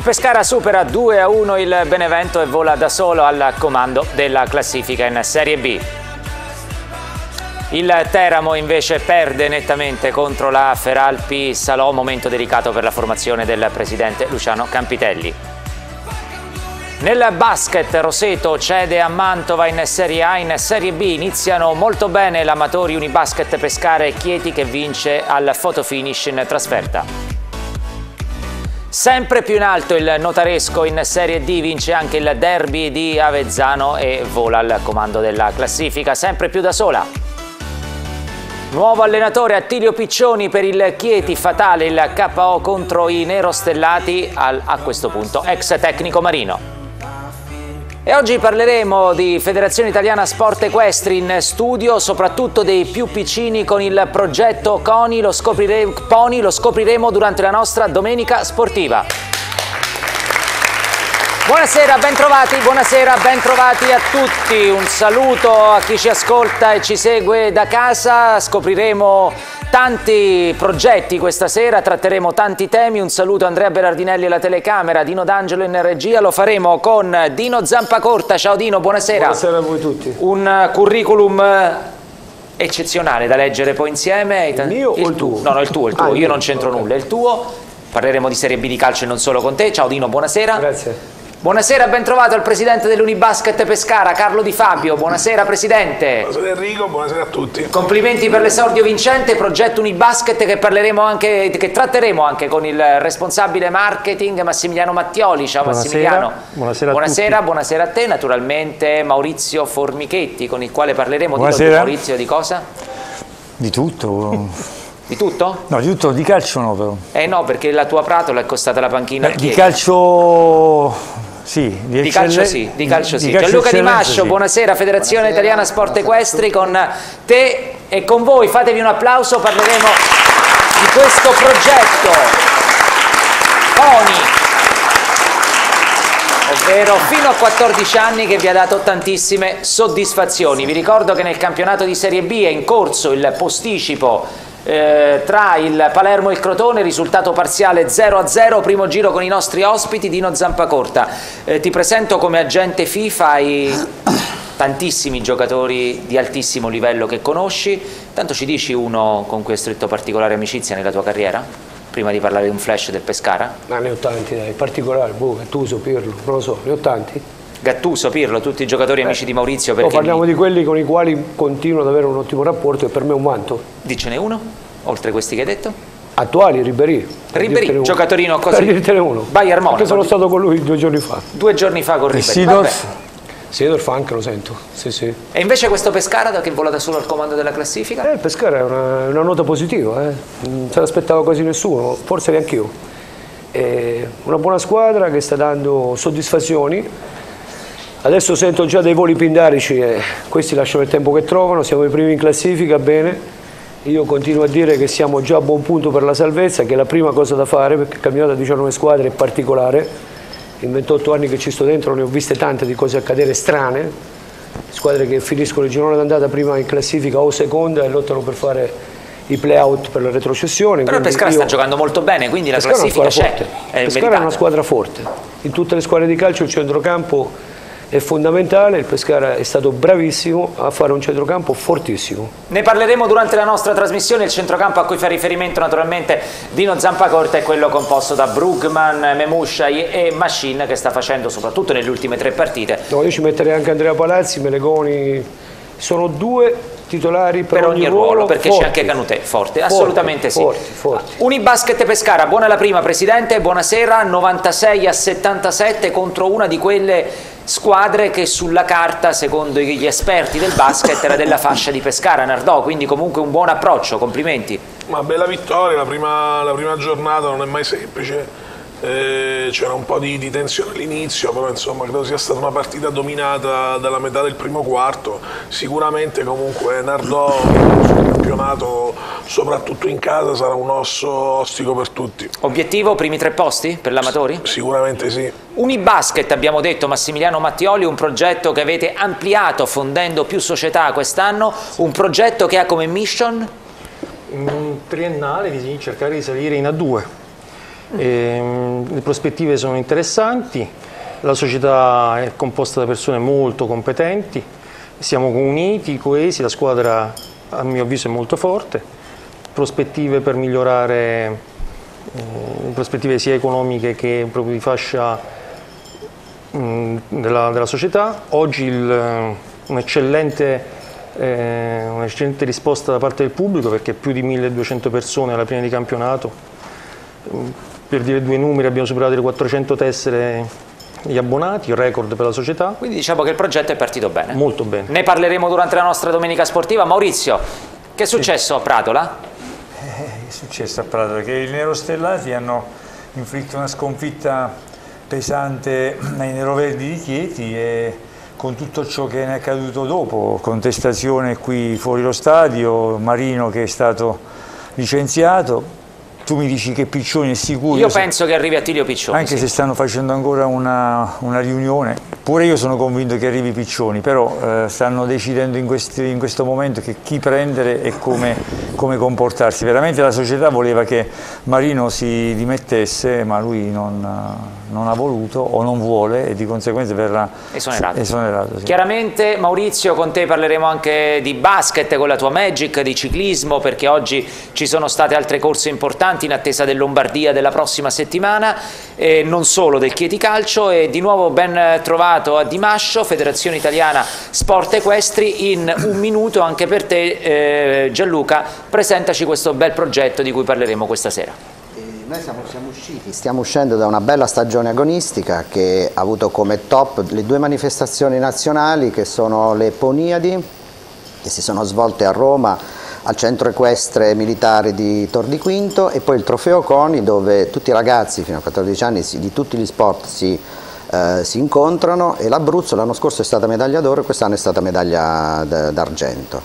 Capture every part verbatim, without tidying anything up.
Pescara supera due a uno il Benevento e vola da solo al comando della classifica in Serie B. Il Teramo invece perde nettamente contro la Feralpi Salò, momento delicato per la formazione del presidente Luciano Campitelli. Nel basket Roseto cede a Mantova in Serie A. In Serie B iniziano molto bene l'Amatori Unibasket Pescara e Chieti che vince al fotofinish in trasferta. Sempre più in alto il Notaresco in Serie D, vince anche il derby di Avezzano e vola al comando della classifica, sempre più da sola. Nuovo allenatore Attilio Piccioni per il Chieti, fatale il K O contro i nerostellati, al, a questo punto ex tecnico marino. E oggi parleremo di Federazione Italiana Sport Equestri, in studio soprattutto dei più piccini con il progetto Coni, lo scopriremo, Pony, lo scopriremo durante la nostra domenica sportiva. Buonasera, bentrovati, buonasera, bentrovati a tutti, un saluto a chi ci ascolta e ci segue da casa, scopriremo tanti progetti questa sera, tratteremo tanti temi, un saluto a Andrea Berardinelli alla telecamera, Dino D'Angelo in regia, lo faremo con Dino Zampacorta. Ciao Dino, buonasera. Buonasera a voi tutti. Un curriculum eccezionale da leggere poi insieme. Il mio il o il tuo? No, no, il tuo, il tuo. Ah, io non c'entro okay. nulla, il tuo. Parleremo di Serie B di calcio e non solo con te. Ciao Dino, buonasera. Grazie. Buonasera, ben trovato al presidente dell'Unibasket Pescara, Carlo Di Fabio. Buonasera presidente. Buonasera Enrico, buonasera a tutti. Complimenti per l'esordio vincente, progetto Unibasket che parleremo anche, che tratteremo anche con il responsabile marketing Massimiliano Mattioli. Ciao buonasera. Massimiliano. Buonasera, buonasera, a tutti. buonasera a te, naturalmente Maurizio Formichetti, con il quale parleremo. Buonasera. Di Maurizio, di cosa? Di tutto. Di tutto? No, di tutto, di calcio no però. Eh no, perché la tua Pratola è costata la panchina. Beh, di calcio sì, di, di calcio sì, di calcio sì. Gianluca Di Mascio, sì. Buonasera, Federazione buonasera, Italiana Sport buonasera Equestri, con te e con voi, fatevi un applauso, parleremo di questo progetto Pony, ovvero fino a quattordici anni, che vi ha dato tantissime soddisfazioni. Vi ricordo che nel campionato di Serie B è in corso il posticipo Eh, tra il Palermo e il Crotone, risultato parziale zero a zero, primo giro con i nostri ospiti. Dino Zampacorta, eh, ti presento come agente FIFA, hai tantissimi giocatori di altissimo livello che conosci, tanto ci dici uno con cui hai stretto particolare amicizia nella tua carriera, prima di parlare di un flash del Pescara? Ma ne ho tanti, dai, particolari, boh, Gattuso, Pirlo, non lo so, ne ho tanti. Gattuso, Pirlo, tutti i giocatori eh, amici di Maurizio. Perché no, parliamo mi... di quelli con i quali continuo ad avere un ottimo rapporto e per me è un vanto. Dicene uno, oltre questi che hai detto? Attuali, Ribéry. Ribéry, giocatorino così. Per dirtene uno. Bayern Monaco. Perché sono stato con lui due giorni fa. Due giorni fa con Ribéry. Sidorf. Sidorf anche lo sento, sì sì. E invece questo Pescara, da che vola da solo al comando della classifica? Eh, il Pescara è una, una nota positiva, eh. Non se l'aspettava quasi nessuno, forse neanche io. È una buona squadra che sta dando soddisfazioni. Adesso sento già dei voli pindarici e questi lasciano il tempo che trovano, siamo i primi in classifica, bene. Io continuo a dire che siamo già a buon punto per la salvezza, che è la prima cosa da fare, perché il campionato a diciannove squadre è particolare. In ventotto anni che ci sto dentro ne ho viste tante di cose accadere strane, squadre che finiscono il girone d'andata prima in classifica o seconda e lottano per fare i play-out per la retrocessione. Però il Pescara io... sta giocando molto bene, quindi la Pescara classifica c'è. Il Pescara è una squadra forte, in tutte le squadre di calcio il centrocampo è fondamentale, il Pescara è stato bravissimo a fare un centrocampo fortissimo. Ne parleremo durante la nostra trasmissione. Il centrocampo a cui fa riferimento naturalmente Dino Zampacorta è quello composto da Brugman, Memushai e Machine, che sta facendo soprattutto nelle ultime tre partite. No, io ci metterei anche Andrea Palazzi, Melegoni, sono due titolari per, per ogni, ogni ruolo, ruolo perché c'è anche Canutè, forte, forte assolutamente forti, sì. Forti. Unibasket Pescara, buona la prima presidente, buonasera. Novantasei a settantasette contro una di quelle squadre che sulla carta, secondo gli esperti del basket, era della fascia di Pescara, Nardò, quindi comunque un buon approccio, complimenti. Una bella vittoria, la prima, la prima giornata non è mai semplice, eh, c'era un po' di, di tensione all'inizio, però insomma credo sia stata una partita dominata dalla metà del primo quarto. Sicuramente comunque Nardò sul campionato, soprattutto in casa, sarà un osso ostico per tutti. Obiettivo, primi tre posti per l'Amatori? Sicuramente sì. Unibasket, abbiamo detto, Massimiliano Mattioli, un progetto che avete ampliato fondendo più società quest'anno, un progetto che ha come mission? Un triennale di cercare di salire in A due. E, le prospettive sono interessanti, la società è composta da persone molto competenti, siamo uniti, coesi, la squadra a mio avviso è molto forte, prospettive per migliorare, eh, prospettive sia economiche che proprio di fascia mh, della, della società. Oggi un'eccellente eh, un'eccellente risposta da parte del pubblico, perché più di milleduecento persone alla prima di campionato. Per dire due numeri, abbiamo superato le quattrocento tessere gli abbonati, il record per la società. Quindi diciamo che il progetto è partito bene. Molto bene. Ne parleremo durante la nostra domenica sportiva. Maurizio, che è successo sì. a Pratola? Eh, è successo a Pratola che i nerostellati hanno inflitto una sconfitta pesante ai neroverdi di Chieti, e con tutto ciò che ne è accaduto dopo, contestazione qui fuori lo stadio, Marino che è stato licenziato. Tu mi dici che Piccioni è sicuro? Io, io penso se... che arrivi Attilio Piccioni. Anche sì. se stanno facendo ancora una, una riunione, pure io sono convinto che arrivi Piccioni, però eh, stanno decidendo in, questi, in questo momento che chi prendere e come, come comportarsi. Veramente la società voleva che Marino si dimettesse, ma lui non, non ha voluto o non vuole, e di conseguenza verrà esonerato. esonerato sì. Chiaramente Maurizio, con te parleremo anche di basket con la tua Magic, di ciclismo, perché oggi ci sono state altre corse importanti in attesa del Lombardia della prossima settimana, e non solo del Chieti Calcio. E di nuovo ben trovato a Dimascio, Federazione Italiana Sport Equestri. In un minuto anche per te, eh, Gianluca, presentaci questo bel progetto di cui parleremo questa sera. Noi siamo, siamo usciti, stiamo uscendo da una bella stagione agonistica che ha avuto come top le due manifestazioni nazionali, che sono le Poniadi, che si sono svolte a Roma al centro equestre militare di Tor di Quinto, e poi il Trofeo CONI, dove tutti i ragazzi fino a quattordici anni si, di tutti gli sport si, eh, si incontrano, e l'Abruzzo l'anno scorso è stata medaglia d'oro e quest'anno è stata medaglia d'argento.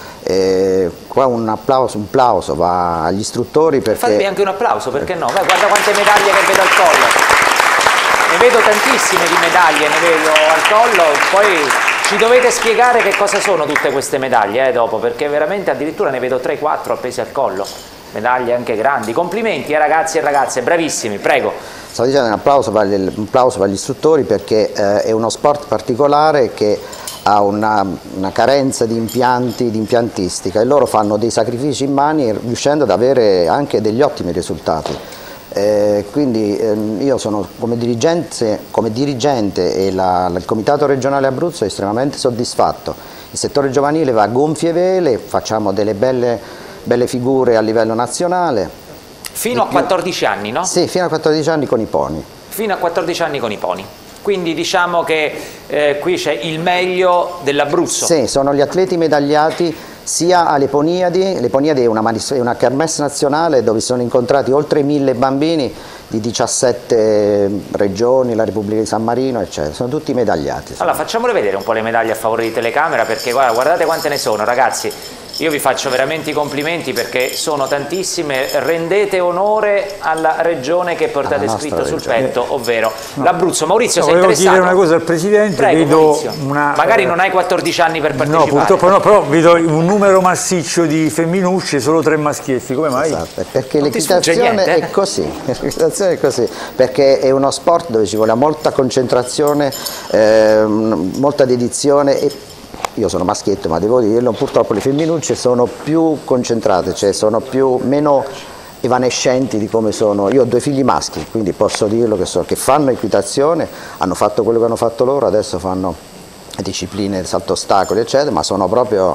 Qua un applauso, un applauso va agli istruttori, perché... Fatemi anche un applauso, perché no? Beh, guarda quante medaglie che vedo al collo, ne vedo tantissime di medaglie, ne vedo al collo. Poi ci dovete spiegare che cosa sono tutte queste medaglie eh, dopo, perché veramente addirittura ne vedo tre quattro appese al collo, medaglie anche grandi. Complimenti eh, ragazzi e ragazze, bravissimi, prego. Stavo dicendo un applauso per gli, un applauso per gli istruttori, perché eh, è uno sport particolare che ha una, una carenza di impianti, di impiantistica, e loro fanno dei sacrifici immani riuscendo ad avere anche degli ottimi risultati. Eh, quindi ehm, io sono come dirigente, come dirigente e la, il Comitato Regionale Abruzzo estremamente soddisfatto. Il settore giovanile va a gonfie vele, facciamo delle belle, belle figure a livello nazionale. Fino a quattordici anni, no? Sì, fino a quattordici anni con i poni. Fino a quattordici anni con i poni. Quindi diciamo che eh, qui c'è il meglio dell'Abruzzo. Sì, sono gli atleti medagliati sia alle Poniadi. Le Poniadi è una, una kermesse nazionale dove sono incontrati oltre mille bambini di diciassette regioni, la Repubblica di San Marino, eccetera. Sono tutti medagliati. Allora facciamole vedere un po' le medaglie a favore di telecamera, perché guarda, guardate quante ne sono, ragazzi. Io vi faccio veramente i complimenti, perché sono tantissime. Rendete onore alla regione che portate scritto sul petto, ovvero no. l'Abruzzo. Maurizio, no, sei interessato? Volevo dire una cosa al Presidente. Prego, vedo una, magari non hai quattordici anni per partecipare. No, purtroppo no, però vedo un numero massiccio di femminucce, solo tre maschietti. Come mai? Esatto, perché l'equitazione è così, l'equitazione è così, perché è uno sport dove ci vuole molta concentrazione, eh, molta dedizione. E io sono maschietto, ma devo dirlo, purtroppo le femminucce sono più concentrate, cioè sono più, meno evanescenti di come sono. Io ho due figli maschi, quindi posso dirlo, che, so, che fanno equitazione, hanno fatto quello che hanno fatto loro, adesso fanno discipline, salto ostacoli, eccetera, ma sono proprio...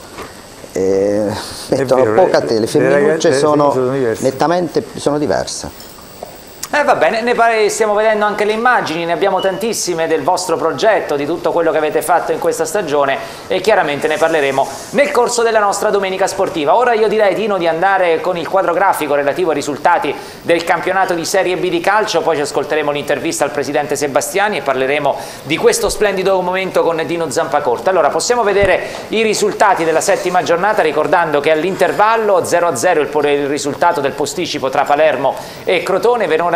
Eh, mettono vero, poca te, le femminucce le sono, sono nettamente sono diverse. Eh, va bene, ne pare, stiamo vedendo anche le immagini, ne abbiamo tantissime del vostro progetto, di tutto quello che avete fatto in questa stagione, e chiaramente ne parleremo nel corso della nostra domenica sportiva. Ora io direi, Dino, di andare con il quadro grafico relativo ai risultati del campionato di Serie B di calcio, poi ci ascolteremo l'intervista al presidente Sebastiani e parleremo di questo splendido momento con Dino Zampacorta. Allora, possiamo vedere i risultati della settima giornata, ricordando che all'intervallo zero a zero il, il risultato del posticipo tra Palermo e Crotone. Verona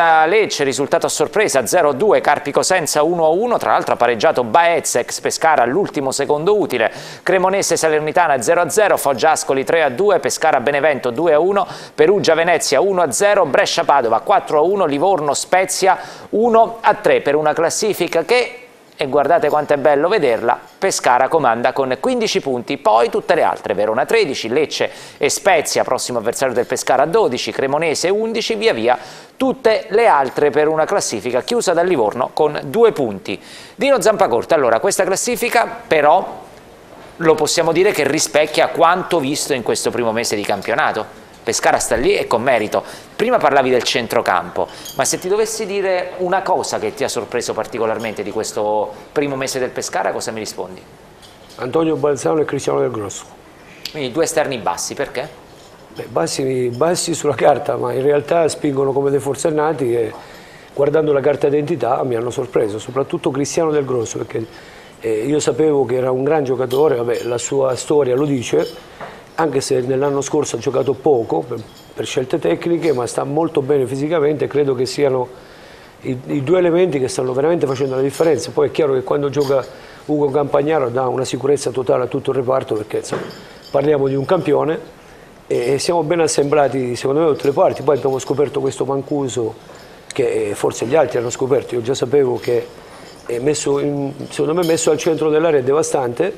Pescara-Lecce, risultato a sorpresa zero a due, Carpi Cosenza uno a uno, tra l'altro ha pareggiato Baez ex Pescara all'ultimo secondo utile, Cremonese-Salernitana zero a zero, Foggia-Ascoli tre a due, Pescara-Benevento due a uno, Perugia-Venezia uno a zero, Brescia-Padova quattro a uno, Livorno-Spezia uno a tre per una classifica che, e guardate quanto è bello vederla, Pescara comanda con quindici punti, poi tutte le altre, Verona tredici, Lecce e Spezia, prossimo avversario del Pescara dodici, Cremonese undici, via via tutte le altre per una classifica chiusa dal Livorno con due punti. Dino Zampacorta, allora questa classifica però lo possiamo dire che rispecchia quanto visto in questo primo mese di campionato. Pescara sta lì e con merito. Prima parlavi del centrocampo, ma se ti dovessi dire una cosa che ti ha sorpreso particolarmente di questo primo mese del Pescara, cosa mi rispondi? Antonio Balzano e Cristiano Del Grosso. Quindi due esterni bassi, perché? Beh, bassi, bassi sulla carta, ma in realtà spingono come dei forsennati e guardando la carta d'identità mi hanno sorpreso, soprattutto Cristiano Del Grosso, perché eh, io sapevo che era un gran giocatore, vabbè, la sua storia lo dice, anche se nell'anno scorso ha giocato poco per, per scelte tecniche, ma sta molto bene fisicamente, credo che siano i, i due elementi che stanno veramente facendo la differenza. Poi è chiaro che quando gioca Ugo Campagnaro dà una sicurezza totale a tutto il reparto, perché insomma, parliamo di un campione e, e siamo ben assemblati secondo me da tutte le parti. Poi abbiamo scoperto questo Mancuso che forse gli altri hanno scoperto, io già sapevo che è messo in, secondo me messo al centro dell'area è devastante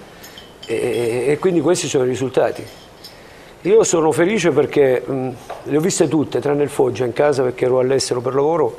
e, e quindi questi sono i risultati. Io sono felice perché mh, le ho viste tutte, tranne il Foggia in casa perché ero all'estero per lavoro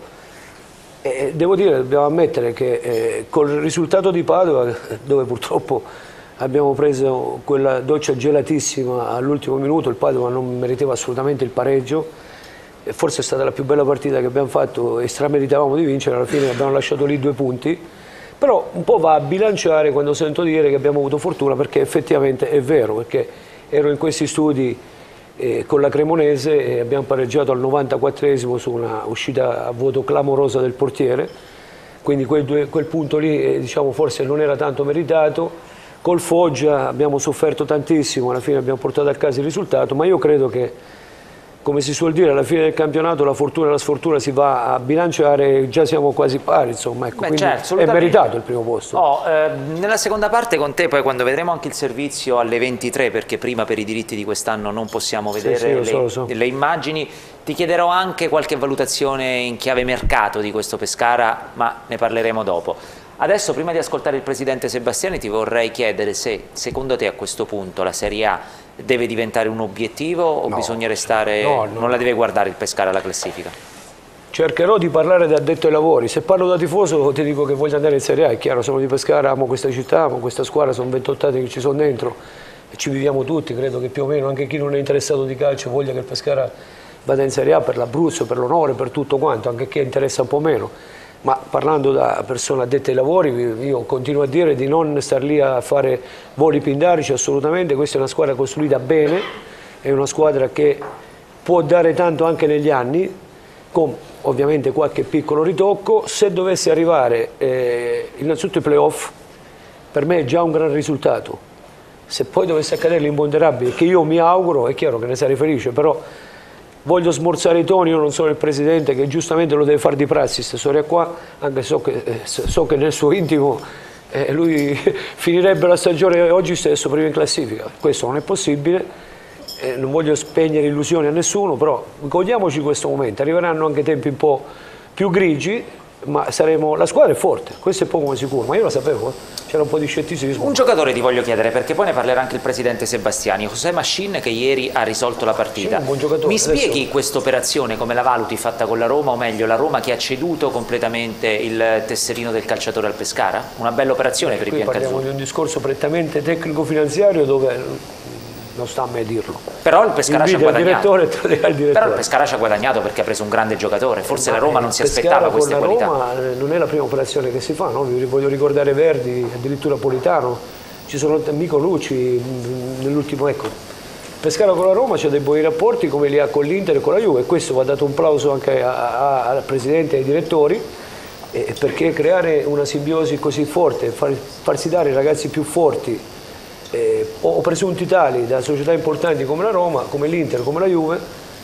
e devo dire, dobbiamo ammettere che eh, col risultato di Padova, dove purtroppo abbiamo preso quella doccia gelatissima all'ultimo minuto, il Padova non meritava assolutamente il pareggio, e forse è stata la più bella partita che abbiamo fatto e strameritavamo di vincere, alla fine abbiamo lasciato lì due punti, però un po' va a bilanciare quando sento dire che abbiamo avuto fortuna, perché effettivamente è vero, perché ero in questi studi eh, con la Cremonese e abbiamo pareggiato al novantaquattresimo su una uscita a voto clamorosa del portiere, quindi quel, due, quel punto lì eh, diciamo, forse non era tanto meritato. Col Foggia abbiamo sofferto tantissimo, alla fine abbiamo portato a casa il risultato, ma io credo che, come si suol dire, alla fine del campionato la fortuna e la sfortuna si va a bilanciare e già siamo quasi pari, insomma, ecco, Beh, quindi certo, è meritato il primo posto. Oh, eh, nella seconda parte con te, poi quando vedremo anche il servizio alle ventitré, perché prima per i diritti di quest'anno non possiamo vedere sì, sì, lo le, so, lo so. le immagini, ti chiederò anche qualche valutazione in chiave mercato di questo Pescara, ma ne parleremo dopo. Adesso, prima di ascoltare il presidente Sebastiani, ti vorrei chiedere se secondo te a questo punto la Serie A deve diventare un obiettivo o no, bisogna restare, no, no. non la deve guardare il Pescara alla classifica? Cercherò di parlare da addetto ai lavori, se parlo da tifoso ti dico che voglio andare in Serie A, è chiaro, sono di Pescara, amo questa città, amo questa squadra, sono ventotto anni che ci sono dentro e ci viviamo tutti, credo che più o meno anche chi non è interessato di calcio voglia che il Pescara vada in Serie A per l'Abruzzo, per l'onore, per tutto quanto, anche chi interessa un po' meno. Ma parlando da persona addetta ai lavori, io continuo a dire di non star lì a fare voli pindarici, assolutamente, questa è una squadra costruita bene, è una squadra che può dare tanto anche negli anni, con ovviamente qualche piccolo ritocco. Se dovesse arrivare eh, innanzitutto i playoff, per me è già un gran risultato. Se poi dovesse accadere l'imponderabile, che io mi auguro, è chiaro che ne sarei felice, però voglio smorzare i toni, io non sono il presidente che giustamente lo deve fare di prassi, questa storia qua, anche so che, eh, so che nel suo intimo eh, lui finirebbe la stagione oggi stesso prima in classifica. Questo non è possibile, eh, non voglio spegnere illusioni a nessuno, però godiamoci questo momento, arriveranno anche tempi un po' più grigi, ma saremo, la squadra è forte, questo è poco ma sicuro, ma io lo sapevo, eh. C'era un po' di scetticismo. Un giocatore ti voglio chiedere, perché poi ne parlerà anche il presidente Sebastiani, José Machín, che ieri ha risolto la partita. Sì, un buon giocatore. Mi spieghi Adesso... questa operazione, come la valuti, fatta con la Roma, o meglio la Roma che ha ceduto completamente il tesserino del calciatore al Pescara? Una bella operazione eh, per i biancazzurri. Parliamo di un discorso prettamente tecnico-finanziario dove non sta a me dirlo. Però il Pescara ci ha guadagnato. Il direttore, il Però il Pescara ci ha guadagnato perché ha preso un grande giocatore, forse la Roma non si aspettava queste qualità. La Roma non è la prima operazione che si fa, no? Voglio ricordare Verdi, addirittura Politano, ci sono Mico Lucci nell'ultimo, ecco. Pescara con la Roma c'ha dei buoni rapporti come li ha con l'Inter e con la Juve, e questo va dato un plauso anche a, a, al presidente e ai direttori, eh, perché creare una simbiosi così forte, far, farsi dare i ragazzi più forti Eh, o presunti tali da società importanti come la Roma, come l'Inter, come la Juve,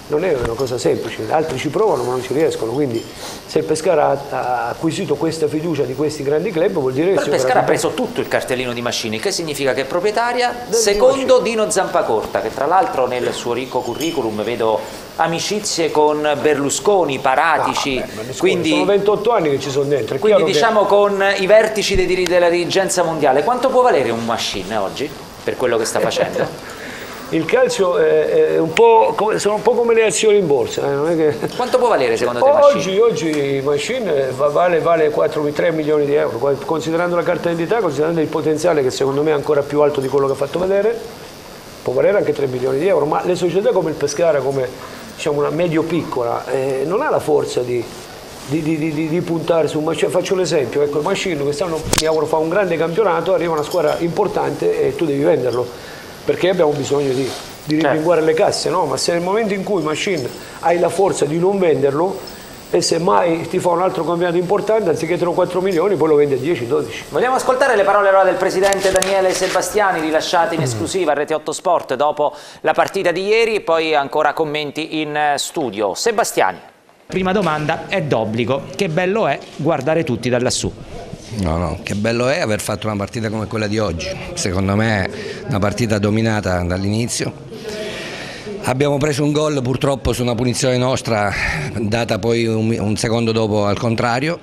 non è una cosa semplice, altri ci provano ma non ci riescono, quindi se il Pescara ha, ha acquisito questa fiducia di questi grandi club vuol dire che... Il Pescara ha preso tutto il cartellino di Mascini, che significa che è proprietaria secondo Dino Zampacorta, che tra l'altro nel suo ricco curriculum vedo amicizie con Berlusconi, Paratici, no, vabbè, quindi sono ventotto anni che ci sono dentro. Quindi che... diciamo con i vertici dei, della dirigenza mondiale. Quanto può valere un Mascini oggi per quello che sta facendo? Il calcio è, è un po' come, sono un po' come le azioni in borsa. Eh? Non è che... Quanto può valere secondo te Mascini? Oggi, oggi Mascini vale, vale quattro, tre milioni di euro, considerando la carta d'identità, considerando il potenziale che secondo me è ancora più alto di quello che ha fatto vedere, può valere anche tre milioni di euro, ma le società come il Pescara, come diciamo una medio-piccola, eh, non ha la forza di, di, di, di, di puntare su Mascini. Faccio l'esempio, ecco, il Mascini quest'anno mi auguro fa un grande campionato, arriva una squadra importante e tu devi venderlo. Perché abbiamo bisogno di, di rimpinguare le casse, no? Ma se nel momento in cui Mascini hai la forza di non venderlo e se mai ti fa un altro campionato importante, anziché tre o quattro milioni, poi lo vende a dieci dodici. Vogliamo ascoltare le parole allora del presidente Daniele Sebastiani, rilasciate in esclusiva a Rete otto Sport dopo la partita di ieri, e poi ancora commenti in studio. Sebastiani. Prima domanda è d'obbligo, che bello è guardare tutti da lassù? No, no, che bello è aver fatto una partita come quella di oggi, secondo me è una partita dominata dall'inizio. Abbiamo preso un gol purtroppo su una punizione nostra, data poi un, un secondo dopo al contrario,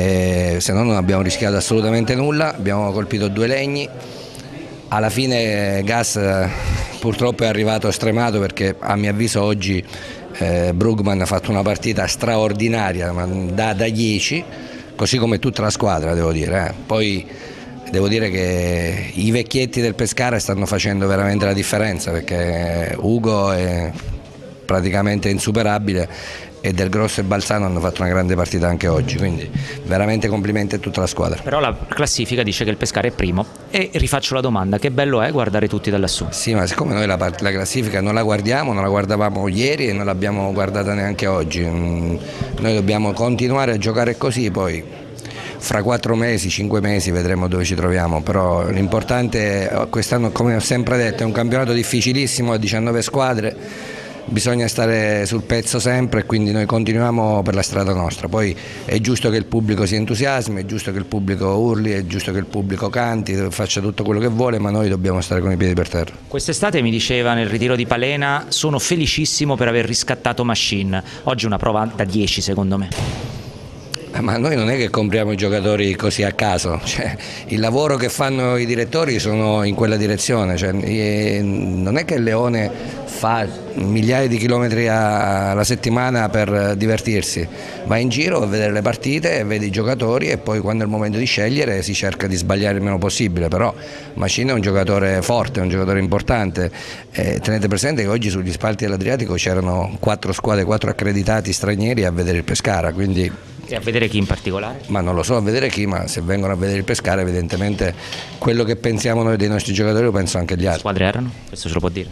e se no non abbiamo rischiato assolutamente nulla, abbiamo colpito due legni. Alla fine Gas purtroppo è arrivato stremato perché a mio avviso oggi eh, Brugman ha fatto una partita straordinaria, da, da dieci. Così come tutta la squadra, devo dire. Eh. Poi devo dire che i vecchietti del Pescara stanno facendo veramente la differenza, perché Ugo è praticamente insuperabile e Del Grosso e Balzano hanno fatto una grande partita anche oggi, quindi veramente complimenti a tutta la squadra. Però la classifica dice che il Pescara è primo e rifaccio la domanda, che bello è guardare tutti da lassù? Sì, ma siccome noi la, la classifica non la guardiamo, non la guardavamo ieri e non l'abbiamo guardata neanche oggi, noi dobbiamo continuare a giocare così, poi fra quattro mesi, cinque mesi vedremo dove ci troviamo, però l'importante quest'anno, come ho sempre detto, è un campionato difficilissimo, a diciannove squadre. Bisogna stare sul pezzo sempre e quindi noi continuiamo per la strada nostra. Poi è giusto che il pubblico si entusiasmi, è giusto che il pubblico urli, è giusto che il pubblico canti, faccia tutto quello che vuole, ma noi dobbiamo stare con i piedi per terra. Quest'estate mi diceva nel ritiro di Palena: sono felicissimo per aver riscattato Mascini. Oggi una prova da dieci secondo me. Ma noi non è che compriamo i giocatori così a caso, cioè, il lavoro che fanno i direttori sono in quella direzione, cioè, non è che il Leone fa migliaia di chilometri alla settimana per divertirsi, va in giro a vedere le partite, vede i giocatori e poi quando è il momento di scegliere si cerca di sbagliare il meno possibile, però Mascini è un giocatore forte, è un giocatore importante, eh, tenete presente che oggi sugli spalti dell'Adriatico c'erano quattro squadre, quattro accreditati stranieri a vedere il Pescara, quindi... E a vedere chi in particolare? Ma non lo so a vedere chi, ma se vengono a vedere il Pescara evidentemente quello che pensiamo noi dei nostri giocatori lo penso anche gli altri. Squadre erano? Questo ce lo può dire?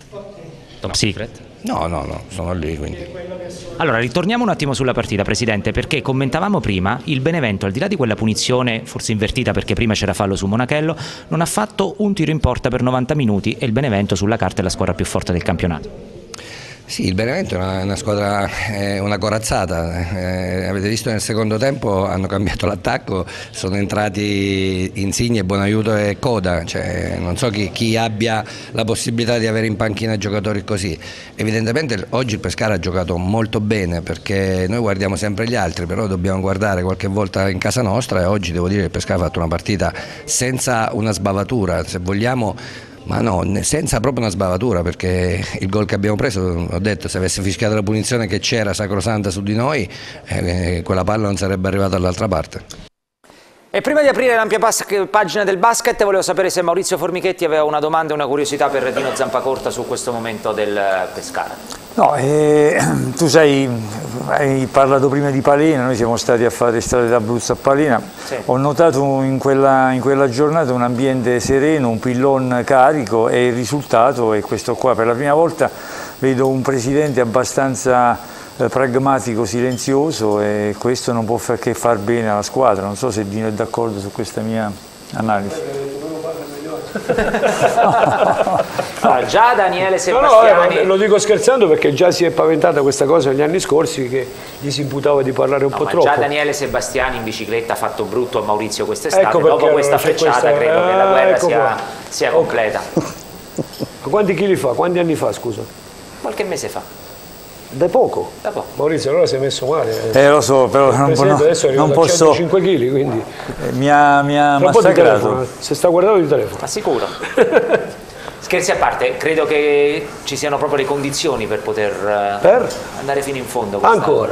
Top no. Secret? No, no, no, sono lì quindi. Allora ritorniamo un attimo sulla partita, Presidente, perché commentavamo prima il Benevento, al di là di quella punizione forse invertita perché prima c'era fallo su Monachello, non ha fatto un tiro in porta per novanta minuti e il Benevento sulla carta è la squadra più forte del campionato. Sì, il Benevento è una, una squadra, è una corazzata, eh, avete visto nel secondo tempo hanno cambiato l'attacco, sono entrati Insigne, Buonaiuto e Coda, cioè, non so chi, chi abbia la possibilità di avere in panchina giocatori così. Evidentemente oggi il Pescara ha giocato molto bene perché noi guardiamo sempre gli altri, però dobbiamo guardare qualche volta in casa nostra e oggi devo dire che il Pescara ha fatto una partita senza una sbavatura, se vogliamo. Ma no, senza proprio una sbavatura, perché il gol che abbiamo preso, ho detto, se avesse fischiato la punizione che c'era sacrosanta su di noi, eh, quella palla non sarebbe arrivata dall'altra parte. E prima di aprire l'ampia pagina del basket, volevo sapere se Maurizio Formichetti aveva una domanda e una curiosità per Dino Zampacorta su questo momento del Pescara. No, eh, tu sai, hai parlato prima di Palena, noi siamo stati a fare strade d'Abruzzo a Palena, sì. Ho notato in quella, in quella giornata un ambiente sereno, un pillon carico e il risultato è questo qua. Per la prima volta vedo un presidente abbastanza eh, pragmatico, silenzioso e questo non può far che far bene alla squadra. Non so se Dino è d'accordo su questa mia analisi. Allora, già Daniele Sebastiani... No, no, lo dico scherzando perché già si è paventata questa cosa negli anni scorsi che gli si imputava di parlare un no, po' ma troppo. Già Daniele Sebastiani in bicicletta ha fatto brutto a Maurizio quest'estate, ecco dopo questa frecciata questa... credo ah, che la guerra ecco sia, sia completa. Ma quanti chili fa? Quanti anni fa, scusa? Qualche mese fa. Da poco? Da poco. Maurizio, allora sei messo male. Eh, lo so, però non, no, adesso non posso... centocinque chili, quindi... Eh, mi ha, mi ha massacrato. Se sta guardando di telefono. Ma sicuro. Scherzi a parte, credo che ci siano proprio le condizioni per poter per? andare fino in fondo. Ancora?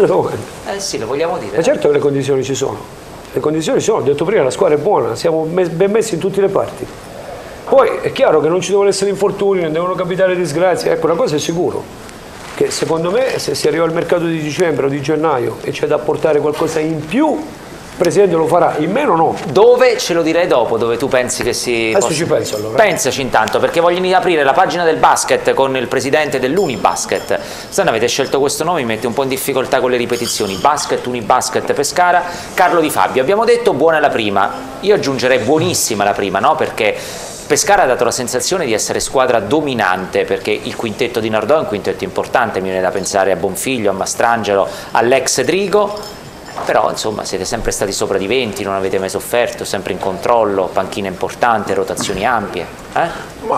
Eh sì, lo vogliamo dire. Ma certo che le condizioni ci sono. Le condizioni ci sono, ho detto prima, la squadra è buona, siamo ben messi in tutte le parti. Poi è chiaro che non ci devono essere infortuni, non devono capitare disgrazie, ecco, una cosa è sicuro. Che secondo me se si arriva al mercato di dicembre o di gennaio e c'è da portare qualcosa in più, il Presidente lo farà, in meno no. Dove ce lo direi dopo, dove tu pensi che si... Adesso possa... ci penso allora. Pensaci intanto, perché voglio aprire la pagina del basket con il Presidente dell'Unibasket. Se non avete scelto questo nome mi mette un po' in difficoltà con le ripetizioni. Basket, Unibasket, Pescara, Carlo Di Fabio. Abbiamo detto buona la prima, io aggiungerei buonissima la prima, no? Perché Pescara ha dato la sensazione di essere squadra dominante, perché il quintetto di Nardò è un quintetto importante, mi viene da pensare a Bonfiglio, a Mastrangelo, all'ex Drigo, però insomma siete sempre stati sopra di venti, non avete mai sofferto, sempre in controllo, panchina importante, rotazioni ampie. Eh? Ma,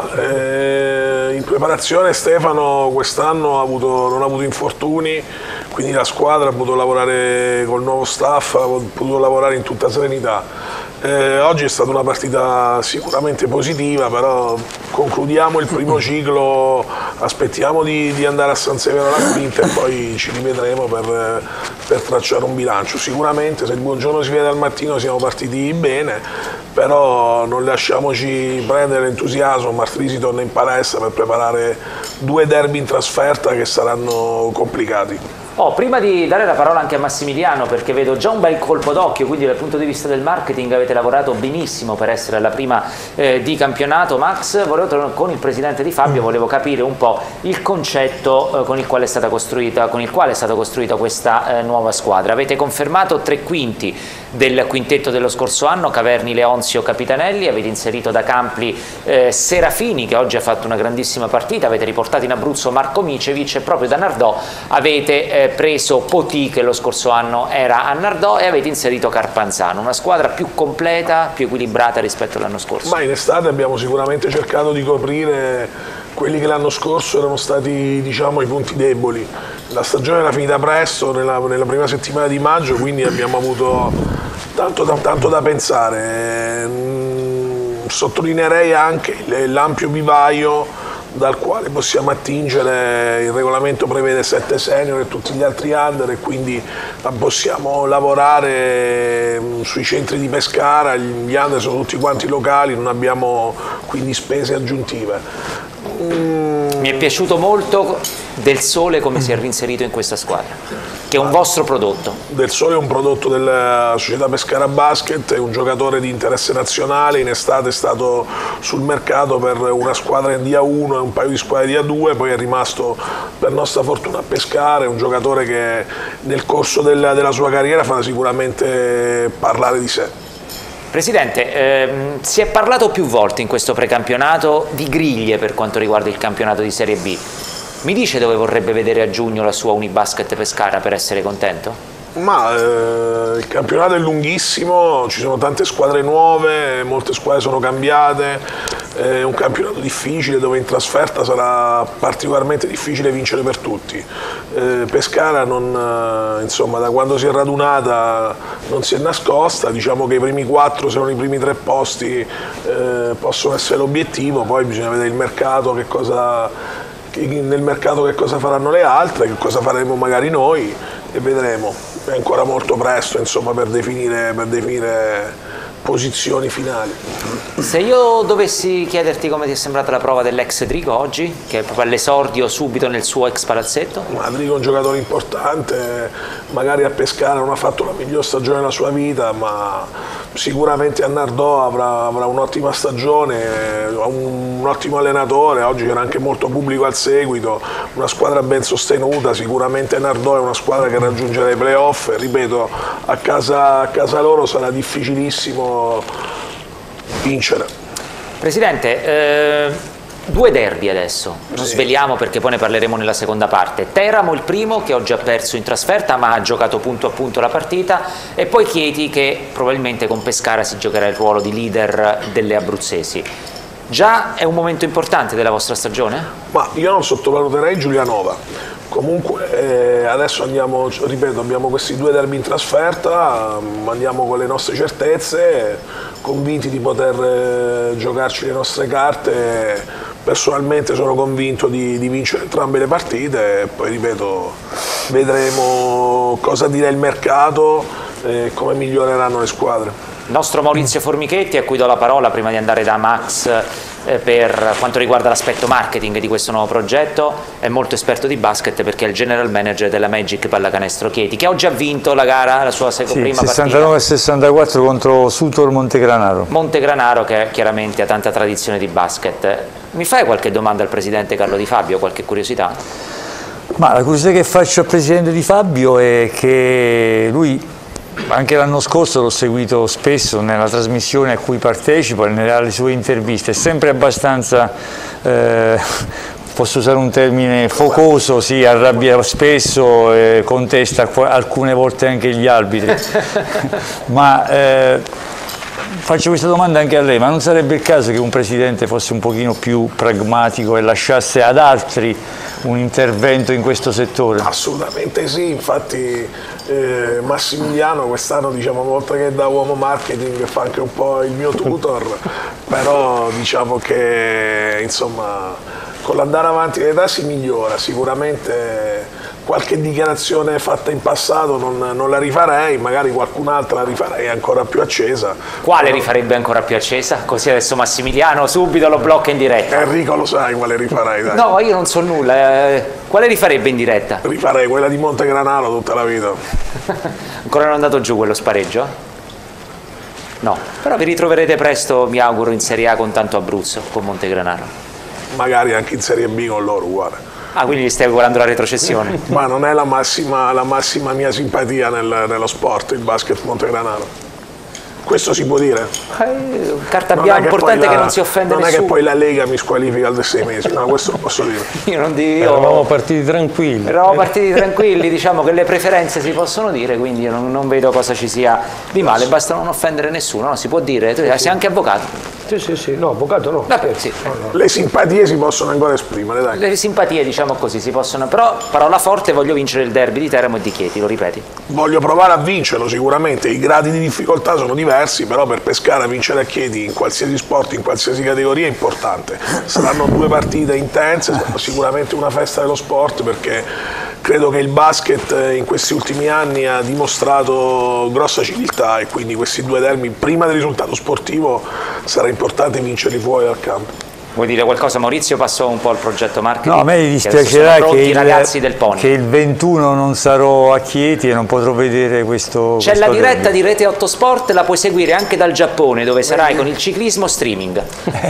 eh, in preparazione Stefano quest'anno non ha avuto infortuni, quindi la squadra ha potuto lavorare col nuovo staff, ha potuto lavorare in tutta serenità. Eh, oggi è stata una partita sicuramente positiva, però concludiamo il primo ciclo, aspettiamo di, di andare a San Severo alla quinta e poi ci rivedremo per, per tracciare un bilancio. Sicuramente se il buongiorno si vede al mattino siamo partiti bene, però non lasciamoci prendere l'entusiasmo, martedì si torna in palestra per preparare due derby in trasferta che saranno complicati. Oh, prima di dare la parola anche a Massimiliano, perché vedo già un bel colpo d'occhio, quindi dal punto di vista del marketing avete lavorato benissimo per essere alla prima eh, di campionato. Max, volevo, con il presidente Di Fabio volevo capire un po' il concetto eh, con il quale è stata costruita, con il quale è stata costruita questa eh, nuova squadra. Avete confermato tre quinti del quintetto dello scorso anno, Caverni, Leonzio, Capitanelli, avete inserito da Campli eh, Serafini che oggi ha fatto una grandissima partita, avete riportato in Abruzzo Marco Micevic e proprio da Nardò avete eh, preso Poti che lo scorso anno era a Nardò e avete inserito Carpanzano, una squadra più completa, più equilibrata rispetto all'anno scorso. Ma in estate abbiamo sicuramente cercato di coprire quelli che l'anno scorso erano stati, diciamo, i punti deboli. La stagione era finita presto, nella, nella prima settimana di maggio, quindi abbiamo avuto tanto, tanto da pensare. Mm, sottolineerei anche l'ampio vivaio dal quale possiamo attingere. Il regolamento prevede sette senior e tutti gli altri under e quindi possiamo lavorare sui centri di Pescara, gli under sono tutti quanti locali, non abbiamo quindi spese aggiuntive. Mm. Mi è piaciuto molto Del Sole come si è reinserito in questa squadra, che è un vostro prodotto. Del Sole è un prodotto della società Pescara Basket, è un giocatore di interesse nazionale, in estate è stato sul mercato per una squadra in D A uno e un paio di squadre di A due, poi è rimasto per nostra fortuna a Pescara, è un giocatore che nel corso della, della sua carriera farà sicuramente parlare di sé. Presidente, ehm, si è parlato più volte in questo precampionato di griglie per quanto riguarda il campionato di Serie B. Mi dice dove vorrebbe vedere a giugno la sua Unibasket Pescara per essere contento? Ma eh, il campionato è lunghissimo, ci sono tante squadre nuove, molte squadre sono cambiate, è un campionato difficile dove in trasferta sarà particolarmente difficile vincere per tutti. Eh, Pescara non, eh, insomma, da quando si è radunata non si è nascosta, diciamo che i primi quattro, se non i primi tre posti, eh, possono essere l'obiettivo, poi bisogna vedere il mercato, che cosa, nel mercato che cosa faranno le altre, che cosa faremo magari noi e vedremo. È ancora molto presto, insomma, per definire, per definire posizioni finali. Se io dovessi chiederti come ti è sembrata la prova dell'ex Drigo oggi, che è proprio all'esordio subito nel suo ex palazzetto? Ma Drigo è un giocatore importante, magari a Pescara non ha fatto la miglior stagione della sua vita, ma sicuramente a Nardò avrà, avrà un'ottima stagione, un, un ottimo allenatore, oggi c'era anche molto pubblico al seguito, una squadra ben sostenuta, sicuramente Nardò è una squadra che raggiungerà i playoff, ripeto, a casa, a casa loro sarà difficilissimo vincere. Presidente, eh, due derby adesso, non sì. sveliamo perché poi ne parleremo nella seconda parte. Teramo il primo che oggi ha perso in trasferta ma ha giocato punto a punto la partita, e poi Chieti che probabilmente con Pescara si giocherà il ruolo di leader delle abruzzesi. Già è un momento importante della vostra stagione? Ma io non sottovaluterei Giulianova. Comunque eh, adesso andiamo, ripeto, abbiamo questi due derby in trasferta, andiamo con le nostre certezze, convinti di poter eh, giocarci le nostre carte. Personalmente sono convinto di, di vincere entrambe le partite e poi, ripeto, vedremo cosa dirà il mercato e come miglioreranno le squadre. Il nostro Maurizio Formichetti, a cui do la parola prima di andare da Max eh, per quanto riguarda l'aspetto marketing di questo nuovo progetto, è molto esperto di basket perché è il general manager della Magic Pallacanestro Chieti, che oggi ha vinto la gara, la sua seconda sì, prima sessantanove a sessantaquattro contro Sutor Montegranaro. Montegranaro che chiaramente ha tanta tradizione di basket. Mi fai qualche domanda al presidente Carlo Di Fabio, qualche curiosità? Ma la curiosità che faccio al presidente Di Fabio è che lui, anche l'anno scorso l'ho seguito spesso nella trasmissione a cui partecipo e nelle sue interviste, è sempre abbastanza, eh, posso usare un termine focoso, si arrabbia spesso, eh, contesta alcune volte anche gli arbitri, ma eh, faccio questa domanda anche a lei, ma non sarebbe il caso che un presidente fosse un pochino più pragmatico e lasciasse ad altri un intervento in questo settore? Assolutamente sì, infatti eh, Massimiliano quest'anno, diciamo, oltre che da uomo marketing fa anche un po' il mio tutor, però diciamo che insomma con l'andare avanti l'età si migliora, sicuramente qualche dichiarazione fatta in passato non, non la rifarei, magari qualcun'altra la rifarei ancora più accesa. Quale però... rifarebbe ancora più accesa? Così adesso Massimiliano subito lo blocca in diretta. Enrico lo sai quale rifarei, dai. No, io non so nulla, eh, quale rifarebbe in diretta? Rifarei quella di Montegranaro tutta la vita. Ancora non è andato giù quello spareggio? No, però vi ritroverete presto, mi auguro, in Serie A con tanto Abruzzo, con Montegranaro. Magari anche in Serie B con loro, uguale. Ah, quindi gli stai augurando la retrocessione? Ma non è la massima, la massima mia simpatia nel, nello sport, il basket Montegranaro. Questo si può dire? Eh, carta bianca, importante che, la, che non si offende non nessuno. Non è che poi la Lega mi squalifica al sei mesi, no, questo lo posso dire. Io non dico. Eravamo partiti tranquilli. Eravamo partiti tranquilli, diciamo che le preferenze si possono dire, quindi io non, non vedo cosa ci sia di male, basta non offendere nessuno, no? Si può dire, tu sei anche avvocato. Sì, sì, sì, no, avvocato no. Vabbè, sì. no, no. Le simpatie si possono ancora esprimere, dai. Le simpatie, diciamo così, si possono, però parola forte, voglio vincere il derby di Teramo e di Chieti, lo ripeti? Voglio provare a vincerlo sicuramente, i gradi di difficoltà sono diversi, però per Pescara vincere a Chieti in qualsiasi sport, in qualsiasi categoria è importante. Saranno due partite intense, saranno sicuramente una festa dello sport, perché credo che il basket in questi ultimi anni ha dimostrato grossa civiltà e quindi questi due derby, prima del risultato sportivo, sarà importante vincerli fuori dal campo. Vuoi dire qualcosa, Maurizio? Passo un po' al progetto marketing. No, a me dispiacerà che, che, il, ragazzi del Pony. che il ventuno non sarò a Chieti e non potrò vedere questo. C'è questo la diretta derby. di Rete otto Sport, la puoi seguire anche dal Giappone, dove sarai con il ciclismo streaming.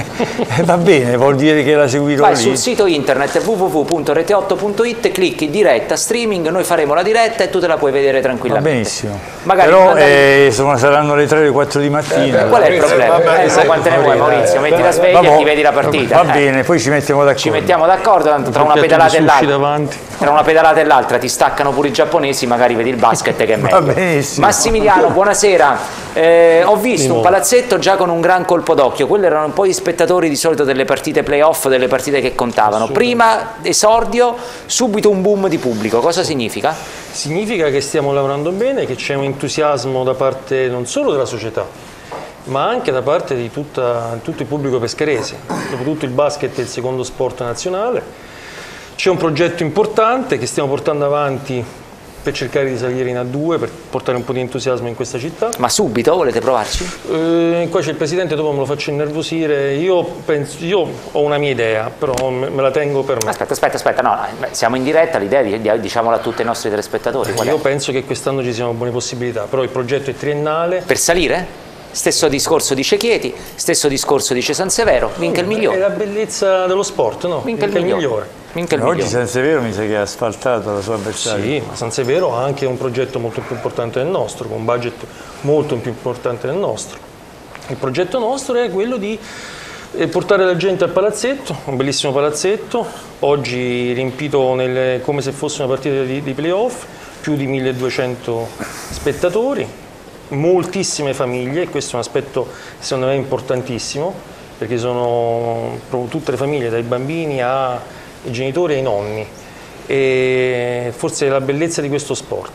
Eh, va bene, vuol dire che la seguirò Vai lì. sul sito internet w w w punto rete otto punto it, clicchi diretta streaming, noi faremo la diretta e tu te la puoi vedere tranquillamente. Va benissimo. Magari Però mandare... eh, sono, saranno le tre o le quattro di mattina. Eh, qual è il problema? Vabbè, eh, sai, quante ne vuoi, Maurizio? Metti la sveglia Vabbè, e ti vedi la partita. Va eh. bene, poi ci mettiamo d'accordo. Ci mettiamo d'accordo, tanto tra una pedalata e l'altra. Tra una pedalata e l'altra ti staccano pure i giapponesi, magari vedi il basket che è meglio. Va benissimo. Massimiliano, buonasera. Eh, ho visto un palazzetto già con un gran colpo d'occhio. Quelli erano un po' gli spettatori di solito delle partite playoff, delle partite che contavano. Prima esordio, subito un boom di pubblico. Cosa significa? Significa che stiamo lavorando bene, che c'è un entusiasmo da parte non solo della società, ma anche da parte di tutta, tutto il pubblico pescarese. Dopotutto il basket è il secondo sport nazionale. C'è un progetto importante che stiamo portando avanti per cercare di salire in A due, per portare un po' di entusiasmo in questa città. Ma subito volete provarci? Eh, qua c'è il presidente, dopo me lo faccio innervosire. Io, penso, io ho una mia idea, però me, me la tengo per me. Aspetta, aspetta, aspetta, no, siamo in diretta, l'idea diciamola a tutti i nostri telespettatori. Eh, io penso che quest'anno ci siano buone possibilità, però il progetto è triennale. Per salire? Stesso discorso dice Chieti, stesso discorso dice San Severo, vinca il migliore. È la bellezza dello sport, no? Vinca il migliore. migliore. Vinca il Oggi migliore. San Severo mi sa che ha asfaltato la sua avversaria. Sì, ma San Severo ha anche un progetto molto più importante del nostro, con un budget molto più importante del nostro. Il progetto nostro è quello di E portare la gente al palazzetto, un bellissimo palazzetto, oggi riempito nelle, come se fosse una partita di, di playoff, più di milleduecento spettatori, moltissime famiglie, e questo è un aspetto secondo me importantissimo, perché sono proprio tutte le famiglie, dai bambini ai genitori e ai nonni, e forse è la bellezza di questo sport.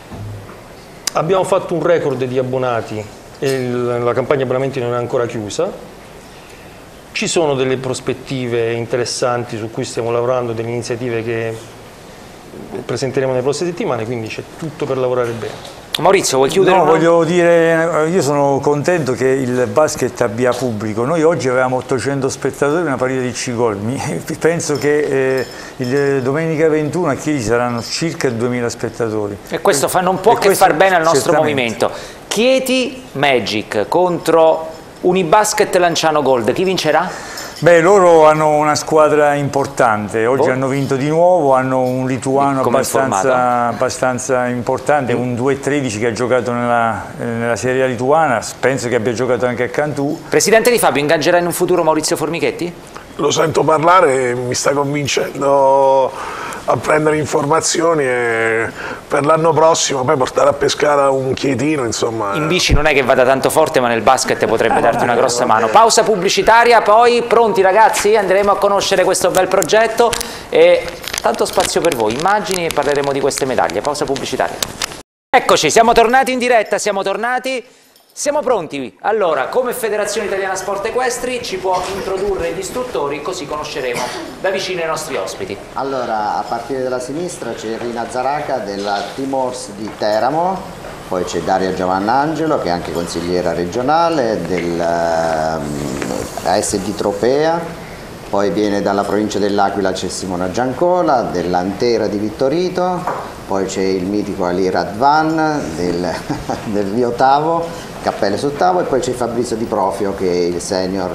Abbiamo fatto un record di abbonati e la campagna abbonamenti non è ancora chiusa. Ci sono delle prospettive interessanti su cui stiamo lavorando, delle iniziative che presenteremo nelle prossime settimane, quindi c'è tutto per lavorare bene. Maurizio, vuoi chiudere? No, voglio dire, io sono contento che il basket abbia pubblico. Noi oggi avevamo ottocento spettatori in una partita di C-Gol. Penso che eh, il domenica ventuno a Chieti saranno circa duemila spettatori. E questo fa, non può e che far bene al nostro certamente. movimento. Chieti Magic contro Unibasket Lanciano Gold, chi vincerà? Beh, loro hanno una squadra importante, oggi oh. hanno vinto di nuovo, hanno un lituano abbastanza, abbastanza importante, mm. un due tredici che ha giocato nella, nella Serie A lituana, penso che abbia giocato anche a Cantù. Presidente Di Fabio, ingaggerà in un futuro Maurizio Formichetti? Lo sento parlare e mi sta convincendo a prendere informazioni e per l'anno prossimo poi portare a pescare un chietino, insomma. In bici non è che vada tanto forte, ma nel basket potrebbe darti una grossa mano. Pausa pubblicitaria, poi pronti ragazzi? Andremo a conoscere questo bel progetto e tanto spazio per voi, immagini, e parleremo di queste medaglie. Pausa pubblicitaria. Eccoci, siamo tornati in diretta, siamo tornati. Siamo pronti? Allora, come Federazione Italiana Sport Equestri ci può introdurre gli istruttori, così conosceremo da vicino i nostri ospiti. Allora, a partire dalla sinistra c'è Rina Zaraca della Team Horse di Teramo, poi c'è Daria Giovannangelo che è anche consigliera regionale dell'A S D Tropea, poi viene dalla provincia dell'Aquila c'è Simona Giancola dell'Antera di Vittorito, poi c'è il mitico Ali Radvan del, del Rio Tavo, Cappelle sul Tavo, e poi c'è Fabrizio Di Profio che è il senior,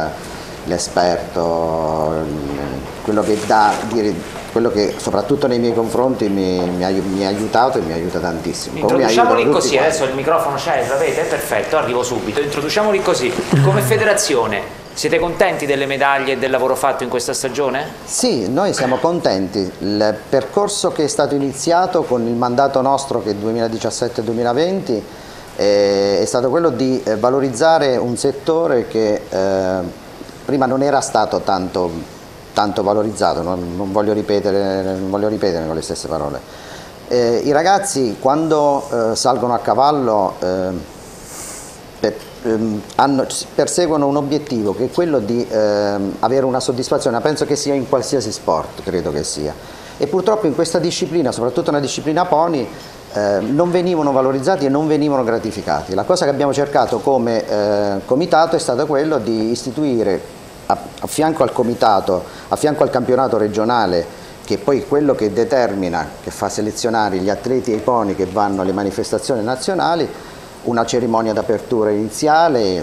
l'esperto, quello che dà, quello che soprattutto nei miei confronti mi, mi, ha, mi ha aiutato e mi aiuta tantissimo. Introduciamoli così, adesso il microfono c'è, sapete? Perfetto, arrivo subito. Introduciamoli così. Come federazione siete contenti delle medaglie e del lavoro fatto in questa stagione? Sì, noi siamo contenti. Il percorso che è stato iniziato con il mandato nostro che è duemiladiciassette duemilaventi eh, è stato quello di eh, valorizzare un settore che eh, prima non era stato tanto, tanto valorizzato, non, non, voglio ripetere, non voglio ripetere con le stesse parole. Eh, I ragazzi quando eh, salgono a cavallo eh, per, Hanno, perseguono un obiettivo che è quello di eh, avere una soddisfazione, penso che sia in qualsiasi sport, credo che sia, e purtroppo in questa disciplina, soprattutto una disciplina pony, eh, non venivano valorizzati e non venivano gratificati. La cosa che abbiamo cercato come eh, comitato è stato quello di istituire a, a fianco al comitato, a fianco al campionato regionale, che è poi quello che determina, che fa selezionare gli atleti e i pony che vanno alle manifestazioni nazionali, una cerimonia d'apertura iniziale,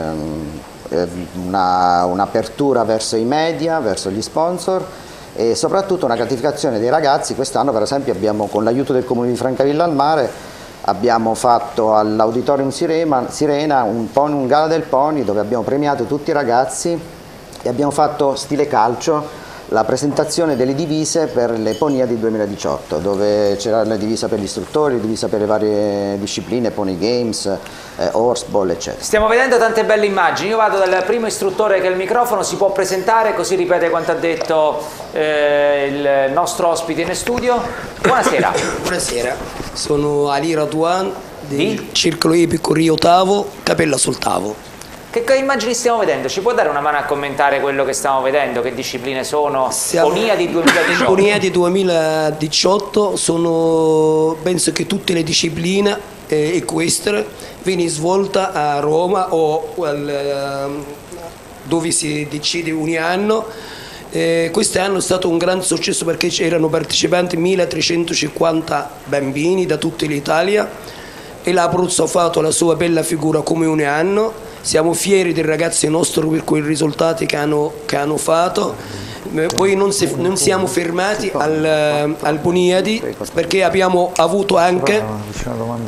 ehm, un'apertura un verso i media, verso gli sponsor e soprattutto una gratificazione dei ragazzi. Quest'anno per esempio abbiamo, con l'aiuto del Comune di Francavilla al Mare, abbiamo fatto all'Auditorium Sirena, Sirena un, pony, un gala del pony dove abbiamo premiato tutti i ragazzi e abbiamo fatto stile calcio la presentazione delle divise per le Poniadi duemiladiciotto, dove c'era la divisa per gli istruttori, la divisa per le varie discipline, Pony Games, eh, Horseball, eccetera. Stiamo vedendo tante belle immagini. Io vado dal primo istruttore che ha il microfono, si può presentare, così ripete quanto ha detto eh, il nostro ospite in studio. Buonasera. Buonasera, sono Ali Radwan del Di? Circolo Ipico Rio Tavo, Capella sul Tavo. Che immagini stiamo vedendo? Ci può dare una mano a commentare quello che stiamo vedendo? Che discipline sono? Siamo... Poniadi duemiladiciotto. Poniadi duemiladiciotto sono, penso che tutte le discipline eh, equestre viene svolta a Roma o al, dove si decide ogni anno. Eh, quest'anno è stato un gran successo perché c'erano partecipanti milletrecentocinquanta bambini da tutta l'Italia e l'Abruzzo ha fatto la sua bella figura come ogni anno. Siamo fieri dei ragazzi nostri per quei risultati che hanno, che hanno fatto. Poi non, si, non siamo fermati al, al Poniadi perché abbiamo avuto anche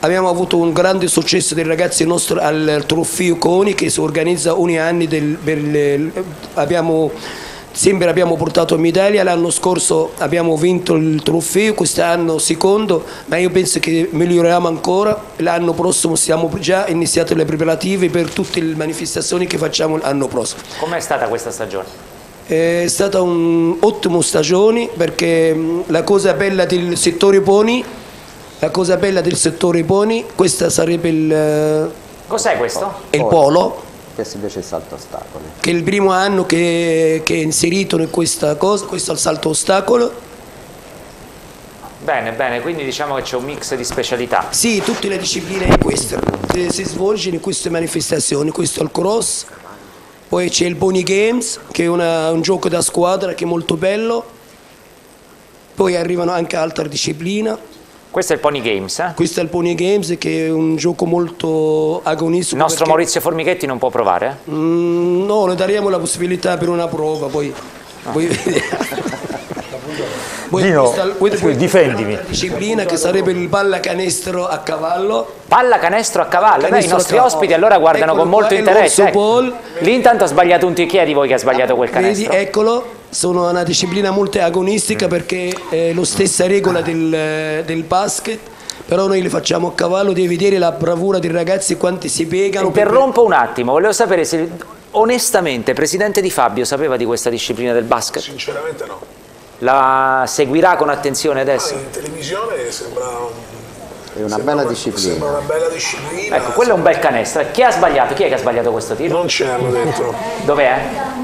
abbiamo avuto un grande successo dei ragazzi nostri al trofeo CONI che si organizza ogni anno. Del, per le, abbiamo, sempre abbiamo portato medaglia, l'anno scorso abbiamo vinto il trofeo, quest'anno secondo, ma io penso che miglioreremo ancora. L'anno prossimo siamo già iniziate le preparative per tutte le manifestazioni che facciamo l'anno prossimo. Com'è stata questa stagione? È stata un'ottima stagione perché la cosa bella del settore pony, la cosa bella del settore pony, questa sarebbe il... Cos'è questo? Il polo. Questo invece è il salto ostacoli. Che è il primo anno che, che è inserito in questa cosa, questo è il salto ostacolo. Bene, bene, quindi diciamo che c'è un mix di specialità. Sì, tutte le discipline in questo, si svolgono in queste manifestazioni, questo è il cross. Poi c'è il Pony Games, che è una, un gioco da squadra che è molto bello. Poi arrivano anche altre discipline. Questo è il Pony Games, eh? Questo è il Pony Games, che è un gioco molto agonistico. Il nostro perché... Maurizio Formichetti non può provare? Eh? Mm, no, le daremo la possibilità per una prova, poi... No. poi... Poi Dino, questa, poi, poi difendimi. Disciplina che sarebbe il pallacanestro a cavallo. Pallacanestro a cavallo? Beh, i nostri a ospiti allora guardano eccolo con molto qua, interesse. Ecco. Lì intanto ha sbagliato un tic, chi è di voi che ha sbagliato quel canestro? Vedi, eccolo, sono una disciplina molto agonistica perché è la stessa regola del, del basket, però noi le facciamo a cavallo, devi vedere la bravura dei ragazzi quanti si piegano. Interrompo un attimo, volevo sapere se onestamente Presidente Di Fabio sapeva di questa disciplina del basket? Sinceramente no. La seguirà con attenzione adesso? Ah, in televisione sembra un... È una bella disciplina. Sembra una bella disciplina. Ecco, quello è un bel canestro. Chi ha sbagliato? Chi è che ha sbagliato questo tiro? Non c'è, hanno detto. Dov'è?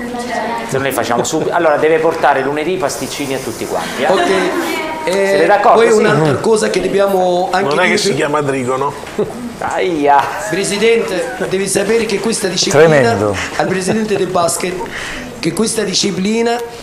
Se noi facciamo subito. Allora deve portare lunedì i pasticcini a tutti quanti. Eh? Ok. Eh, Siete d'accordo? poi Sì. un'altra cosa che dobbiamo anche Non è che dire, si chiama Drigono? Aia. Presidente, devi sapere che questa disciplina, Tremendo. al Presidente del basket, che questa disciplina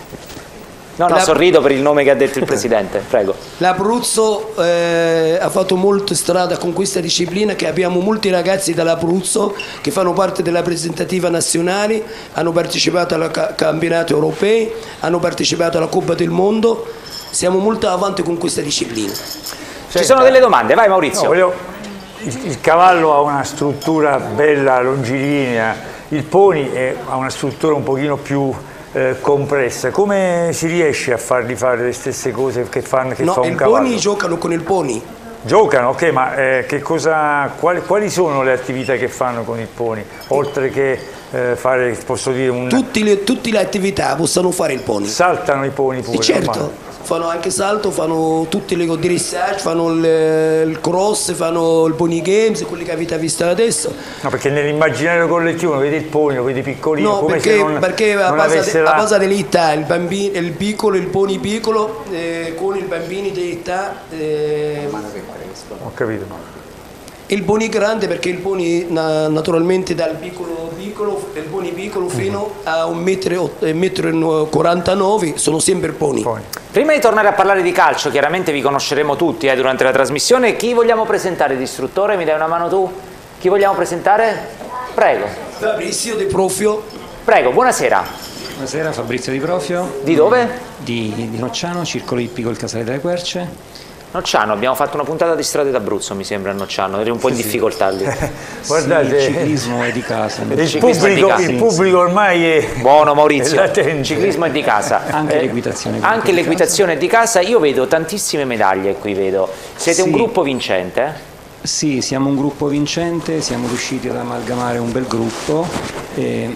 No, no, La- sorrido per il nome che ha detto il Presidente, prego. l'Abruzzo eh, ha fatto molto strada con questa disciplina, che abbiamo molti ragazzi dall'Abruzzo che fanno parte della rappresentativa nazionale, hanno partecipato ai ca- campionati europei, hanno partecipato alla Coppa del Mondo, siamo molto avanti con questa disciplina. Ci sono delle domande, vai Maurizio. No, volevo- il, il cavallo ha una struttura bella, longilinea, il pony è- ha una struttura un pochino più eh, compressa. Come si riesce a fargli fare le stesse cose che, fanno, che No, fa un i cavallo? pony giocano con il pony. Giocano, ok, ma eh, che cosa, quali, quali sono le attività che fanno con il pony? Oltre che eh, fare, posso dire, un... Tutti le, tutte le attività possono fare il pony. Saltano i pony pure? E certo, normale. fanno anche salto, fanno tutte le dressage, fanno il, il cross, fanno il pony games, quelli che avete visto adesso. No, perché nell'immaginario collettivo vedi il pony, lo vedi piccolino, No, come perché, se non, perché a non base, avesse de, la... a base dell'età, il, bambino, il piccolo, il pony piccolo, eh, con i bambini di età, eh, Ho capito. il pony grande, perché il pony na- naturalmente dal piccolo piccolo, il pony piccolo fino a un metro e quarantanove sono sempre pony. Pony. Prima di tornare a parlare di calcio, chiaramente vi conosceremo tutti eh, durante la trasmissione. Chi vogliamo presentare di istruttore? Mi dai una mano tu? Chi vogliamo presentare? Prego. Fabrizio De Profio. Prego, buonasera. Buonasera, Fabrizio Di Profio. Di dove? Di, di Nocciano, Circolo Ippico Il Casale delle Querce. Nocciano, abbiamo fatto una puntata di Strade d'Abruzzo, mi sembra, a Nocciano, eri un po' in difficoltà lì. Guardate, Sì, il ciclismo è di casa. il ciclismo è di pubblico, casa. il pubblico ormai è... Buono Maurizio, è latente. il ciclismo è di casa. Anche Eh, l'equitazione. Anche l'equitazione è di casa, io vedo tantissime medaglie qui, vedo. Siete Sì. un gruppo vincente? eh? Sì, siamo un gruppo vincente, siamo riusciti ad amalgamare un bel gruppo. E,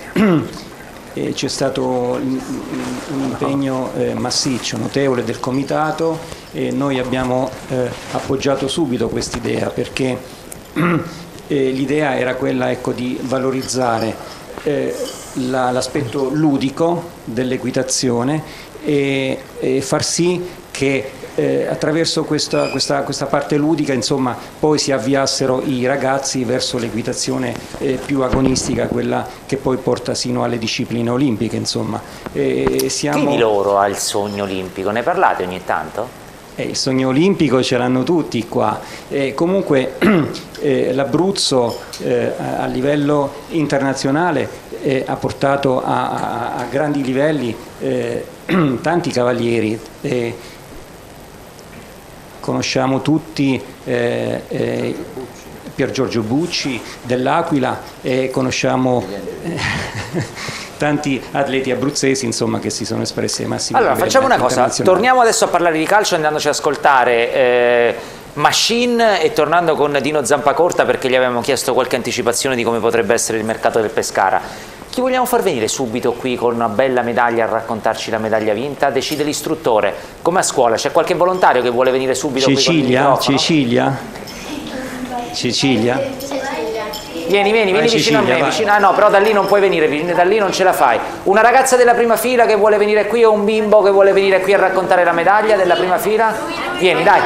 e c'è stato un un impegno eh, massiccio, notevole del comitato, e noi abbiamo eh, appoggiato subito quest'idea, perché eh, l'idea era quella, ecco, di valorizzare eh, la- l'aspetto ludico dell'equitazione e, e far sì che eh, attraverso questa, questa, questa parte ludica, insomma, poi si avviassero i ragazzi verso l'equitazione eh, più agonistica, quella che poi porta sino alle discipline olimpiche, insomma. E siamo... Chi di loro ha il sogno olimpico? Ne parlate ogni tanto? Eh, il sogno olimpico ce l'hanno tutti qua. Eh, comunque eh, l'Abruzzo eh, a a livello internazionale eh, ha portato a, a- a grandi livelli eh, tanti cavalieri. Eh, conosciamo tutti eh, eh, Pier Giorgio Bucci dell'Aquila e conosciamo eh, tanti atleti abruzzesi, insomma, che si sono espressi ai massimi Allora livelli facciamo una cosa, internazionali. torniamo adesso a parlare di calcio andandoci ad ascoltare eh, Machine e tornando con Dino Zampacorta, perché gli avevamo chiesto qualche anticipazione di come potrebbe essere il mercato del Pescara. Chi vogliamo far venire subito qui con una bella medaglia a raccontarci la medaglia vinta? Decide l'istruttore, come a scuola, c'è qualche volontario che vuole venire subito qui con il microfono? Cecilia? Cecilia? Vieni, vieni, vieni Vai, vicino Cecilia, a me, vai. vicino, ah no, però da lì non puoi venire, da lì non ce la fai. Una ragazza della prima fila che vuole venire qui o un bimbo che vuole venire qui a raccontare la medaglia della prima fila? Vieni, dai.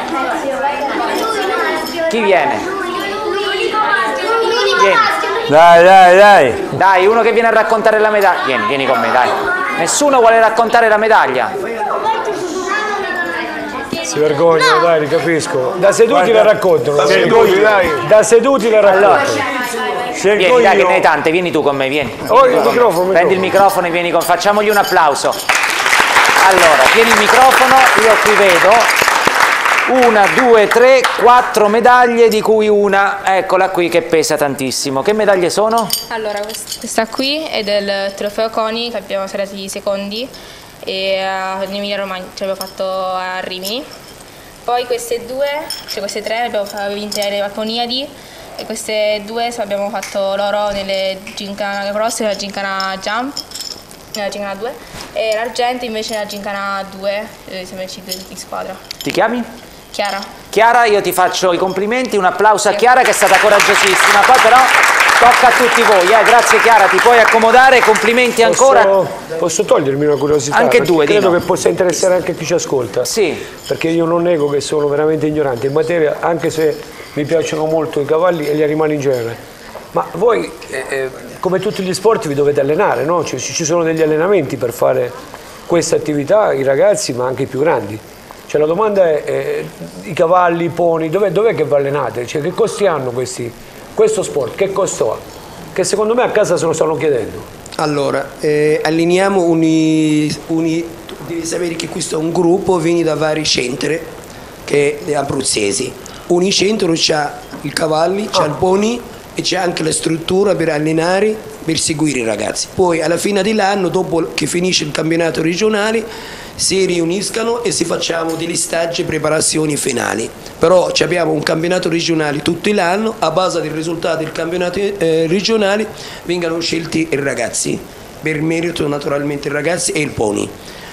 Chi viene? Vieni. Dai, dai, dai. Dai, uno che viene a raccontare la medaglia. Vieni, vieni con me, dai. Nessuno vuole raccontare la medaglia. Si vergognano, dai, li capisco. Da seduti Guarda, la raccontano. da seduti, dai. Da seduti la raccontano. Vieni, dai, che ne hai tante, vieni tu con me, vieni. Oh, il Vieni con me. microfono, Prendi il microfono e vieni con, facciamogli un applauso. Allora, tieni il microfono, io qui vedo una, due, tre, quattro medaglie, di cui una, eccola qui, che pesa tantissimo. Che medaglie sono? Allora, quest- questa qui è del trofeo CONI, che abbiamo stati secondi, e uh, in Emilia Romagna ce l'abbiamo fatto a Rimini. Poi queste due, cioè queste tre, le abbiamo vinte alle Poniadi, e queste due abbiamo fatto l'oro nelle Gincana Cross e la Gincana Jump, nella Gincana due, e l'argento invece nella Gincana due, eh, siamo invece di squadra. Ti chiami? Chiara. Chiara, io ti faccio i complimenti, un applauso a Chiara che è stata coraggiosissima, poi però tocca a tutti voi, eh. Grazie Chiara, ti puoi accomodare, complimenti ancora. Posso, posso togliermi una curiosità? Anche Perché due, credo Dino. che possa interessare anche chi ci ascolta. Sì. Perché io non nego che sono veramente ignorante in materia, anche se mi piacciono molto i cavalli e gli animali in genere. Ma voi, eh, eh, come tutti gli sport, vi dovete allenare, no? Ci, ci sono degli allenamenti per fare questa attività, i ragazzi, ma anche i più grandi. Cioè la domanda è, eh, i cavalli, i poni, dov'è, dov'è che vi allenate? Cioè, che costi hanno questi, questo sport? Che costo ha? Che secondo me a casa se lo stanno chiedendo. Allora, eh, alleniamo uni, uni, devi sapere che questo è un gruppo, vieni da vari centri che abruzzesi. Ogni centro c'ha i cavalli, c'ha Ah. il pony e c'è anche la struttura per allenare, per seguire i ragazzi. Poi alla fine dell'anno, dopo che finisce il campionato regionale, si riuniscono e si facciamo degli stagi e preparazioni finali. Però abbiamo un campionato regionale tutto l'anno, a base dei risultati del campionato eh, regionale vengono scelti i ragazzi, per merito naturalmente i ragazzi e il pony.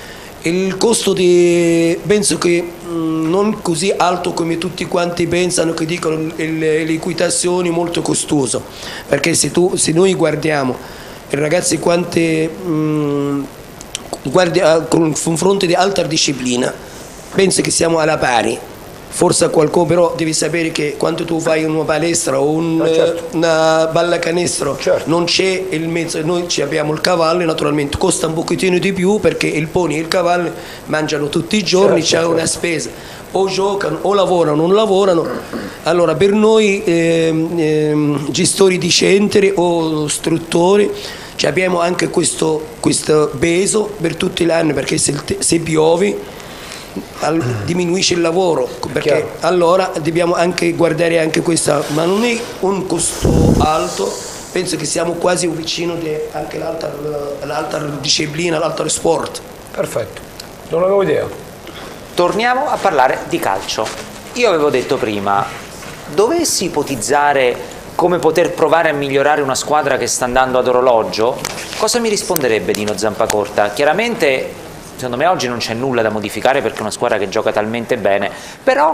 Il costo di, penso che mh, non così alto come tutti quanti pensano, che dicono le, le equitazioni molto costoso, perché se, tu, se noi guardiamo i ragazzi quante mh, guardi a confronto di altra disciplina, penso che siamo alla pari. Forse qualcuno, però devi sapere che quando tu fai una palestra o un, Ah, certo. una pallacanestro, Certo. non c'è il mezzo, noi ci abbiamo il cavallo, naturalmente costa un pochettino di più perché il pony e il cavallo mangiano tutti i giorni, Certo, c'è certo. una spesa, o giocano o lavorano o non lavorano. Allora per noi ehm, ehm, gestori di centri o istruttori ci abbiamo anche questo, questo peso per tutti gli anni, perché se, il te- se piove al- diminuisce il lavoro, perché Chiaro. allora dobbiamo anche guardare anche questa, ma non è un costo alto, penso che siamo quasi vicino di anche l'altra, l'altra disciplina, l'altro sport. Perfetto, non avevo idea. Torniamo a parlare di calcio. Io avevo detto prima, dovessi ipotizzare come poter provare a migliorare una squadra che sta andando ad orologio, cosa mi risponderebbe Dino Zampacorta? Chiaramente, secondo me oggi non c'è nulla da modificare perché è una squadra che gioca talmente bene, però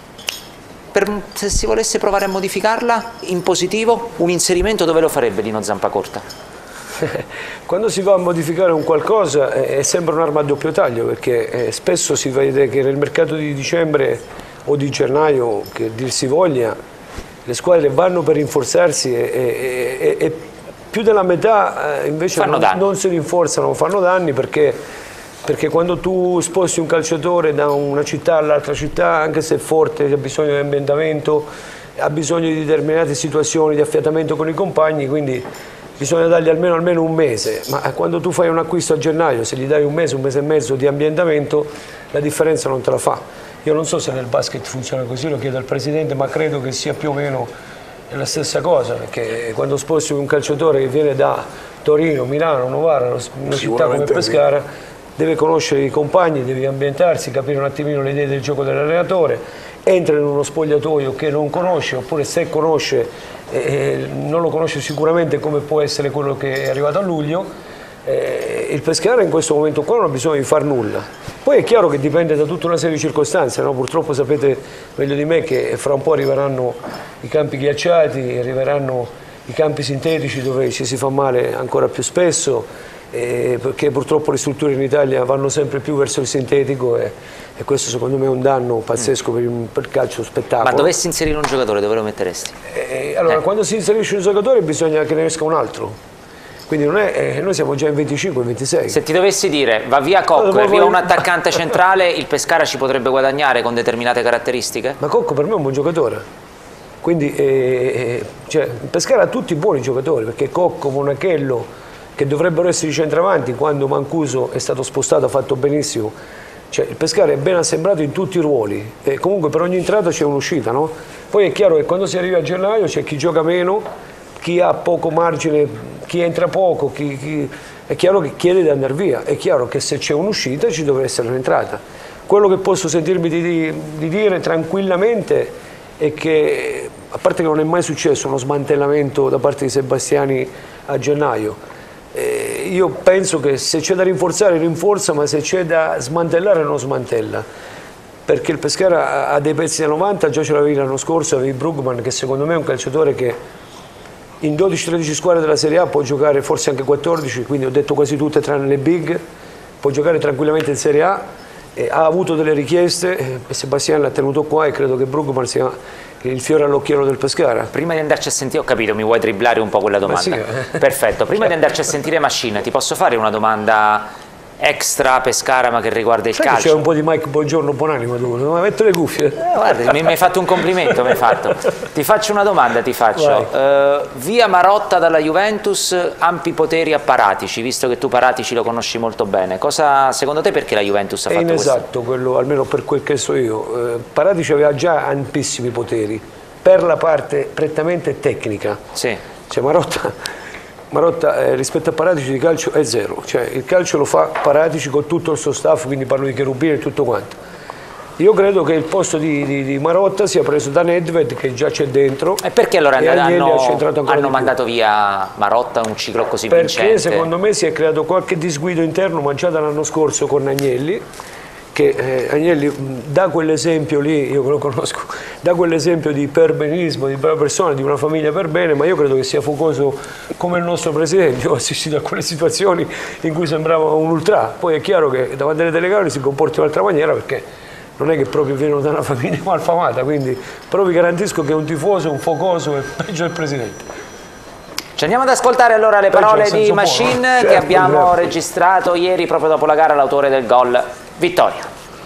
per, se si volesse provare a modificarla in positivo, un inserimento dove lo farebbe Dino Zampacorta? Quando si va a modificare un qualcosa eh, sembra un'arma a doppio taglio, perché eh, spesso si vede che nel mercato di dicembre o di gennaio, che dir si voglia, le squadre vanno per rinforzarsi e, e, e, e più della metà eh, invece Fanno non, danni. non si rinforzano, fanno danni, perché, perché quando tu sposti un calciatore da una città all'altra città, anche se è forte, ha bisogno di ambientamento, ha bisogno di determinate situazioni di affiatamento con i compagni, quindi bisogna dargli almeno, almeno un mese, ma quando tu fai un acquisto a gennaio, se gli dai un mese, un mese e mezzo di ambientamento, la differenza non te la fa. Io non so se nel basket funziona così, lo chiedo al Presidente, ma credo che sia più o meno la stessa cosa, perché quando sposti un calciatore che viene da Torino, Milano, Novara, una città come Pescara, deve conoscere i compagni, deve ambientarsi, capire un attimino le idee del gioco dell'allenatore, entra in uno spogliatoio che non conosce, oppure se conosce eh, non lo conosce sicuramente come può essere quello che è arrivato a luglio. Eh, il Pescara in questo momento qua non ha bisogno di far nulla. Poi è chiaro che dipende da tutta una serie di circostanze, no? Purtroppo sapete meglio di me che fra un po' arriveranno i campi ghiacciati, arriveranno i campi sintetici dove ci si fa male ancora più spesso, eh, perché purtroppo le strutture in Italia vanno sempre più verso il sintetico e, e questo secondo me è un danno pazzesco mm. per, il, per il calcio spettacolo. Ma dovessi inserire un giocatore, dove lo metteresti? Eh, allora, eh. quando si inserisce un giocatore bisogna che ne esca un altro. Quindi non è, eh, noi siamo già in venticinque ventisei. Se ti dovessi dire va via Cocco e arriva un attaccante centrale, il Pescara ci potrebbe guadagnare con determinate caratteristiche? Ma Cocco per me è un buon giocatore. Quindi eh, cioè, il Pescara ha tutti buoni giocatori, perché Cocco, Monachello, che dovrebbero essere i centravanti, quando Mancuso è stato spostato ha fatto benissimo. Cioè, il Pescara è ben assemblato in tutti i ruoli e comunque per ogni entrata c'è un'uscita, no? Poi è chiaro che quando si arriva a gennaio c'è chi gioca meno, chi ha poco margine, chi entra poco, chi, chi... è chiaro che chiede di andare via, è chiaro che se c'è un'uscita ci deve essere un'entrata. Quello che posso sentirmi di, di, di dire tranquillamente è che, a parte che non è mai successo uno smantellamento da parte di Sebastiani a gennaio, eh, io penso che se c'è da rinforzare rinforza, ma se c'è da smantellare non smantella. Perché il Pescara ha dei pezzi da novanta, già ce l'avevi l'anno scorso, avevi Brugman che secondo me è un calciatore che in dodici tredici squadre della Serie A può giocare, forse anche quattordici, quindi ho detto quasi tutte tranne le big, può giocare tranquillamente in Serie A, e ha avuto delle richieste e Sebastiano l'ha tenuto qua e credo che Brugman sia il fiore all'occhiello del Pescara. Prima di andarci a sentire, ho capito, mi vuoi dribblare un po' quella domanda? Sì, eh. Perfetto, prima di andarci a sentire Machine ti posso fare una domanda extra Pescara ma che riguarda il Sai calcio? C'è un po' di Mike Buongiorno Buonanima tu, non metto le cuffie. Eh, guarda, mi, mi hai fatto un complimento, mi hai fatto. Ti faccio una domanda, ti faccio. Uh, via Marotta dalla Juventus, ampi poteri a Paratici, visto che tu Paratici lo conosci molto bene. Cosa, secondo te, perché la Juventus ha è fatto questo? È inesatto quello, almeno per quel che so io. Uh, Paratici aveva già ampissimi poteri per la parte prettamente tecnica. Sì. Cioè Marotta... Marotta eh, rispetto a Paratici di calcio è zero, cioè il calcio lo fa Paratici con tutto il suo staff, quindi parlo di Cherubini e tutto quanto. Io credo che il posto di, di, di Marotta sia preso da Nedved che già c'è dentro. E perché allora e hanno, hanno mandato via Marotta un ciclo così perché vincente? Perché secondo me si è creato qualche disguido interno, ma già dall'anno scorso con Agnelli, che eh, Agnelli dà quell'esempio lì, io lo conosco, dà quell'esempio di perbenismo, di brava persona, di una famiglia per bene, ma io credo che sia focoso come il nostro presidente. Io ho assistito a quelle situazioni in cui sembrava un ultra, poi è chiaro che davanti alle telecamere si comporta in un'altra maniera perché non è che proprio viene da una famiglia malfamata, quindi però vi garantisco che è un tifoso, un focoso e peggio del presidente. Ci andiamo ad ascoltare allora le parole di Machine buono, certo, che abbiamo certo. registrato ieri proprio dopo la gara, l'autore del gol Vittoria.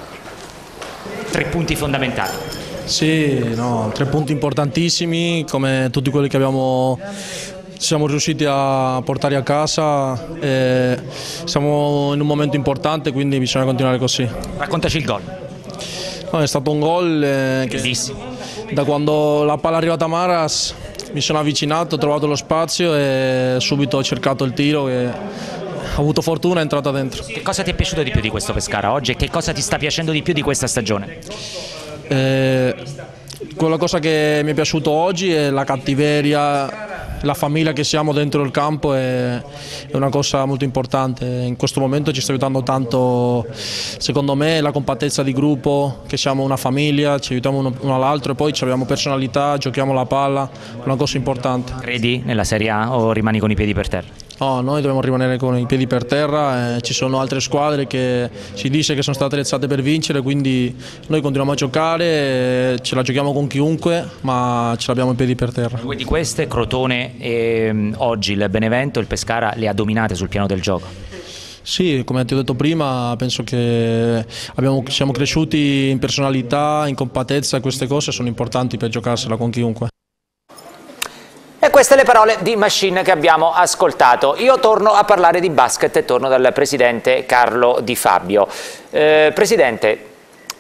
Tre punti fondamentali. Sì, no, tre punti importantissimi come tutti quelli che abbiamo siamo riusciti a portare a casa. E siamo in un momento importante, quindi bisogna continuare così. Raccontaci il gol. No, è stato un gol eh, che da quando la palla è arrivata a Maras mi sono avvicinato, ho trovato lo spazio e subito ho cercato il tiro e ho avuto fortuna, è entrata dentro. Che cosa ti è piaciuto di più di questo Pescara oggi e che cosa ti sta piacendo di più di questa stagione? Eh, quella cosa che mi è piaciuto oggi è la cattiveria, la famiglia che siamo dentro il campo, è, è una cosa molto importante. In questo momento ci sta aiutando tanto, secondo me, la compattezza di gruppo, che siamo una famiglia, ci aiutiamo uno, uno all'altro e poi abbiamo personalità, giochiamo la palla, è una cosa importante. Credi nella Serie A o rimani con i piedi per terra? No, noi dobbiamo rimanere con i piedi per terra, eh, ci sono altre squadre che si dice che sono state attrezzate per vincere, quindi noi continuiamo a giocare, eh, ce la giochiamo con chiunque, ma ce l'abbiamo i piedi per terra. Due di queste, Crotone e oggi il Benevento, il Pescara le ha dominate sul piano del gioco. Sì, come ti ho detto prima, penso che abbiamo, siamo cresciuti in personalità, in compattezza e queste cose sono importanti per giocarsela con chiunque. E queste le parole di Machine che abbiamo ascoltato. Io torno a parlare di basket e torno dal presidente Carlo Di Fabio. Eh, presidente,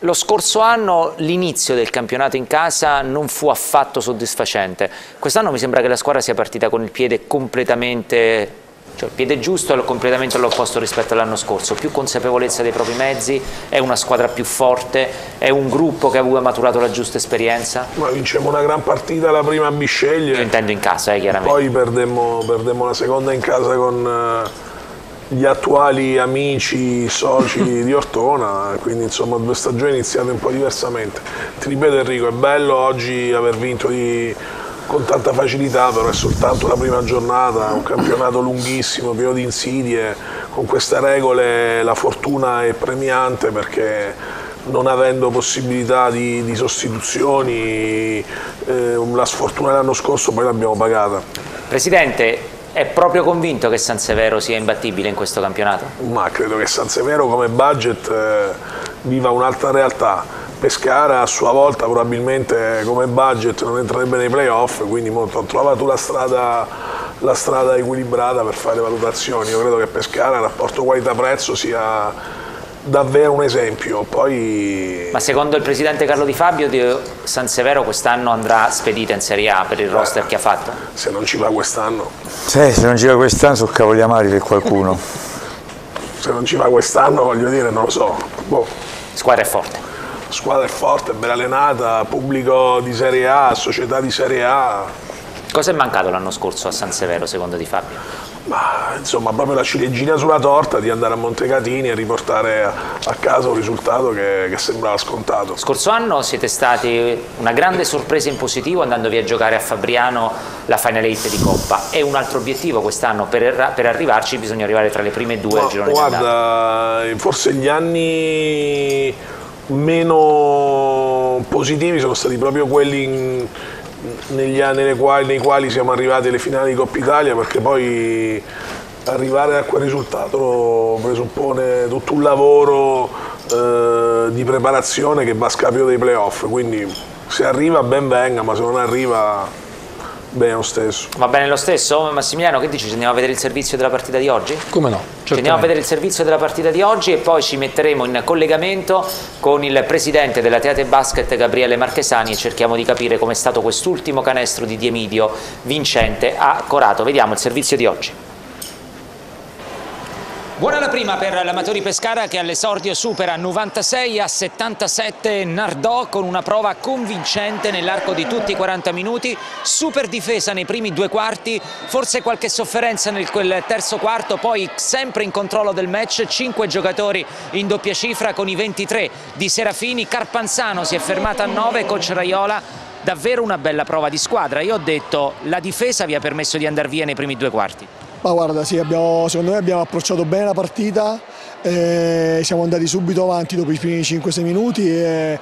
Lo scorso anno l'inizio del campionato in casa non fu affatto soddisfacente. Quest'anno mi sembra che la squadra sia partita con il piede completamente, cioè il piede giusto e completamente all'opposto rispetto all'anno scorso. Più consapevolezza dei propri mezzi, è una squadra più forte, è un gruppo che aveva maturato la giusta esperienza. Ma vincemmo una gran partita la prima a Bisceglie. Io intendo in casa, eh, chiaramente. Poi perdemmo, perdemmo la seconda in casa con gli attuali amici, soci di Ortona, quindi insomma due stagioni iniziate un po' diversamente. Ti ripeto Enrico, è bello oggi aver vinto di, con tanta facilità, però è soltanto la prima giornata, un campionato lunghissimo, pieno di insidie, con queste regole la fortuna è premiante perché non avendo possibilità di, di sostituzioni, eh, la sfortuna dell'anno scorso poi l'abbiamo pagata. Presidente, è proprio convinto che San Severo sia imbattibile in questo campionato? Ma credo che San Severo come budget eh, viva un'altra realtà. Pescara a sua volta probabilmente come budget non entrerebbe nei playoff, quindi molto, ho trovato la strada, la strada equilibrata per fare valutazioni. Io credo che Pescara, il rapporto qualità-prezzo sia davvero un esempio. Poi... Ma secondo il presidente Carlo Di Fabio di San Severo quest'anno andrà spedita in Serie A per il roster eh, che ha fatto? Se non ci va quest'anno. Sì, se non ci va quest'anno sono cavoli amari per qualcuno. Se non ci va quest'anno voglio dire, non lo so. Boh. Squadra è forte. La squadra è forte, ben allenata, pubblico di Serie A, società di Serie A. Cosa è mancato l'anno scorso a San Severo secondo Di Fabio? Ma insomma proprio la ciliegina sulla torta di andare a Montecatini e riportare a, a casa un risultato che, che sembrava scontato. Scorso anno siete stati una grande sorpresa in positivo andandovi a giocare a Fabriano la Final Eight di Coppa. È un altro obiettivo quest'anno, per, per arrivarci bisogna arrivare tra le prime due al girone d'andata. Guarda, forse gli anni meno positivi sono stati proprio quelli in, negli anni nei quali, nei quali siamo arrivati alle finali di Coppa Italia, perché poi arrivare a quel risultato presuppone tutto un lavoro eh, di preparazione che va a scapito dei playoff, quindi se arriva ben venga, ma se non arriva bene lo stesso. Va bene lo stesso? Massimiliano, che dici? Ci andiamo a vedere il servizio della partita di oggi? Come no? Ci andiamo a vedere il servizio della partita di oggi e poi ci metteremo in collegamento con il presidente della Teate Basket Gabriele Marchesani e cerchiamo di capire com'è stato quest'ultimo canestro di Diemidio vincente a Corato. Vediamo il servizio di oggi. Buona la prima per l'Amatori Pescara che all'esordio supera novantasei a settantasette Nardò con una prova convincente nell'arco di tutti i quaranta minuti, super difesa nei primi due quarti, forse qualche sofferenza nel quel terzo quarto, poi sempre in controllo del match, cinque giocatori in doppia cifra con i ventitré di Serafini, Carpanzano si è fermata a nove, coach Raiola, davvero una bella prova di squadra. Io ho detto la difesa vi ha permesso di andare via nei primi due quarti. Ma guarda, sì, abbiamo, secondo me abbiamo approcciato bene la partita, eh, siamo andati subito avanti dopo i primi cinque sei minuti e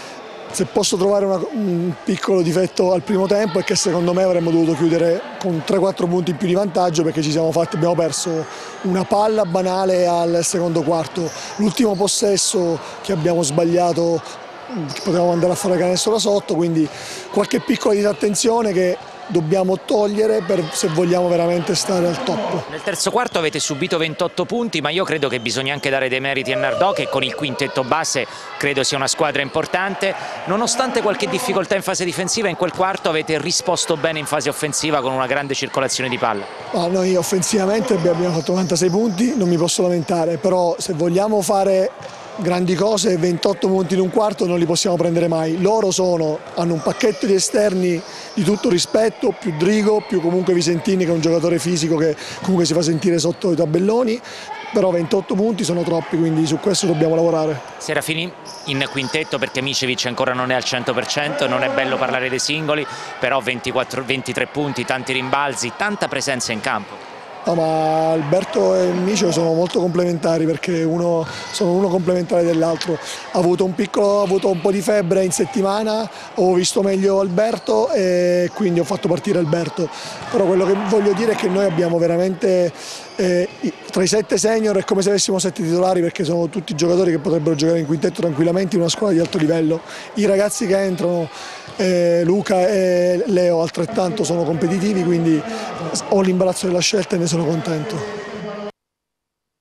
se posso trovare una, un piccolo difetto al primo tempo è che secondo me avremmo dovuto chiudere con tre quattro punti in più di vantaggio perché ci siamo fatti, abbiamo perso una palla banale al secondo quarto, l'ultimo possesso che abbiamo sbagliato, che potevamo andare a fare canestro da sotto, quindi qualche piccola disattenzione che dobbiamo togliere per, se vogliamo veramente stare al top. Nel terzo quarto avete subito ventotto punti, ma io credo che bisogna anche dare dei meriti a Nardò che con il quintetto base credo sia una squadra importante. Nonostante qualche difficoltà in fase difensiva, in quel quarto avete risposto bene in fase offensiva con una grande circolazione di palla. Ah, noi offensivamente abbiamo fatto novantasei punti, non mi posso lamentare, però se vogliamo fare grandi cose, ventotto punti in un quarto non li possiamo prendere mai. Loro sono, hanno un pacchetto di esterni di tutto rispetto, più Drigo, più comunque Visentini che è un giocatore fisico che comunque si fa sentire sotto i tabelloni, però ventotto punti sono troppi, quindi su questo dobbiamo lavorare. Serafini in quintetto perché Micevic ancora non è al cento per cento, non è bello parlare dei singoli, però ventiquattro, ventitré punti, tanti rimbalzi, tanta presenza in campo. No, ma Alberto e Micio sono molto complementari perché uno, sono uno complementare dell'altro. Ha avuto un piccolo, ha avuto un po' di febbre in settimana, ho visto meglio Alberto e quindi ho fatto partire Alberto. Però quello che voglio dire è che noi abbiamo veramente eh, tra i sette senior è come se avessimo sette titolari perché sono tutti giocatori che potrebbero giocare in quintetto tranquillamente in una squadra di alto livello. I ragazzi che entrano, eh, Luca e Leo altrettanto sono competitivi, quindi ho l'imbarazzo della scelta e ne sono contento.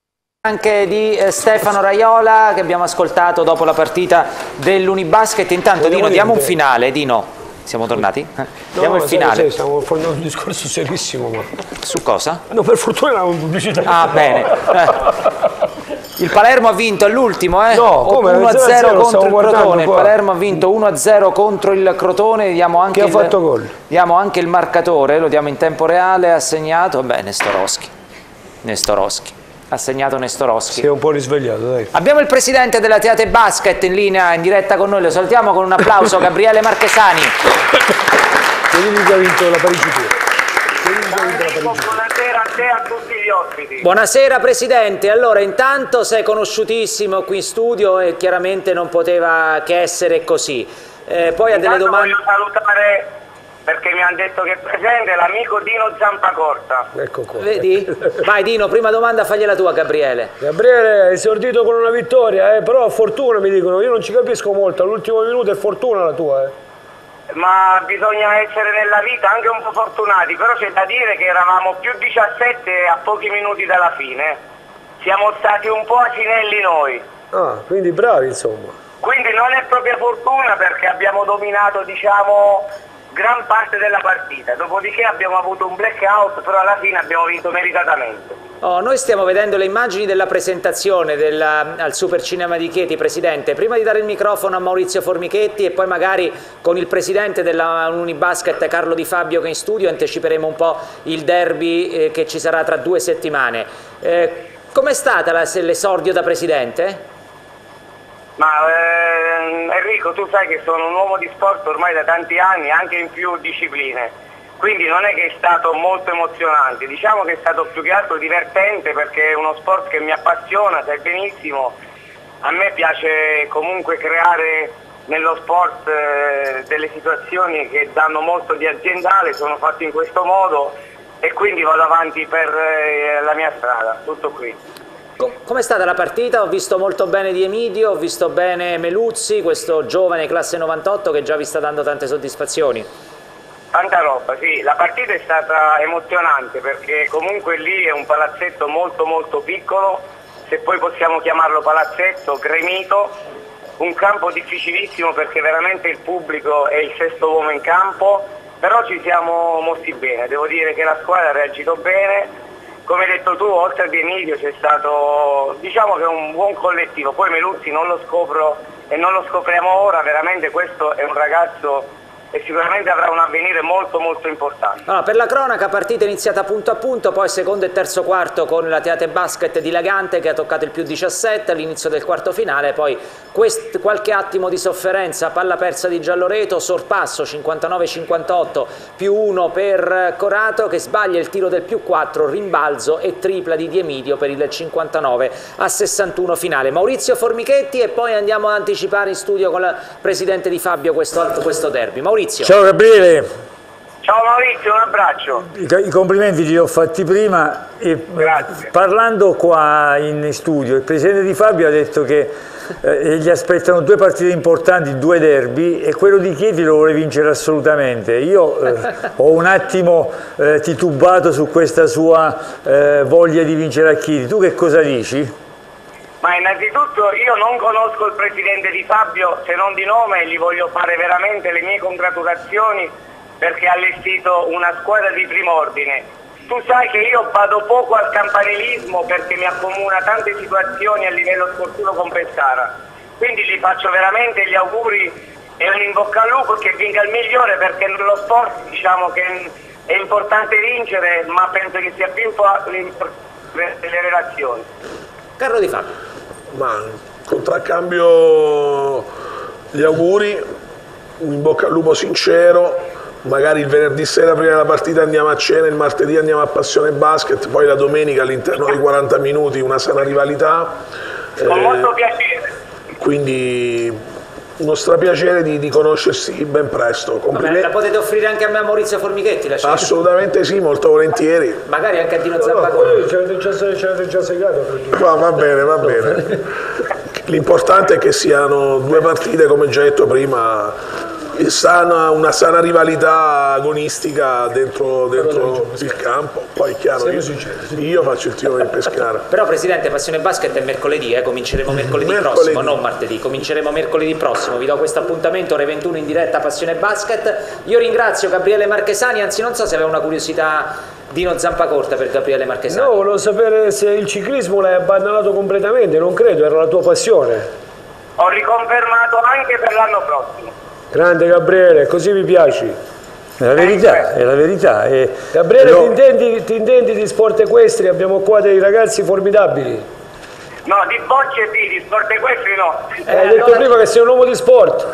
Anche di eh, Stefano Raiola, che abbiamo ascoltato dopo la partita dell'Unibasket. Intanto Dino, diamo un finale. Dino, siamo tornati? Eh? No, diamo il finale. Sai, stiamo facendo un discorso serissimo. Ma... Su cosa? No, per fortuna era una pubblicità. Ah, bene. Eh. Il Palermo ha vinto all'ultimo, eh? No, come? uno a zero contro il Crotone. Qua. Il Palermo ha vinto uno a zero contro il Crotone. Diamo anche Chi il, ha fatto gol? Diamo anche il marcatore, lo diamo in tempo reale. Ha segnato, beh, Nestorowski. Nestorowski. Ha segnato Nestorowski. Si è un po' risvegliato, dai. Abbiamo il presidente della Teate Basket in linea, in diretta con noi. Lo salutiamo con un applauso, Gabriele Marchesani. Che ha vinto la Parigi Tour. Buonasera a te e a tutti gli ospiti. Buonasera Presidente, allora intanto sei conosciutissimo qui in studio e chiaramente non poteva che essere così. Eh, poi ha delle domande. Voglio salutare, perché mi hanno detto che è presente, l'amico Dino Zampacorta. Ecco qua. Vedi? Vai Dino, prima domanda fagli la tua Gabriele. Gabriele, hai esordito con una vittoria, eh, però fortuna mi dicono, io non ci capisco molto, all'ultimo minuto è fortuna la tua, eh. Ma bisogna essere nella vita anche un po' fortunati, però c'è da dire che eravamo più diciassette a pochi minuti dalla fine. Siamo stati un po' asinelli noi. Ah, quindi bravi insomma. Quindi non è proprio fortuna perché abbiamo dominato, diciamo, gran parte della partita. Dopodiché abbiamo avuto un blackout, però alla fine abbiamo vinto meritatamente. Oh, noi stiamo vedendo le immagini della presentazione della, al Supercinema di Chieti, Presidente. Prima di dare il microfono a Maurizio Formichetti e poi magari con il Presidente della Unibasket Carlo Di Fabio che è in studio anticiperemo un po' il derby eh, che ci sarà tra due settimane. Eh, com'è stata l'esordio da Presidente? Ma eh, Enrico, tu sai che sono un uomo di sport ormai da tanti anni, anche in più discipline. Quindi non è che è stato molto emozionante, diciamo che è stato più che altro divertente perché è uno sport che mi appassiona, sai benissimo, a me piace comunque creare nello sport eh, delle situazioni che danno molto di aziendale, sono fatte in questo modo e quindi vado avanti per eh, la mia strada, tutto qui. Com'è stata la partita? Ho visto molto bene Di Emidio, ho visto bene Meluzzi, questo giovane classe novantotto che già vi sta dando tante soddisfazioni. Tanta roba, sì, la partita è stata emozionante perché comunque lì è un palazzetto molto molto piccolo, se poi possiamo chiamarlo palazzetto, gremito, un campo difficilissimo perché veramente il pubblico è il sesto uomo in campo, però ci siamo mossi bene, devo dire che la squadra ha reagito bene, come hai detto tu, oltre a Di Emidio c'è stato, diciamo che è un buon collettivo, poi Meluzzi non lo scopro e non lo scopriamo ora, veramente questo è un ragazzo e sicuramente avrà un avvenire molto molto importante. Allora, per la cronaca, partita iniziata punto a punto, poi secondo e terzo quarto con la Teate Basket dilagante che ha toccato il più diciassette all'inizio del quarto finale, poi quest, qualche attimo di sofferenza, palla persa di Gialloreto, sorpasso cinquantanove cinquantotto più uno per Corato che sbaglia il tiro del più quattro, rimbalzo e tripla di Di Emidio per il cinquantanove a sessantuno finale. Maurizio Formichetti e poi andiamo ad anticipare in studio con il Presidente Di Fabio questo, questo derby. Maurizio. Ciao Gabriele. Ciao Maurizio, un abbraccio. I, i complimenti li ho fatti prima e Grazie. Parlando qua in studio il Presidente Di Fabio ha detto che eh, gli aspettano due partite importanti, due derby e quello di Chieti lo vuole vincere assolutamente. Io eh, ho un attimo eh, titubato su questa sua eh, voglia di vincere a Chieti. Tu che cosa dici? Ma innanzitutto io non conosco il Presidente Di Fabio se non di nome e gli voglio fare veramente le mie congratulazioni perché ha allestito una squadra di primo ordine. Tu sai che io vado poco al campanilismo perché mi accomuna tante situazioni a livello sportivo con Pescara, quindi gli faccio veramente gli auguri e un in bocca al lupo che vinca il migliore perché nello sport diciamo che è importante vincere ma penso che sia più importante le relazioni. Carlo Di Fabio. Ma contraccambio gli auguri, un in bocca al lupo sincero, magari il venerdì sera prima della partita andiamo a cena, il martedì andiamo a Passione Basket, poi la domenica all'interno di quaranta minuti una sana rivalità. Con eh, molto piacere. Quindi uno strapiacere di, di conoscersi ben presto. Vabbè, la potete offrire anche a me a Maurizio Formichetti? La Assolutamente sì, molto volentieri. Magari anche a Dino Zampacorta. No, ci avete già, ci avete già segato. Va, va bene, va bene. L'importante è che siano due partite, come già detto prima, sana, una sana rivalità agonistica dentro, dentro il campo. Poi è chiaro, io, io faccio il tiro del Pescara. Però Presidente, Passione Basket è mercoledì, eh? cominceremo mercoledì, mercoledì prossimo, non martedì, cominceremo mercoledì prossimo. Vi do questo appuntamento, ore ventuno in diretta Passione Basket. Io ringrazio Gabriele Marchesani, anzi non so se aveva una curiosità Dino Zampacorta per Gabriele Marchesani. No, volevo sapere se il ciclismo l'hai abbandonato completamente, non credo, era la tua passione. Ho riconfermato anche per l'anno prossimo. Grande Gabriele, così mi piaci. È la verità, è la verità. E Gabriele, lo... ti, intendi, ti intendi di sport equestri? Abbiamo qua dei ragazzi formidabili. No, di bocce sì, di sport equestri no. Eh, hai detto prima che sei un uomo di sport.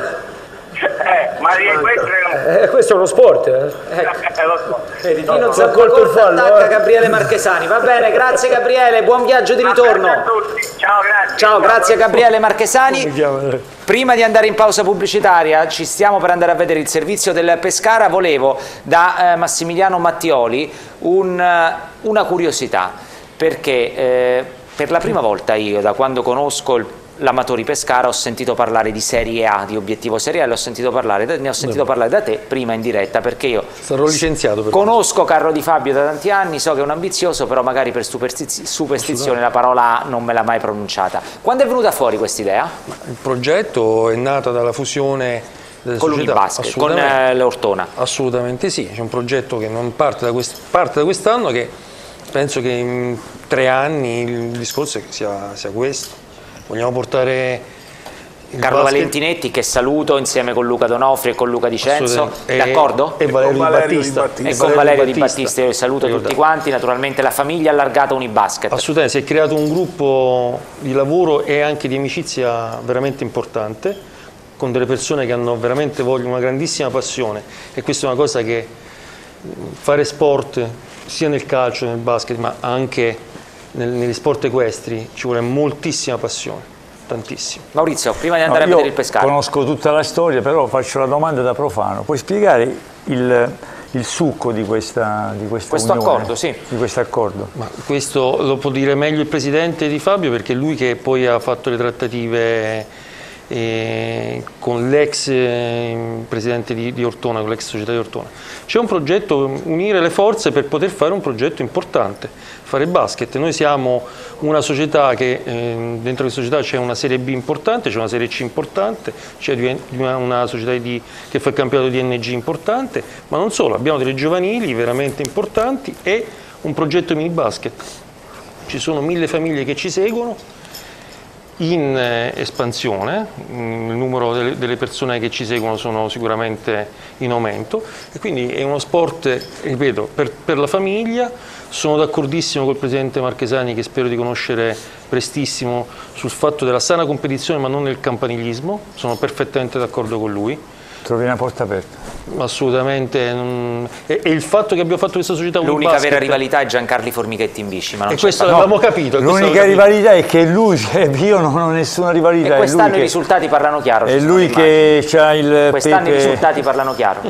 Eh, ma di equestri no. Eh, questo è uno sport, eh? Eh, lo so. Vedi, Dino Zampacorta attacca Gabriele Marchesani. Va bene, grazie Gabriele, buon viaggio di ritorno. Grazie a tutti. Ciao, grazie. Ciao, grazie a Gabriele Marchesani. Prima di andare in pausa pubblicitaria, ci stiamo per andare a vedere il servizio del Pescara. Volevo da eh, Massimiliano Mattioli un, una curiosità, perché eh, per la prima volta io, da quando conosco il l'Amatori Pescara, ho sentito parlare di Serie A, di obiettivo Serie A, l'ho sentito parlare da, ne ho sentito Beh. parlare da te prima in diretta, perché io sarò licenziato per conosco Carlo Di Fabio da tanti anni, so che è un ambizioso, però magari per superstiz superstizione la parola A non me l'ha mai pronunciata. Quando è venuta fuori questa idea? Il progetto è nato dalla fusione delle con l'Unibasket, con eh, l'Ortona. Assolutamente sì, c'è un progetto che non parte da quest parte da quest'anno, che penso che in tre anni il discorso sia, sia questo. Vogliamo portare Carlo basket. Valentinetti, che saluto insieme con Luca Donofri e con Luca Di Cenzo, d'accordo? E, e Valerio, Di Battista. Battista. E con Valerio Di Battista, io saluto Ricordate. tutti quanti, naturalmente la famiglia allargata Unibasket. Assolutamente, si è creato un gruppo di lavoro e anche di amicizia veramente importante, con delle persone che hanno veramente voglia, una grandissima passione, e questa è una cosa che fare sport, sia nel calcio, nel basket, ma anche negli sport equestri, ci vuole moltissima passione, tantissimo. Maurizio, prima di andare no, a vedere il Pescara, conosco tutta la storia, però faccio la domanda da profano. Puoi spiegare il, il succo di questa di questa questo unione, accordo, sì. di questo accordo? Ma questo lo può dire meglio il presidente Di Fabio, perché è lui che poi ha fatto le trattative eh, con l'ex eh, presidente di, di Ortona, con l'ex società di Ortona. C'è un progetto, unire le forze per poter fare un progetto importante, fare basket. Noi siamo una società che, eh, dentro la società c'è una Serie B importante, c'è una Serie C importante, c'è una, una società di, che fa il campionato di N G importante, ma non solo, abbiamo delle giovanili veramente importanti e un progetto mini basket. Ci sono mille famiglie che ci seguono, in eh, espansione, il numero delle, delle persone che ci seguono sono sicuramente in aumento, e quindi è uno sport, ripeto, per, per la famiglia. Sono d'accordissimo col presidente Marchesani, che spero di conoscere prestissimo, sul fatto della sana competizione ma non nel campanilismo, sono perfettamente d'accordo con lui. Trovi una porta aperta? Assolutamente, non... e, e il fatto che abbiamo fatto questa società l'unica vera rivalità è Giancarli Formichetti in bici, ma non e questo no. l'abbiamo capito. L'unica rivalità è che lui, io non ho nessuna rivalità. E quest'anno i che... risultati parlano chiaro. È lui che c'ha il quest'anno pepe... i risultati parlano chiaro.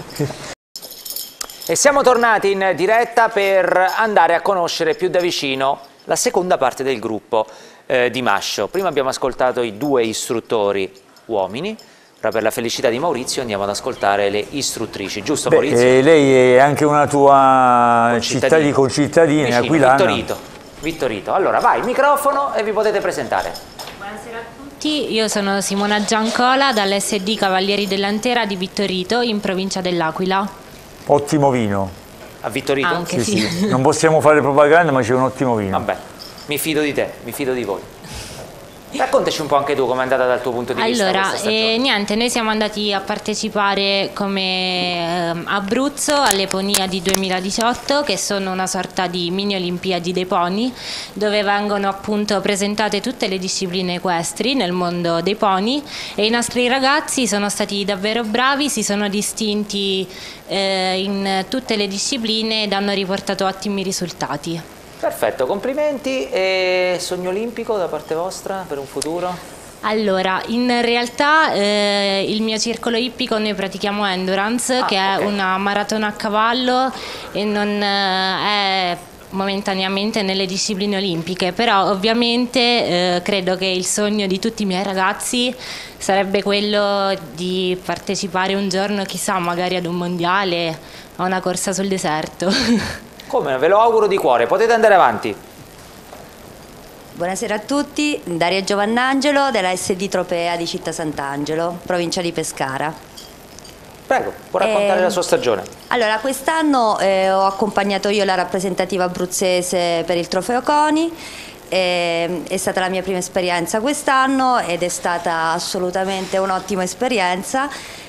E siamo tornati in diretta per andare a conoscere più da vicino la seconda parte del gruppo eh, di Mascio. Prima abbiamo ascoltato i due istruttori uomini. Ora, per la felicità di Maurizio, andiamo ad ascoltare le istruttrici, giusto Beh, Maurizio? Eh, lei è anche una tua città di concittadini, aquilana. Vittorito, Vittorito. Allora vai, microfono e vi potete presentare. Buonasera a tutti, io sono Simona Giancola dall'S D Cavalieri dell'Antera di Vittorito, in provincia dell'Aquila. Ottimo vino. A Vittorito? Anche sì, sì. sì. Non possiamo fare propaganda, ma c'è un ottimo vino. Vabbè, mi fido di te, mi fido di voi. Raccontaci un po' anche tu com'è andata dal tuo punto di vista allora, questa stagione. Eh, niente, noi siamo andati a partecipare come eh, Abruzzo alle Poniadi duemiladiciotto, che sono una sorta di mini Olimpiadi dei pony, dove vengono appunto presentate tutte le discipline equestri nel mondo dei pony, e i nostri ragazzi sono stati davvero bravi, si sono distinti eh, in tutte le discipline ed hanno riportato ottimi risultati. Perfetto, complimenti. E sogno olimpico da parte vostra per un futuro? Allora, in realtà eh, il mio circolo ippico noi pratichiamo endurance, ah, che okay. è una maratona a cavallo, e non eh, è momentaneamente nelle discipline olimpiche, però ovviamente eh, credo che il sogno di tutti i miei ragazzi sarebbe quello di partecipare un giorno, chissà, magari ad un mondiale, a una corsa sul deserto. Come? Ve lo auguro di cuore, potete andare avanti. Buonasera a tutti, Daria Giovannangelo della S D Tropea di Città Sant'Angelo, provincia di Pescara. Prego, può raccontare Eh, la sua stagione. Allora, quest'anno eh, ho accompagnato io la rappresentativa abruzzese per il Trofeo CONI, eh, è stata la mia prima esperienza quest'anno ed è stata assolutamente un'ottima esperienza.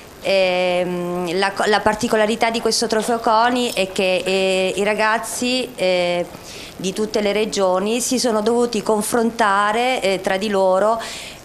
Eh, la, la particolarità di questo Trofeo CONI è che eh, i ragazzi eh, di tutte le regioni si sono dovuti confrontare eh, tra di loro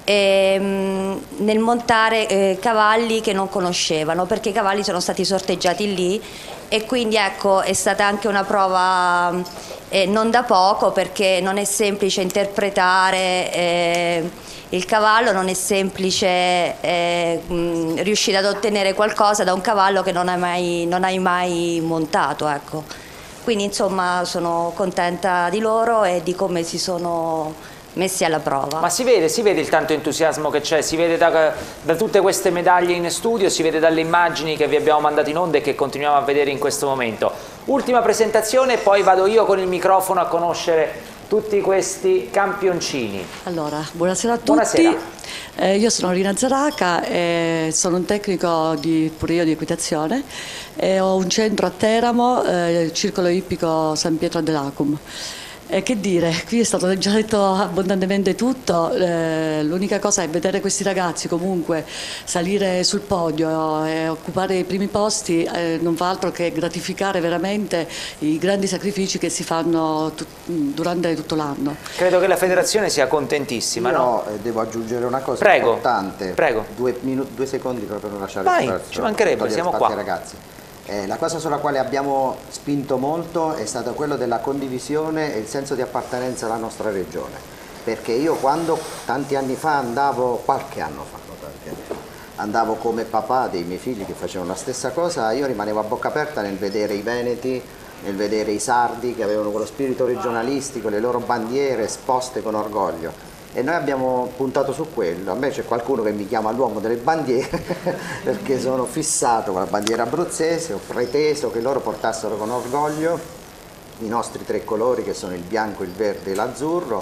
ehm, nel montare eh, cavalli che non conoscevano, perché i cavalli sono stati sorteggiati lì e quindi ecco è stata anche una prova eh, non da poco, perché non è semplice interpretare eh, il cavallo, non è semplice eh, mh, riuscire ad ottenere qualcosa da un cavallo che non hai mai, non hai mai montato, ecco. Quindi insomma sono contenta di loro e di come si sono messi alla prova. Ma si vede, si vede il tanto entusiasmo che c'è, si vede da, da tutte queste medaglie in studio, si vede dalle immagini che vi abbiamo mandato in onda e che continuiamo a vedere in questo momento. Ultima presentazione e poi vado io con il microfono a conoscere tutti questi campioncini. Allora, buonasera a tutti. Buonasera. Eh, io sono Rina Zaraca e sono un tecnico di, pure io di equitazione e ho un centro a Teramo, eh, Circolo Ippico San Pietro dell'Acum. Eh, che dire, qui è stato già detto abbondantemente tutto, eh, l'unica cosa è vedere questi ragazzi comunque salire sul podio e occupare i primi posti, eh, non fa altro che gratificare veramente i grandi sacrifici che si fanno tu durante tutto l'anno. Credo che la federazione sia contentissima, Io, no? eh, devo aggiungere una cosa Prego. importante. Prego. Due, minuti, due secondi proprio per non lasciare Vai, spazio, ci mancherebbe, togliere siamo spazio qua. ai ragazzi. Eh, la cosa sulla quale abbiamo spinto molto è stato quello della condivisione e il senso di appartenenza alla nostra regione, perché io quando tanti anni fa andavo, qualche anno fa, tanti anni fa, andavo come papà dei miei figli che facevano la stessa cosa, io rimanevo a bocca aperta nel vedere i veneti, nel vedere i sardi che avevano quello spirito regionalistico, le loro bandiere esposte con orgoglio. E noi abbiamo puntato su quello. A me c'è qualcuno che mi chiama l'uomo delle bandiere perché sono fissato con la bandiera abruzzese, ho preteso che loro portassero con orgoglio i nostri tre colori che sono il bianco, il verde e l'azzurro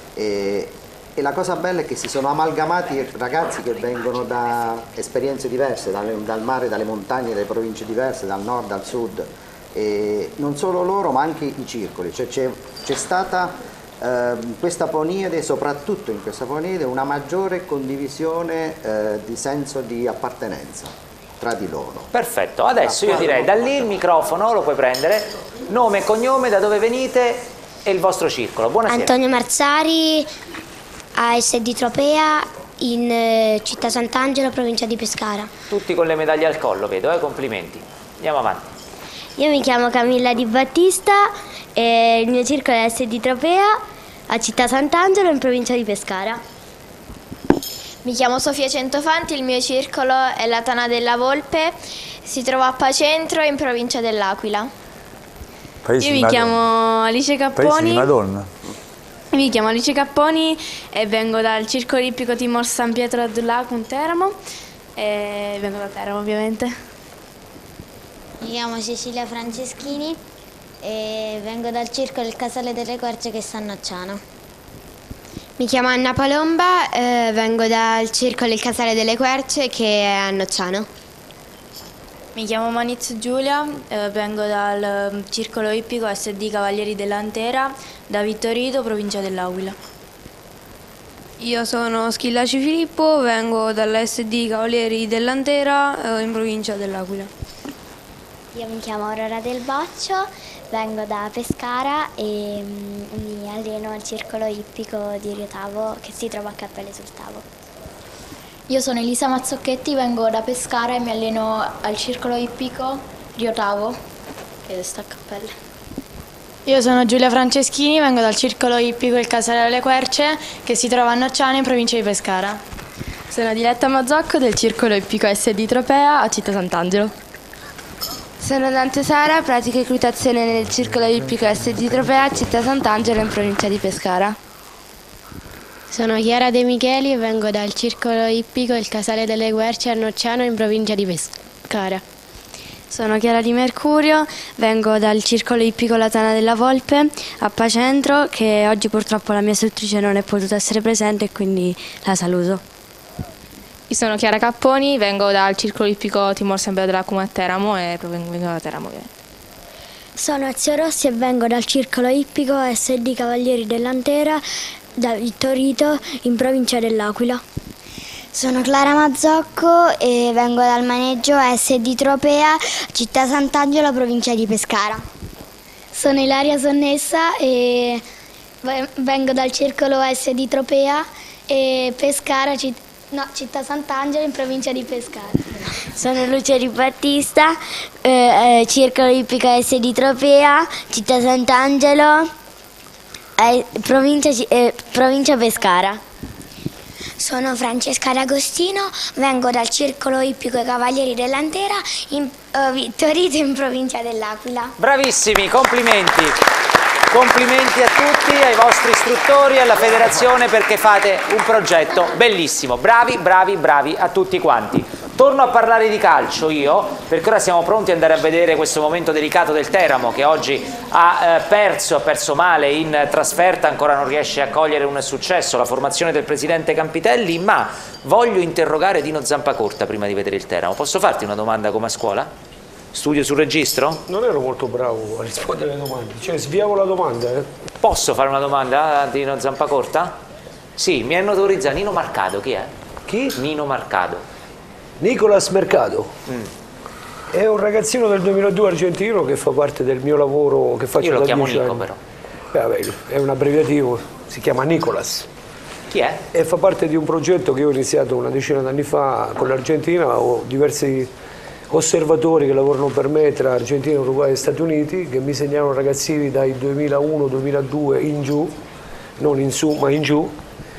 e, e la cosa bella è che si sono amalgamati ragazzi che vengono da esperienze diverse, dal, dal mare, dalle montagne, dalle province diverse, dal nord al sud e non solo loro ma anche i circoli, cioè c'è stata Uh, questa Poniade, soprattutto in questa Poniade, una maggiore condivisione uh, di senso di appartenenza tra di loro. Perfetto, adesso io direi da lì il microfono lo puoi prendere, nome e cognome, da dove venite e il vostro circolo. Buonasera. Antonio Marzari, A S D Tropea, in eh, Città Sant'Angelo, provincia di Pescara. Tutti con le medaglie al collo, vedo, eh? Complimenti. Andiamo avanti. Io mi chiamo Camilla Di Battista e il mio circolo è S D Tropea a Città Sant'Angelo in provincia di Pescara. Mi chiamo Sofia Centofanti, il mio circolo è la Tana della Volpe, si trova a Pacentro in provincia dell'Aquila. Paesi Io mi Madonna. chiamo Alice Capponi. Paesi di Madonna. Mi chiamo Alice Capponi e vengo dal circolo ippico Timor San Pietro dell'Acum Teramo e vengo da Teramo ovviamente. Mi chiamo Cecilia Franceschini e vengo dal circolo Il Casale delle Querce che sta a Nocciano. Mi chiamo Anna Palomba, eh, vengo dal circolo Il Casale delle Querce che è a Nocciano. Mi chiamo Manizio Giulia, eh, vengo dal circolo ippico S D Cavalieri dell'Antera da Vittorito, provincia dell'Aquila. Io sono Schillaci Filippo, vengo dalla S D Cavalieri dell'Antera eh, in provincia dell'Aquila. Io mi chiamo Aurora Del Baccio, vengo da Pescara e mm, mi alleno al circolo ippico di Rio Tavo che si trova a Cappelle sul Tavo. Io sono Elisa Mazzocchetti, vengo da Pescara e mi alleno al circolo ippico Rio Tavo che sta a Cappelle. Io sono Giulia Franceschini, vengo dal circolo ippico Il Casale delle Querce che si trova a Nocciano in provincia di Pescara. Sono Diletta Mazzocco del circolo ippico S D Tropea a Città Sant'Angelo. Sono Dante Sara, pratico equitazione nel circolo ippico S D Tropea, città Sant'Angelo in provincia di Pescara. Sono Chiara De Micheli e vengo dal circolo ippico Il Casale delle Querce a Nocciano in provincia di Pescara. Sono Chiara Di Mercurio, vengo dal circolo ippico Latana della Volpe a Pacentro, che oggi purtroppo la mia istruttrice non è potuta essere presente e quindi la saluto. Io sono Chiara Capponi, vengo dal circolo ippico Timor San Beda della Cuma a Teramo e provengo da Teramo. Sono Ezio Rossi e vengo dal circolo ippico S D Cavalieri dell'Antera da Vittorito in provincia dell'Aquila. Sono Clara Mazzocco e vengo dal maneggio S D Tropea, città Sant'Angelo, provincia di Pescara. Sono Ilaria Sonnessa e vengo dal circolo S D Tropea e Pescara, citt- no, città Sant'Angelo in provincia di Pescara. Sono Lucia Di Battista, eh, circolo ippico S D Tropea, città Sant'Angelo, eh, provincia, eh, provincia Pescara. Sono Francesca D'Agostino, vengo dal circolo ippico I Cavalieri dell'Antera in uh, Vittorito in provincia dell'Aquila. Bravissimi, complimenti. Complimenti a tutti, ai vostri istruttori, alla federazione, perché fate un progetto bellissimo. Bravi, bravi, bravi a tutti quanti. Torno a parlare di calcio io, perché ora siamo pronti ad andare a vedere questo momento delicato del Teramo, che oggi ha eh, perso, ha perso male in trasferta, ancora non riesce a cogliere un successo, la formazione del presidente Campitelli, ma voglio interrogare Dino Zampacorta prima di vedere il Teramo. Posso farti una domanda come a scuola? Studio sul registro? Non ero molto bravo a rispondere alle domande, cioè sviavo la domanda. Eh. Posso fare una domanda a Dino Zampacorta? Sì, mi hanno autorizzato. Nino Marcado, chi è? Chi? Nino Marcado. Nicolas Mercado. Mm. È un ragazzino del duemiladue argentino che fa parte del mio lavoro che faccio Io lo da chiamo dieci Nico anni. però. Vabbè, è un abbreviativo, si chiama Nicolas. Chi è? E fa parte di un progetto che io ho iniziato una decina d'anni fa con l'Argentina. Ho diversi osservatori che lavorano per me tra Argentina, Uruguay e Stati Uniti, che mi segnano ragazzini dai duemilauno duemiladue in giù, non in su ma in giù,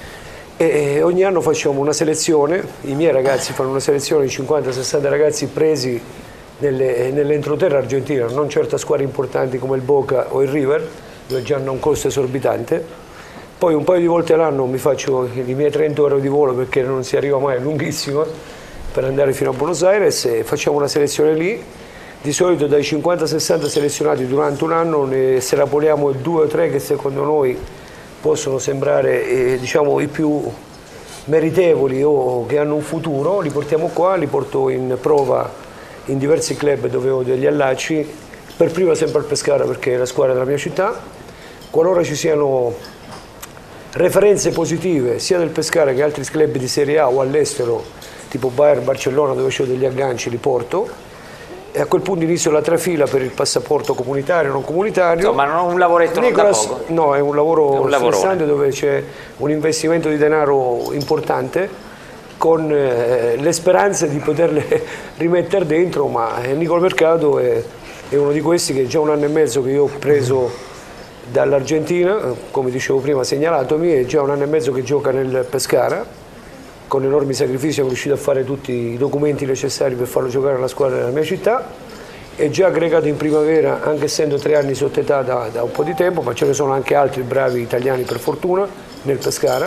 e ogni anno facciamo una selezione. I miei ragazzi fanno una selezione di cinquanta sessanta ragazzi presi nelle, nell'entroterra argentina, non certo a squadre importanti come il Boca o il River, dove già hanno un costo esorbitante. Poi un paio di volte all'anno mi faccio i miei trenta ore di volo, perché non si arriva mai, è lunghissimo, per andare fino a Buenos Aires, e facciamo una selezione lì. Di solito dai cinquanta sessanta selezionati durante un anno ne estrapoliamo due o tre che secondo noi possono sembrare eh, diciamo, i più meritevoli o che hanno un futuro. Li portiamo qua, li porto in prova in diversi club dove ho degli allacci, per prima sempre al Pescara perché è la squadra della mia città. Qualora ci siano referenze positive sia del Pescara che altri club di Serie A o all'estero, tipo Bayern, Barcellona, dove ho degli agganci, li porto. E a quel punto inizio la trafila per il passaporto comunitario, non comunitario. Insomma, non un lavoretto Nicolas, non da poco. No, è un lavoro è un stressante dove c'è un investimento di denaro importante, con eh, le speranze di poterle rimettere dentro, ma eh, Nicola Mercado è, è uno di questi che già un anno e mezzo che io ho preso dall'Argentina, come dicevo prima segnalatomi, è già un anno e mezzo che gioca nel Pescara. Con enormi sacrifici siamo riusciti a fare tutti i documenti necessari per farlo giocare alla squadra della mia città. È già aggregato in primavera, anche essendo tre anni sotto età da, da un po' di tempo, ma ce ne sono anche altri bravi italiani per fortuna nel Pescara.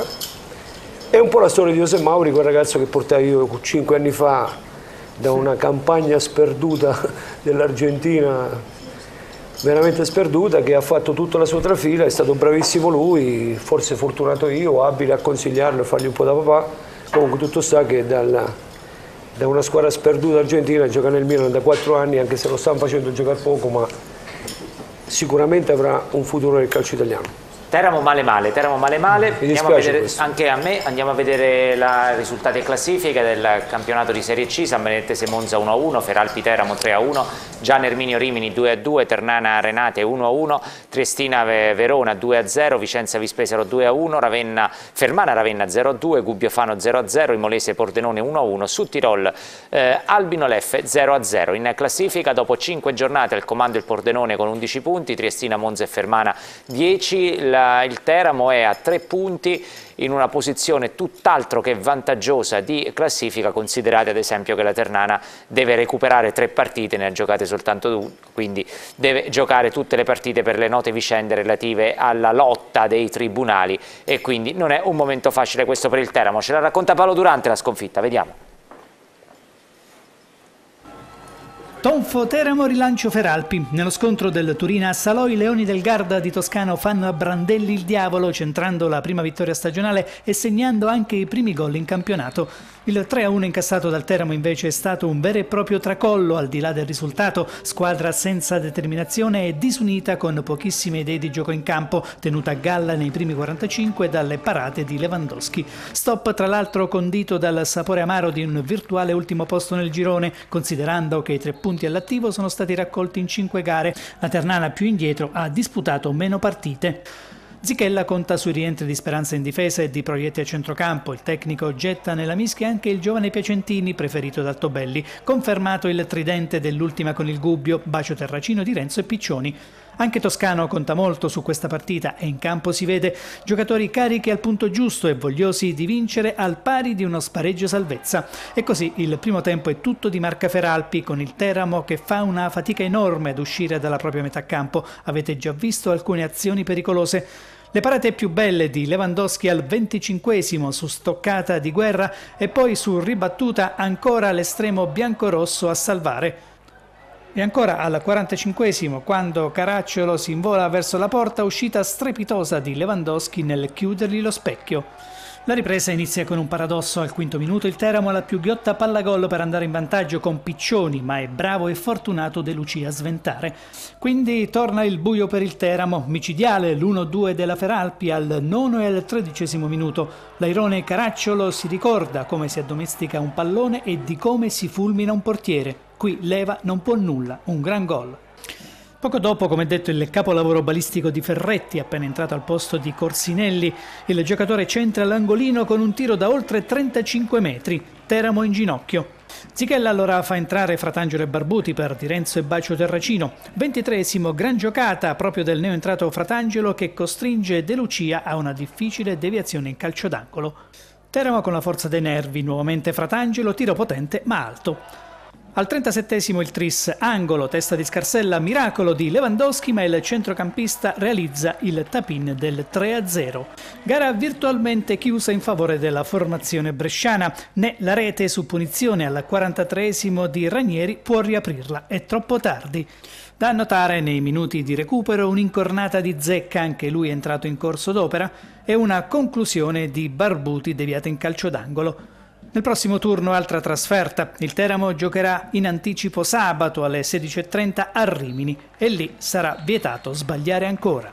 È un po' la storia di José Mauri, quel ragazzo che portai io cinque anni fa da una campagna sperduta dell'Argentina, veramente sperduta, che ha fatto tutta la sua trafila. È stato bravissimo lui, forse fortunato io, abile a consigliarlo e fargli un po' da papà. Comunque tutto sta che dalla, da una squadra sperduta argentina gioca nel Milan da quattro anni, anche se lo stanno facendo giocare poco, ma sicuramente avrà un futuro nel calcio italiano. Teramo male male, Teramo male male, Mi andiamo a vedere, questo. anche a me, andiamo a vedere i risultati e classifiche del campionato di Serie C. San Benedettese Monza uno a uno, Feralpi Teramo tre a uno, Gian Erminio Rimini due a due, Ternana Renate uno a uno, Triestina Verona due a zero, Vicenza Vispesaro due a uno, Ravenna, Fermana Ravenna zero a due, Gubbio Fano zero a zero, Imolese Pordenone uno a uno, Sud-Tirol eh, Albino Leffe zero a zero. In classifica dopo cinque giornate al comando il Pordenone con undici punti, Triestina, Monza e Fermana dieci, il, il Teramo è a tre punti in una posizione tutt'altro che vantaggiosa di classifica, considerate ad esempio che la Ternana deve recuperare tre partite, ne ha giocate soltanto due, quindi deve giocare tutte le partite per le note vicende relative alla lotta dei tribunali e quindi non è un momento facile questo per il Teramo. Ce la racconta Paolo Durante la sconfitta, vediamo. Tonfo Teramo, rilancio Feralpi. Nello scontro del Turina a Salò i Leoni del Garda di Toscano fanno a brandelli il diavolo, centrando la prima vittoria stagionale e segnando anche i primi gol in campionato. Il tre a uno incassato dal Teramo invece è stato un vero e proprio tracollo, al di là del risultato, squadra senza determinazione e disunita con pochissime idee di gioco in campo, tenuta a galla nei primi quarantacinque dalle parate di Lewandowski. Stop tra l'altro condito dal sapore amaro di un virtuale ultimo posto nel girone, considerando che i tre punti all'attivo sono stati raccolti in cinque gare. La Ternana più indietro ha disputato meno partite. Zichella conta sui rientri di Speranza in difesa e di Proietti a centrocampo. Il tecnico getta nella mischia anche il giovane Piacentini, preferito da Altobelli, confermato il tridente dell'ultima con il Gubbio, bacio terracino di Renzo e Piccioni. Anche Toscano conta molto su questa partita e in campo si vede giocatori carichi al punto giusto e vogliosi di vincere al pari di uno spareggio salvezza. E così il primo tempo è tutto di Marca Feralpi, con il Teramo che fa una fatica enorme ad uscire dalla propria metà campo. Avete già visto alcune azioni pericolose. Le parate più belle di Lewandowski al venticinquesimo su stoccata di Guerra e poi su ribattuta ancora l'estremo biancorosso a salvare. E ancora al quarantacinquesimo, quando Caracciolo si invola verso la porta, uscita strepitosa di Lewandowski nel chiudergli lo specchio. La ripresa inizia con un paradosso. Al quinto minuto il Teramo ha la più ghiotta palla gol per andare in vantaggio con Piccioni, ma è bravo e fortunato De Lucia a sventare. Quindi torna il buio per il Teramo, micidiale l'uno due della Feralpi al nono e al tredicesimo minuto. L'airone Caracciolo si ricorda come si addomestica un pallone e di come si fulmina un portiere. Qui Leva non può nulla, un gran gol. Poco dopo, come detto, il capolavoro balistico di Ferretti, appena entrato al posto di Corsinelli. Il giocatore centra l'angolino con un tiro da oltre trentacinque metri. Teramo in ginocchio. Zichella allora fa entrare Fratangelo e Barbuti per Di Renzo e bacio terracino. ventitreesimo, gran giocata proprio del neoentrato Fratangelo che costringe De Lucia a una difficile deviazione in calcio d'angolo. Teramo con la forza dei nervi, nuovamente Fratangelo, tiro potente ma alto. Al trentasettesimo il tris, angolo, testa di Scarsella, miracolo di Lewandowski, ma il centrocampista realizza il tap-in del tre a zero. Gara virtualmente chiusa in favore della formazione bresciana, né la rete su punizione al quarantatreesimo di Ranieri può riaprirla, è troppo tardi. Da annotare nei minuti di recupero un'incornata di Zecca, anche lui entrato in corso d'opera, e una conclusione di Barbuti deviata in calcio d'angolo. Nel prossimo turno altra trasferta, il Teramo giocherà in anticipo sabato alle sedici e trenta a Rimini e lì sarà vietato sbagliare ancora.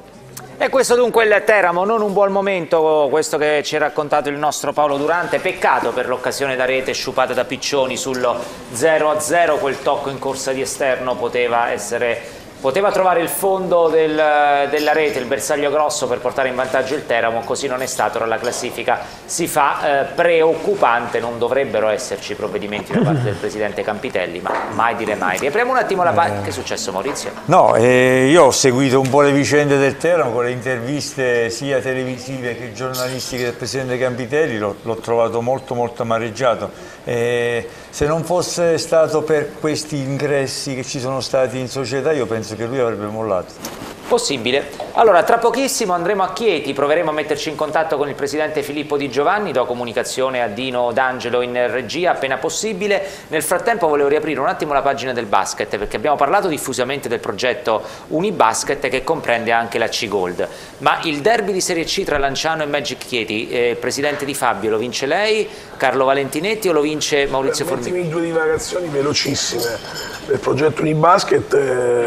E questo dunque il Teramo, non un buon momento questo che ci ha raccontato il nostro Paolo Durante, peccato per l'occasione da rete sciupata da Piccioni sullo zero a zero, quel tocco in corsa di esterno poteva essere... Poteva trovare il fondo del, della rete, il bersaglio grosso per portare in vantaggio il Teramo, così non è stato. La classifica si fa eh, preoccupante, non dovrebbero esserci provvedimenti da parte del presidente Campitelli, ma mai dire mai. Riapriamo un attimo la pagina. Che è successo, Maurizio? No, eh, io ho seguito un po' le vicende del Teramo con le interviste sia televisive che giornalistiche del presidente Campitelli, l'ho trovato molto molto amareggiato. Eh, se non fosse stato per questi ingressi che ci sono stati in società, io penso che lui avrebbe mollato. Possibile. Allora, tra pochissimo andremo a Chieti, proveremo a metterci in contatto con il presidente Filippo Di Giovanni, do comunicazione a Dino D'Angelo in regia appena possibile. Nel frattempo volevo riaprire un attimo la pagina del basket, perché abbiamo parlato diffusamente del progetto Unibasket che comprende anche la C-Gold. Ma il derby di Serie C tra Lanciano e Magic Chieti, eh, presidente Di Fabio, lo vince lei, Carlo Valentinetti, o lo vince Maurizio Formigoni? Permettimi due divagazioni velocissime. Del progetto Unibasket,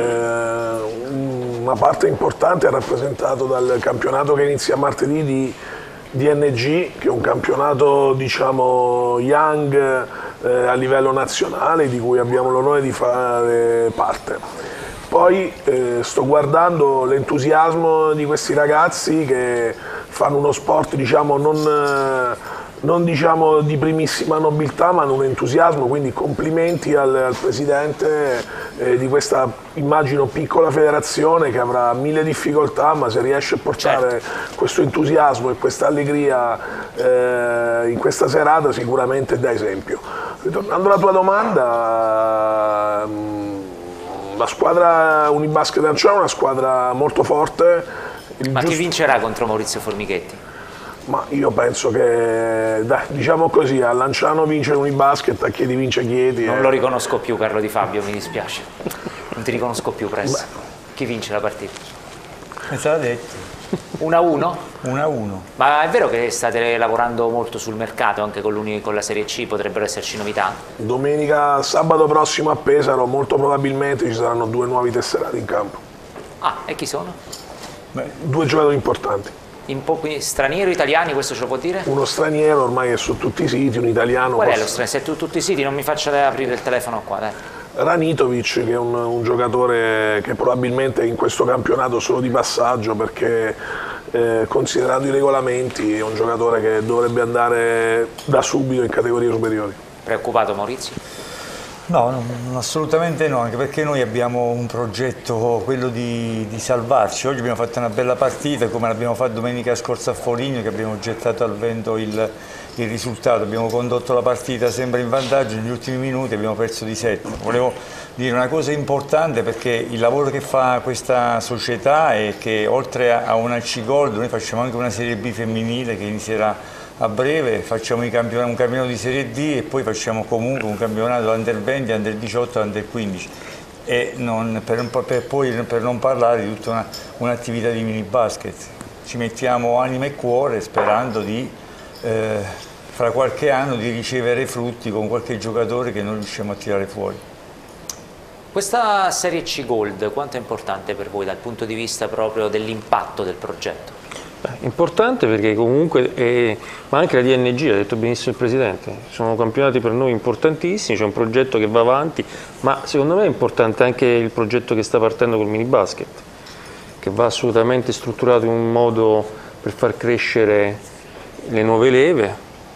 eh, una parte importante è rappresentato dal campionato che inizia martedì di D N G, che è un campionato, diciamo, young eh, a livello nazionale, di cui abbiamo l'onore di fare parte. Poi eh, sto guardando l'entusiasmo di questi ragazzi che fanno uno sport, diciamo, non, non diciamo di primissima nobiltà, ma un entusiasmo, quindi complimenti al, al Presidente eh, di questa, immagino, piccola federazione che avrà mille difficoltà, ma se riesce a portare certo. questo entusiasmo e questa allegria eh, in questa serata sicuramente dà esempio. Ritornando alla tua domanda, la squadra Unibasket Lanciano è una squadra molto forte. Il ma giusto... chi vincerà contro Maurizio Formighetti? Ma io penso che, dai, diciamo così, a Lanciano vince Unibasket, a Chieti vince Chieti. Non e... lo riconosco più, Carlo Di Fabio, mi dispiace. Non ti riconosco più, presto. Chi vince la partita? Mi sarà detto. uno a uno? uno a uno. Ma è vero che state lavorando molto sul mercato, anche con, con la Serie C potrebbero esserci novità? Domenica, sabato prossimo a Pesaro, molto probabilmente ci saranno due nuovi tesserati in campo. Ah, e chi sono? Beh, due giocatori importanti. In po stranieri o italiani, questo ce lo può dire? Uno straniero ormai è su tutti i siti, un italiano... Qual posso... è lo straniero? Se è su tutti i siti non mi faccia aprire il telefono qua, dai. Ranitovic, che è un, un giocatore che probabilmente è in questo campionato solo di passaggio, perché eh, considerando i regolamenti è un giocatore che dovrebbe andare da subito in categorie superiori. Preoccupato Maurizio? No, no, assolutamente no, anche perché noi abbiamo un progetto, quello di, di salvarci. Oggi abbiamo fatto una bella partita, come l'abbiamo fatto domenica scorsa a Foligno, che abbiamo gettato al vento il, il risultato. Abbiamo condotto la partita sempre in vantaggio, negli ultimi minuti abbiamo perso di sette. Volevo dire una cosa importante, perché il lavoro che fa questa società è che oltre a una C Gold noi facciamo anche una Serie B femminile che inizierà a breve, facciamo un campionato di Serie D e poi facciamo comunque un campionato under venti, under diciotto, under quindici e non, per, per, poi, per non parlare di tutta un'attività un di mini basket. Ci mettiamo anima e cuore sperando di eh, fra qualche anno di ricevere frutti con qualche giocatore che non riusciamo a tirare fuori. Questa Serie C Gold quanto è importante per voi dal punto di vista proprio dell'impatto del progetto? Importante perché comunque, è, ma anche la D N G, l'ha detto benissimo il Presidente, sono campionati per noi importantissimi, c'è un progetto che va avanti, ma secondo me è importante anche il progetto che sta partendo col mini basket, che va assolutamente strutturato in un modo per far crescere le nuove leve.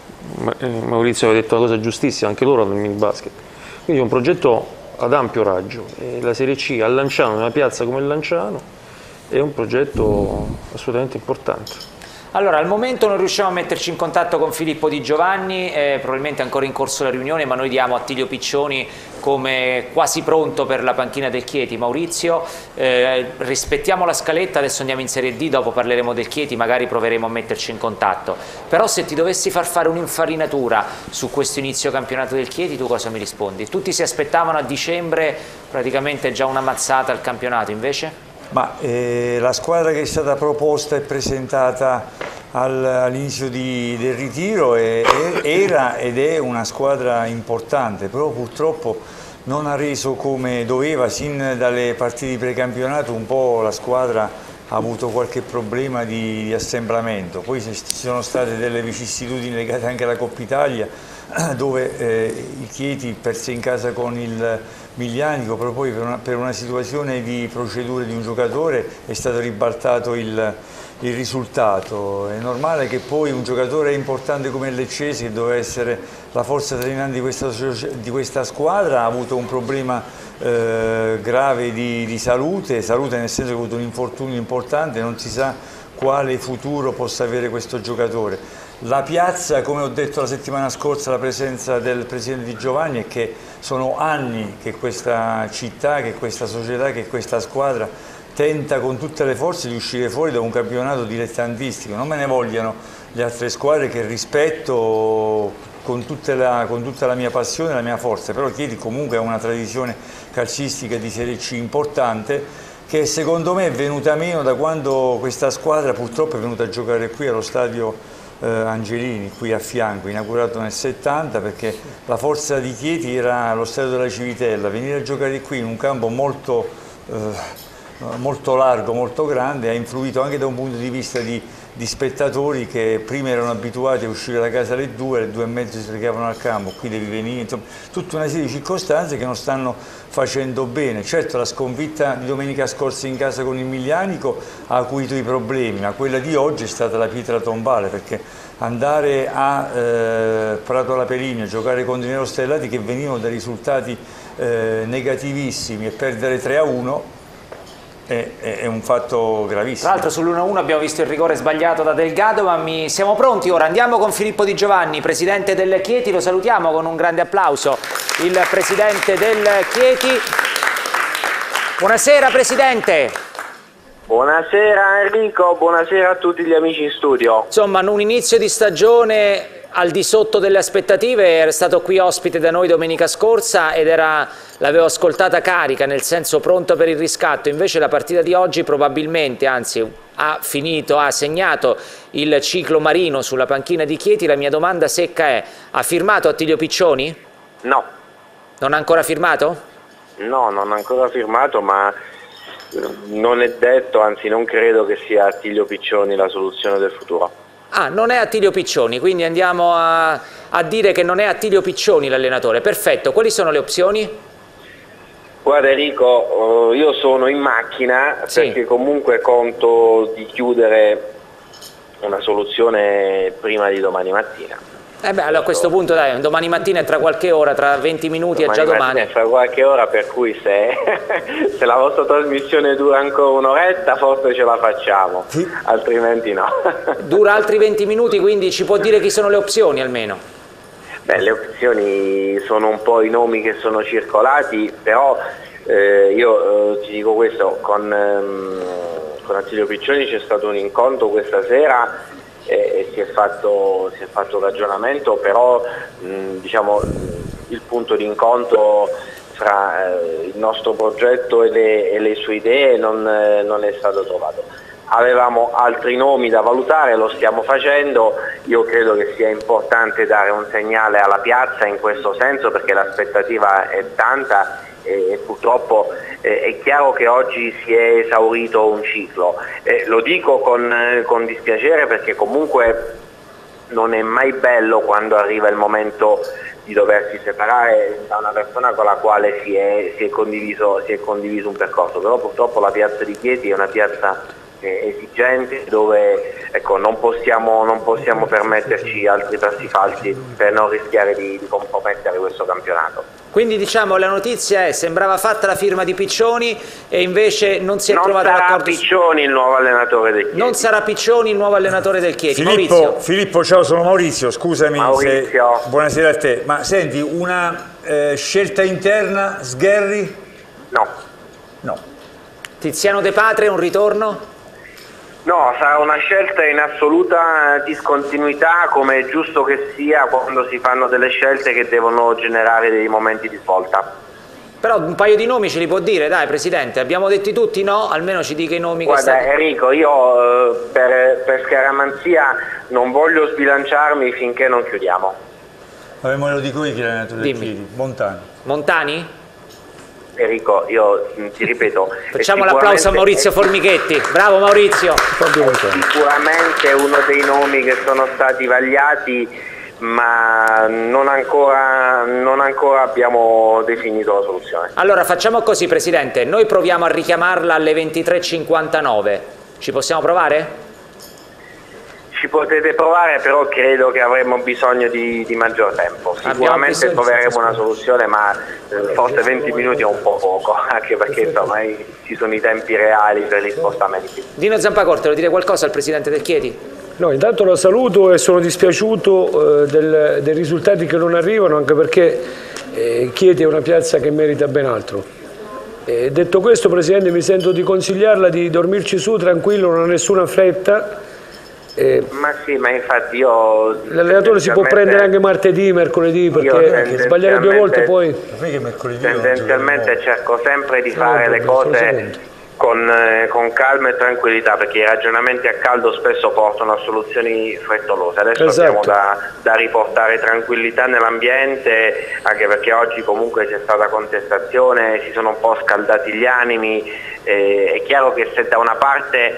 Maurizio aveva detto una cosa giustissima, anche loro hanno il mini basket, quindi è un progetto ad ampio raggio e la Serie C a Lanciano, in una piazza come Lanciano, è un progetto assolutamente importante. Allora, al momento non riusciamo a metterci in contatto con Filippo Di Giovanni, è probabilmente ancora in corso la riunione, ma noi diamo Attilio Piccioni come quasi pronto per la panchina del Chieti. Maurizio, eh, rispettiamo la scaletta, adesso andiamo in Serie D, dopo parleremo del Chieti, magari proveremo a metterci in contatto. Però se ti dovessi far fare un'infarinatura su questo inizio campionato del Chieti, tu cosa mi rispondi? Tutti si aspettavano a dicembre praticamente già una mazzata al campionato, invece? Ma eh, la squadra che è stata proposta e presentata al, all'inizio del ritiro è, è, era ed è una squadra importante, però purtroppo non ha reso come doveva. Sin dalle partite di precampionato un po' la squadra ha avuto qualche problema di, di assemblamento, poi ci sono state delle vicissitudini legate anche alla Coppa Italia, dove eh, il Chieti perse in casa con il Miglianico, però poi per una, per una situazione di procedure di un giocatore è stato ribaltato il, il risultato. È normale che poi un giocatore importante come il Leccese, che doveva essere la forza trainante di questa, di questa squadra, ha avuto un problema eh, grave di, di salute, salute nel senso che ha avuto un infortunio importante, non si sa quale futuro possa avere questo giocatore. La piazza, come ho detto la settimana scorsa, la presenza del Presidente Di Giovanni, è che sono anni che questa città, che questa società, che questa squadra tenta con tutte le forze di uscire fuori da un campionato dilettantistico. Non me ne vogliano le altre squadre, che rispetto con tutta la, con tutta la mia passione e la mia forza, però Chieti comunque ha una tradizione calcistica di Serie C importante, che secondo me è venuta meno da quando questa squadra purtroppo è venuta a giocare qui allo stadio eh, Angelini, qui a fianco, inaugurato nel settanta, perché la forza di Chieti era lo stadio della Civitella. Venire a giocare qui in un campo molto, eh, molto largo, molto grande, ha influito anche da un punto di vista di di spettatori che prima erano abituati a uscire da casa alle due, alle due e mezza si recavano al campo, qui devi venire, insomma, tutta una serie di circostanze che non stanno facendo bene. Certo, la sconfitta di domenica scorsa in casa con il Miglianico ha acuito i problemi, ma quella di oggi è stata la pietra tombale, perché andare a eh, Prato alla Peligno, giocare contro i nerostellati che venivano da risultati eh, negativissimi e perdere tre a uno È, è un fatto gravissimo. Tra l'altro sull'uno a uno abbiamo visto il rigore sbagliato da Delgado, ma mi... siamo pronti ora, andiamo con Filippo Di Giovanni, presidente del Chieti, lo salutiamo con un grande applauso, il presidente del Chieti. Buonasera presidente. Buonasera Enrico, buonasera a tutti gli amici in studio. Insomma, un inizio di stagione al di sotto delle aspettative, era stato qui ospite da noi domenica scorsa ed era, l'avevo ascoltata carica, nel senso pronto per il riscatto, invece la partita di oggi probabilmente, anzi ha finito, ha segnato il ciclo Marino sulla panchina di Chieti. La mia domanda secca è: ha firmato Attilio Piccioni? No. Non ha ancora firmato? No, non ha ancora firmato, ma non è detto, anzi non credo che sia Attilio Piccioni la soluzione del futuro. Ah, non è Attilio Piccioni, quindi andiamo a, a dire che non è Attilio Piccioni l'allenatore. Perfetto, quali sono le opzioni? Guarda Enrico, io sono in macchina sì. perché comunque conto di chiudere una soluzione prima di domani mattina. Eh beh, allora a questo punto dai, domani mattina è tra qualche ora, tra venti minuti domani è già domani. È tra qualche ora, per cui se, se la vostra trasmissione dura ancora un'oretta forse ce la facciamo, sì. altrimenti no. Dura altri venti minuti, quindi ci può dire chi sono le opzioni almeno? Beh, le opzioni sono un po' i nomi che sono circolati, però eh, io eh, ti dico questo, con, ehm, con Attilio Piccioni c'è stato un incontro questa sera e si è fatto, si è fatto ragionamento, però mh, diciamo, il punto di incontro fra eh, il nostro progetto e le, e le sue idee non, eh, non è stato trovato. Avevamo altri nomi da valutare, lo stiamo facendo. Io credo che sia importante dare un segnale alla piazza in questo senso, perché l'aspettativa è tanta e, e purtroppo eh, è chiaro che oggi si è esaurito un ciclo. Eh, lo dico con, eh, con dispiacere, perché comunque non è mai bello quando arriva il momento di doversi separare da una persona con la quale si è, si è, condiviso, si è condiviso un percorso, però purtroppo la piazza di Chieti è una piazza esigente, dove ecco, non, possiamo, non possiamo permetterci altri passi falsi per non rischiare di, di compromettere questo campionato. Quindi diciamo la notizia è: sembrava fatta la firma di Piccioni e invece non si è non trovato l'accordo. Non sarà Piccioni il nuovo allenatore del Chieti. Non sarà Piccioni il nuovo allenatore del Chieti. Filippo, Maurizio. Filippo, ciao, sono Maurizio, scusami. Maurizio. Se... Buonasera a te. Ma senti, una eh, scelta interna, Sgherri? No. No. Tiziano De Patria, un ritorno? No, sarà una scelta in assoluta discontinuità, come è giusto che sia quando si fanno delle scelte che devono generare dei momenti di svolta. Però un paio di nomi ce li può dire, dai Presidente, abbiamo detti tutti no? Almeno ci dica i nomi. Guarda, che sta... Enrico, io eh, per, per scaramanzia non voglio sbilanciarmi finché non chiudiamo. Vabbè, me lo dico io chi è l'allenatore del Chieti, Montani. Montani? Enrico, io ti ripeto, facciamo l'applauso a Maurizio Formichetti. Bravo Maurizio. Sicuramente uno dei nomi che sono stati vagliati, ma non ancora, non ancora abbiamo definito la soluzione. Allora facciamo così Presidente, noi proviamo a richiamarla alle ventitré e cinquantanove, ci possiamo provare? Ci potete provare, però credo che avremo bisogno di, di maggior tempo. Sicuramente troveremo una soluzione, ma eh, forse venti minuti è un po' poco, anche perché insomma ci sono i tempi reali per gli spostamenti. Dino Zampacorta, vuole dire qualcosa al Presidente del Chieti? No, intanto la saluto e sono dispiaciuto eh, del, dei risultati che non arrivano, anche perché eh, Chieti è una piazza che merita ben altro. E detto questo, Presidente, mi sento di consigliarla di dormirci su tranquillo, non ha nessuna fretta. Eh, ma sì, ma infatti io... L'allenatore si può prendere anche martedì, mercoledì, perché sbagliare due volte poi... Tendenzialmente cerco sempre di fare le cose con, eh, con calma e tranquillità, perché i ragionamenti a caldo spesso portano a soluzioni frettolose. Adesso esatto. abbiamo da, da riportare tranquillità nell'ambiente, anche perché oggi comunque c'è stata contestazione, si sono un po' scaldati gli animi. Eh, è chiaro che se da una parte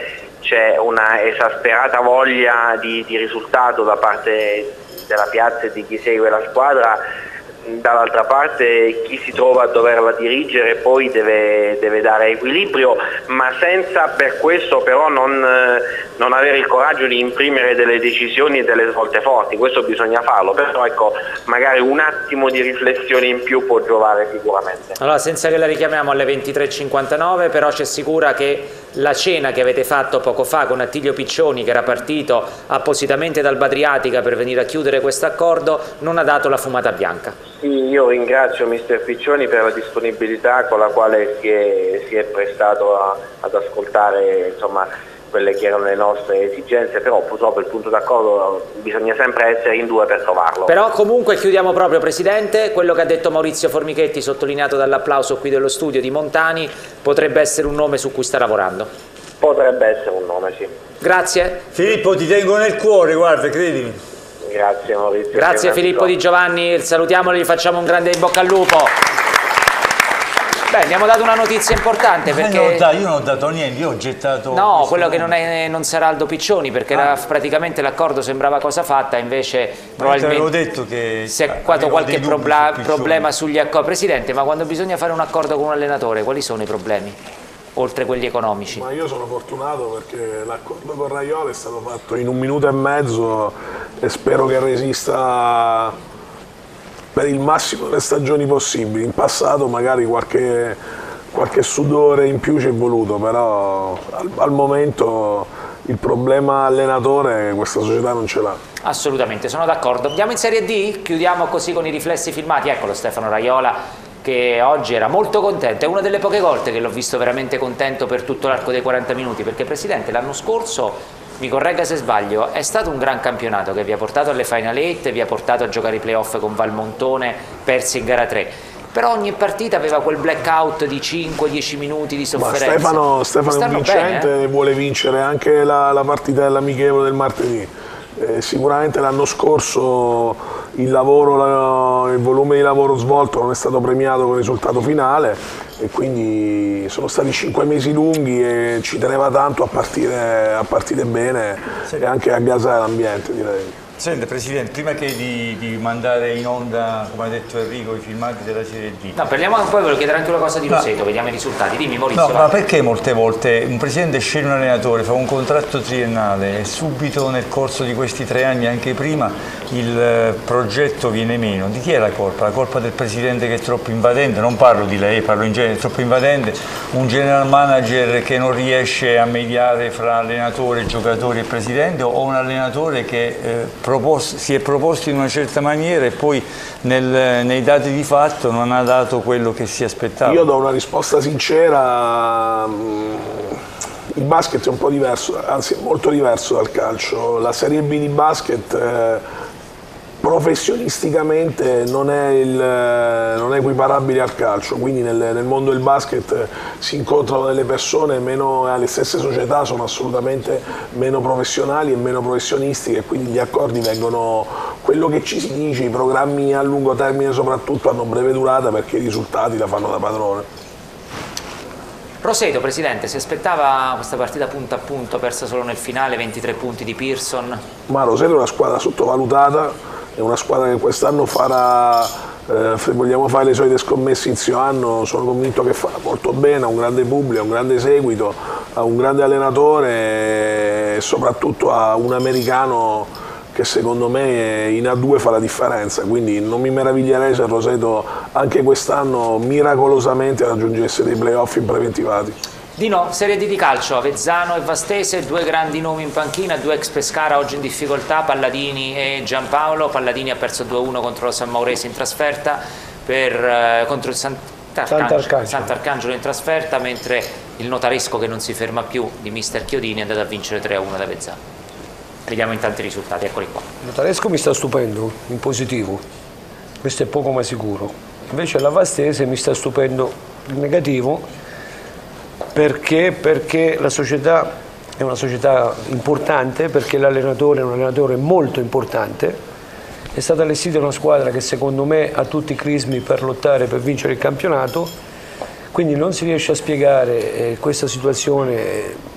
c'è una esasperata voglia di, di risultato da parte della piazza e di chi segue la squadra. Dall'altra parte chi si trova a doverla dirigere poi deve, deve dare equilibrio, ma senza per questo però non, non avere il coraggio di imprimere delle decisioni e delle svolte forti. Questo bisogna farlo, però ecco, magari un attimo di riflessione in più può giovare sicuramente. Allora, senza che la richiamiamo alle ventitré e cinquantanove, però ci assicura che la cena che avete fatto poco fa con Attilio Piccioni, che era partito appositamente dall'Adriatica per venire a chiudere questo accordo, non ha dato la fumata bianca. Sì, io ringrazio mister Piccioni per la disponibilità con la quale si è, si è prestato a, ad ascoltare, insomma, quelle che erano le nostre esigenze, però purtroppo il punto d'accordo bisogna sempre essere in due per trovarlo. Però comunque chiudiamo proprio, Presidente, quello che ha detto Maurizio Formichetti, sottolineato dall'applauso qui dello studio di Montani, potrebbe essere un nome su cui sta lavorando. Potrebbe essere un nome, sì. Grazie. Filippo, ti tengo nel cuore, guarda, credimi. Grazie Maurizio. Grazie Filippo Di Giovanni, salutiamolo e gli facciamo un grande in bocca al lupo. Beh, abbiamo dato una notizia importante perché... Io non ho dato, io non ho dato niente, io ho gettato... No, quello che non, è, non sarà Aldo Piccioni, perché ah. era, praticamente l'accordo sembrava cosa fatta, invece ma probabilmente detto che si è quato qualche probla, su problema sugli accordi. Presidente, ma quando bisogna fare un accordo con un allenatore, quali sono i problemi? Oltre quelli economici. Ma io sono fortunato perché l'accordo con Raiola è stato fatto in un minuto e mezzo e spero che resista per il massimo delle stagioni possibili. In passato magari qualche, qualche sudore in più ci è voluto, però al, al momento il problema allenatore questa società non ce l'ha. Assolutamente, sono d'accordo. Andiamo in Serie D, chiudiamo così con i riflessi filmati. Eccolo Stefano Raiola, che oggi era molto contento, è una delle poche volte che l'ho visto veramente contento per tutto l'arco dei quaranta minuti, perché Presidente l'anno scorso, mi corregga se sbaglio, è stato un gran campionato che vi ha portato alle Final eight, vi ha portato a giocare i playoff con Valmontone, persi in gara tre, però ogni partita aveva quel blackout di cinque dieci minuti di sofferenza. Ma Stefano, Stefano è un vincente, bene, eh? vuole vincere anche la, la partita dell'amichevole del martedì. Eh, sicuramente l'anno scorso il, lavoro, il volume di lavoro svolto non è stato premiato con il risultato finale e quindi sono stati cinque mesi lunghi e ci teneva tanto a partire, a partire bene sì. E anche a gasare l'ambiente, direi. Senta Presidente, prima che di, di mandare in onda, come ha detto Enrico, i filmati della Serie D. No, parliamo poi, volevo chiedere anche una cosa di Roseto, no. Vediamo i risultati. Dimmi Maurizio. No, ma perché molte volte un Presidente sceglie un allenatore, fa un contratto triennale e subito nel corso di questi tre anni, anche prima, il progetto viene meno? Di chi è la colpa? La colpa del Presidente che è troppo invadente? Non parlo di lei, parlo in genere, è troppo invadente, un general manager che non riesce a mediare fra allenatore, giocatori e Presidente, o un allenatore che eh, Proposto, si è proposto in una certa maniera e poi nel, nei dati di fatto non ha dato quello che si aspettava? Io do una risposta sincera, il basket è un po' diverso, anzi è molto diverso dal calcio. La Serie B di basket eh, professionisticamente non è, il, non è equiparabile al calcio, quindi nel, nel mondo del basket si incontrano delle persone meno, le stesse società sono assolutamente meno professionali e meno professionistiche, e quindi gli accordi vengono, quello che ci si dice, i programmi a lungo termine soprattutto hanno breve durata perché i risultati la fanno da padrone. Roseto, Presidente, si aspettava questa partita punto a punto, persa solo nel finale, ventitré punti di Pearson? Ma Roseto è una squadra sottovalutata, è una squadra che quest'anno farà, eh, se vogliamo fare le solite scommesse inizio anno, sono convinto che farà molto bene, ha un grande pubblico, ha un grande seguito, ha un grande allenatore e soprattutto ha un americano che secondo me in A due fa la differenza, quindi non mi meraviglierei se Roseto anche quest'anno miracolosamente raggiungesse dei playoff impreventivati. Dino, Serie D di calcio, Avezzano e Vastese, due grandi nomi in panchina, due ex Pescara oggi in difficoltà, Palladini e Giampaolo. Palladini ha perso due a uno contro lo San Maurese in trasferta, per, eh, contro il Sant'Arcangelo Sant'Arcangelo in trasferta, mentre il notaresco che non si ferma più di mister Chiodini è andato a vincere tre a uno ad Avezzano. Vediamo intanto i risultati, eccoli qua. Il notaresco mi sta stupendo, in positivo, questo è poco ma sicuro. Invece la Vastese mi sta stupendo in negativo. Perché? Perché la società è una società importante, perché l'allenatore è un allenatore molto importante, è stata allestita una squadra che secondo me ha tutti i crismi per lottare per vincere il campionato, quindi non si riesce a spiegare eh, questa situazione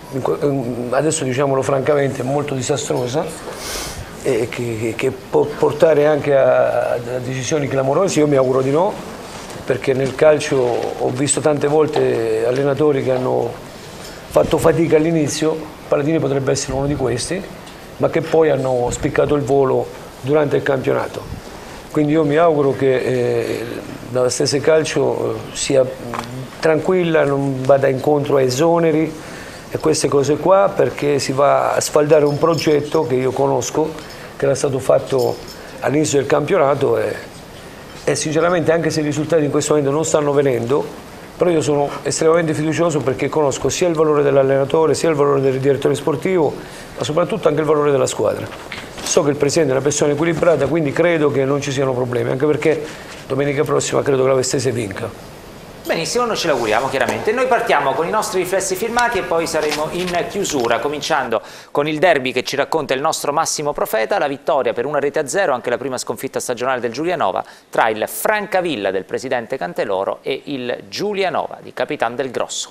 adesso diciamolo francamente, molto disastrosa e che, che può portare anche a, a decisioni clamorose. Io mi auguro di no, perché nel calcio ho visto tante volte allenatori che hanno fatto fatica all'inizio, Paladini potrebbe essere uno di questi, ma che poi hanno spiccato il volo durante il campionato. Quindi io mi auguro che eh, la stessa calcio sia tranquilla, non vada incontro a esoneri e queste cose qua, perché si va a sfaldare un progetto che io conosco, che era stato fatto all'inizio del campionato e, e sinceramente, anche se i risultati in questo momento non stanno venendo, però io sono estremamente fiducioso perché conosco sia il valore dell'allenatore, sia il valore del direttore sportivo, ma soprattutto anche il valore della squadra. So che il presidente è una persona equilibrata, quindi credo che non ci siano problemi, anche perché domenica prossima credo che la Vestese vinca. Benissimo, noi ce l'auguriamo chiaramente. Noi partiamo con i nostri riflessi filmati e poi saremo in chiusura, cominciando con il derby che ci racconta il nostro Massimo Profeta, la vittoria per una rete a zero, anche la prima sconfitta stagionale del Giulianova, tra il Francavilla del presidente Canteloro e il Giulianova di Capitan del Grosso.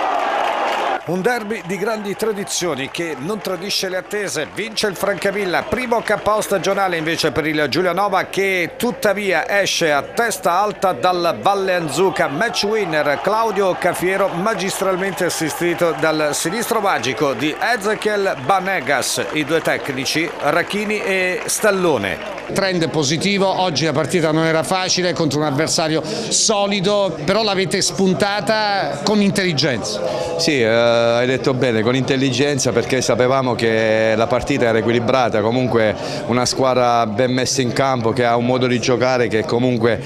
Un derby di grandi tradizioni che non tradisce le attese, vince il Francavilla, primo K O stagionale invece per il Giulianova che tuttavia esce a testa alta dal Valle Anzuca, match winner Claudio Cafiero magistralmente assistito dal sinistro magico di Ezequiel Banegas, i due tecnici Racchini e Stallone. Trend positivo, oggi la partita non era facile contro un avversario solido, però l'avete spuntata con intelligenza. Sì, eh, hai detto bene, con intelligenza, perché sapevamo che la partita era equilibrata, comunque una squadra ben messa in campo che ha un modo di giocare che comunque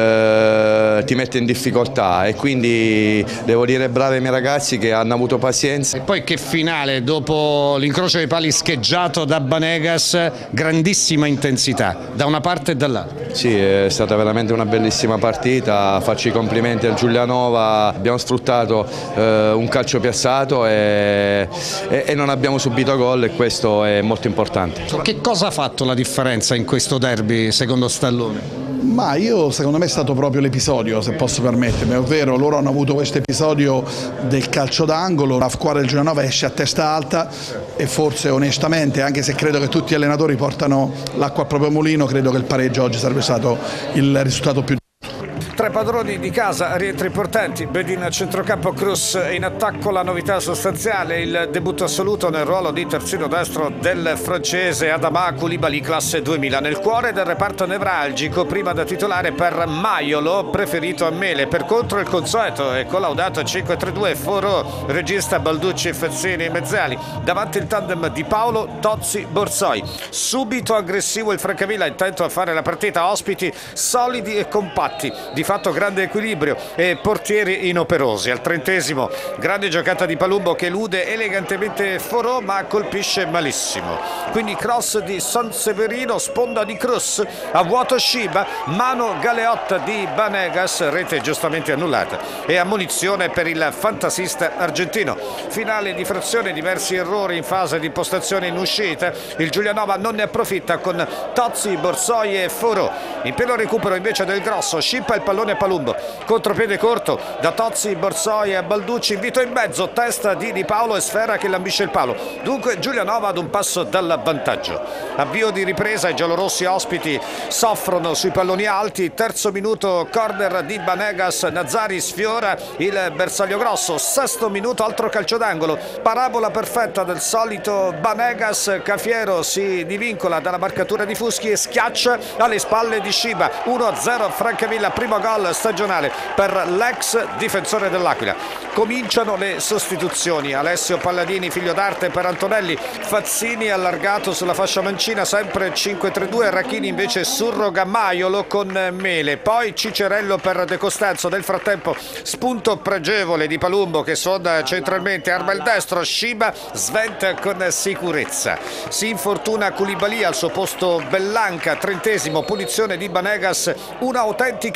eh, ti mette in difficoltà, e quindi devo dire bravi ai miei ragazzi che hanno avuto pazienza. E poi che finale, dopo l'incrocio dei pali scheggiato da Banegas, grandissima intensità da una parte e dall'altra. Sì, è stata veramente una bellissima partita, faccio i complimenti al Giulianova, abbiamo sfruttato eh, un calcio piazzato e, e, e non abbiamo subito gol, e questo è molto importante. Che cosa ha fatto la differenza in questo derby secondo Stallone? Ma io, secondo me è stato proprio l'episodio, se posso permettermi, ovvero loro hanno avuto questo episodio del calcio d'angolo, la squadra del Giulianova esce a testa alta e forse onestamente, anche se credo che tutti gli allenatori portano l'acqua al proprio mulino, credo che il pareggio oggi sarebbe stato il risultato più. Tre padroni di casa, rientri importanti, Bedin a centrocampo, Cruz in attacco, la novità sostanziale, il debutto assoluto nel ruolo di terzino destro del francese Adama Koulibaly, classe duemila, nel cuore del reparto nevralgico, prima da titolare per Maiolo, preferito a Mele, per contro il consueto e collaudato cinque tre due Foro, regista Balducci, Fazzini e Mezzali, davanti il tandem di Paolo, Tozzi, Borzoi, subito aggressivo il Francavilla, intento a fare la partita, ospiti solidi e compatti, di fatto grande equilibrio e portieri inoperosi. Al trentesimo grande giocata di Palumbo che elude elegantemente Forò ma colpisce malissimo, quindi cross di Sanseverino, sponda di Cruz, a vuoto Shiba, mano Galeotta di Banegas, rete giustamente annullata e ammonizione per il fantasista argentino. Finale di frazione, diversi errori in fase di impostazione in uscita, il Giulianova non ne approfitta con Tozzi, Borzoi e Forò. In pieno recupero invece del Grosso, scippa il pallone Palumbo, contropiede corto da Tozzi, Borzoi e Balducci, invito in mezzo, testa di Di Paolo e sfera che lambisce il palo, dunque Giulianova ad un passo dal vantaggio. Avvio di ripresa, i giallorossi ospiti soffrono sui palloni alti, terzo minuto corner di Banegas, Nazzari sfiora il bersaglio grosso, sesto minuto altro calcio d'angolo, parabola perfetta del solito Banegas, Cafiero si divincola dalla marcatura di Fuschi e schiaccia alle spalle di Shiba, uno a zero Francavilla, primo gol stagionale per l'ex difensore dell'Aquila. Cominciano le sostituzioni, Alessio Palladini figlio d'arte per Antonelli, Fazzini allargato sulla fascia mancina, sempre cinque tre due, Racchini invece surroga Maiolo con Mele, poi Cicerello per De Costanzo. Nel frattempo spunto pregevole di Palumbo che suona centralmente, arma il destro, Shiba sventa con sicurezza, si infortuna Koulibaly, al suo posto Bellanca, trentesimo, punizione di Banegas, una autentica perla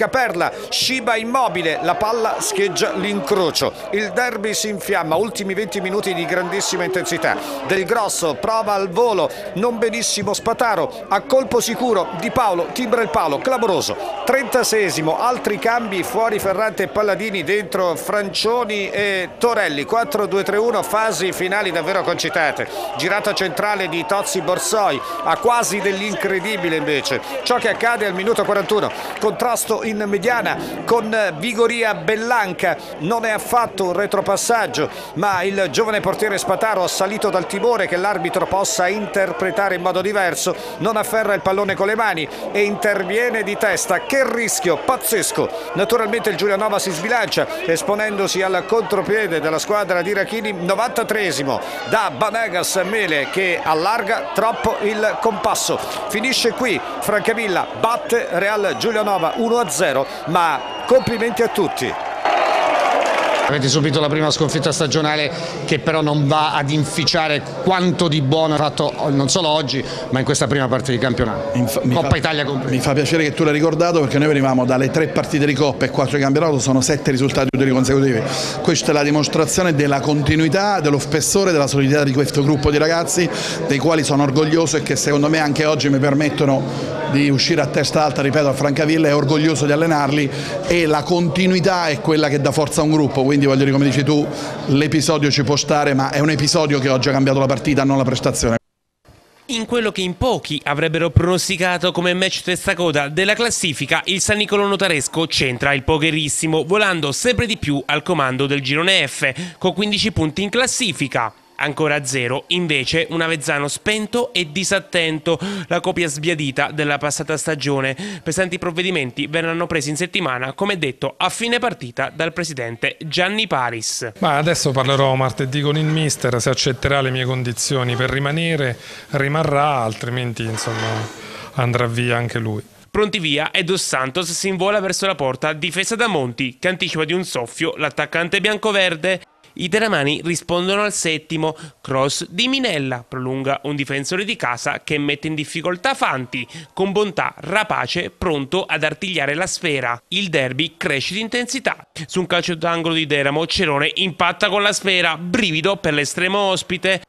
palla, Shiba immobile, la palla scheggia l'incrocio. Il derby si infiamma, ultimi venti minuti di grandissima intensità. Del Grosso prova al volo, non benissimo Spataro, a colpo sicuro Di Paolo timbra il palo, clamoroso. trentaseiesimo, altri cambi, fuori Ferrante e Palladini, dentro Francioni e Torelli. Quattro due tre uno, fasi finali davvero concitate. Girata centrale di Tozzi Borsoi, a quasi dell'incredibile invece ciò che accade al minuto quarantuno. Contrasto in mediana con Vigoria Bellanca, non è affatto un retropassaggio, ma il giovane portiere Spataro, assalito dal timore che l'arbitro possa interpretare in modo diverso, non afferra il pallone con le mani e interviene di testa. Che rischio pazzesco! Naturalmente il Giulianova si sbilancia esponendosi al contropiede della squadra di Rachini. novantatreesimo da Banegas Mele che allarga troppo il compasso. Finisce qui, Francavilla batte Real Giulianova uno a zero, ma complimenti a tutti. Avete subito la prima sconfitta stagionale che però non va ad inficiare quanto di buono ha fatto non solo oggi ma in questa prima parte di campionato. Inf Coppa fa, Italia compresa. Mi fa piacere che tu l'hai ricordato perché noi venivamo dalle tre partite di Coppa e quattro di campionato, sono sette risultati utili consecutivi. Questa è la dimostrazione della continuità, dello spessore, della solidità di questo gruppo di ragazzi dei quali sono orgoglioso e che secondo me anche oggi mi permettono di uscire a testa alta, ripeto, a Francavilla, è orgoglioso di allenarli e la continuità è quella che dà forza a un gruppo, quindi voglio dire, come dici tu, l'episodio ci può stare, ma è un episodio che oggi ha cambiato la partita, non la prestazione. In quello che in pochi avrebbero pronosticato come match testacoda della classifica, il San Nicolò Notaresco centra il pokerissimo, volando sempre di più al comando del girone F, con quindici punti in classifica. Ancora a zero, invece, un Avezzano spento e disattento, la copia sbiadita della passata stagione. Pesanti provvedimenti verranno presi in settimana, come detto a fine partita dal presidente Gianni Paris. Ma adesso parlerò martedì con il mister, se accetterà le mie condizioni per rimanere rimarrà, altrimenti insomma andrà via anche lui. Pronti via e Dos Santos si invola verso la porta, difesa da Monti, che anticipa di un soffio l'attaccante biancoverde. I teramani rispondono al settimo, cross di Minella, prolunga un difensore di casa che mette in difficoltà Fanti, con bontà rapace pronto ad artigliare la sfera. Il derby cresce di intensità. Su un calcio d'angolo di Deramo, Cerone impatta con la sfera, brivido per l'estremo ospite.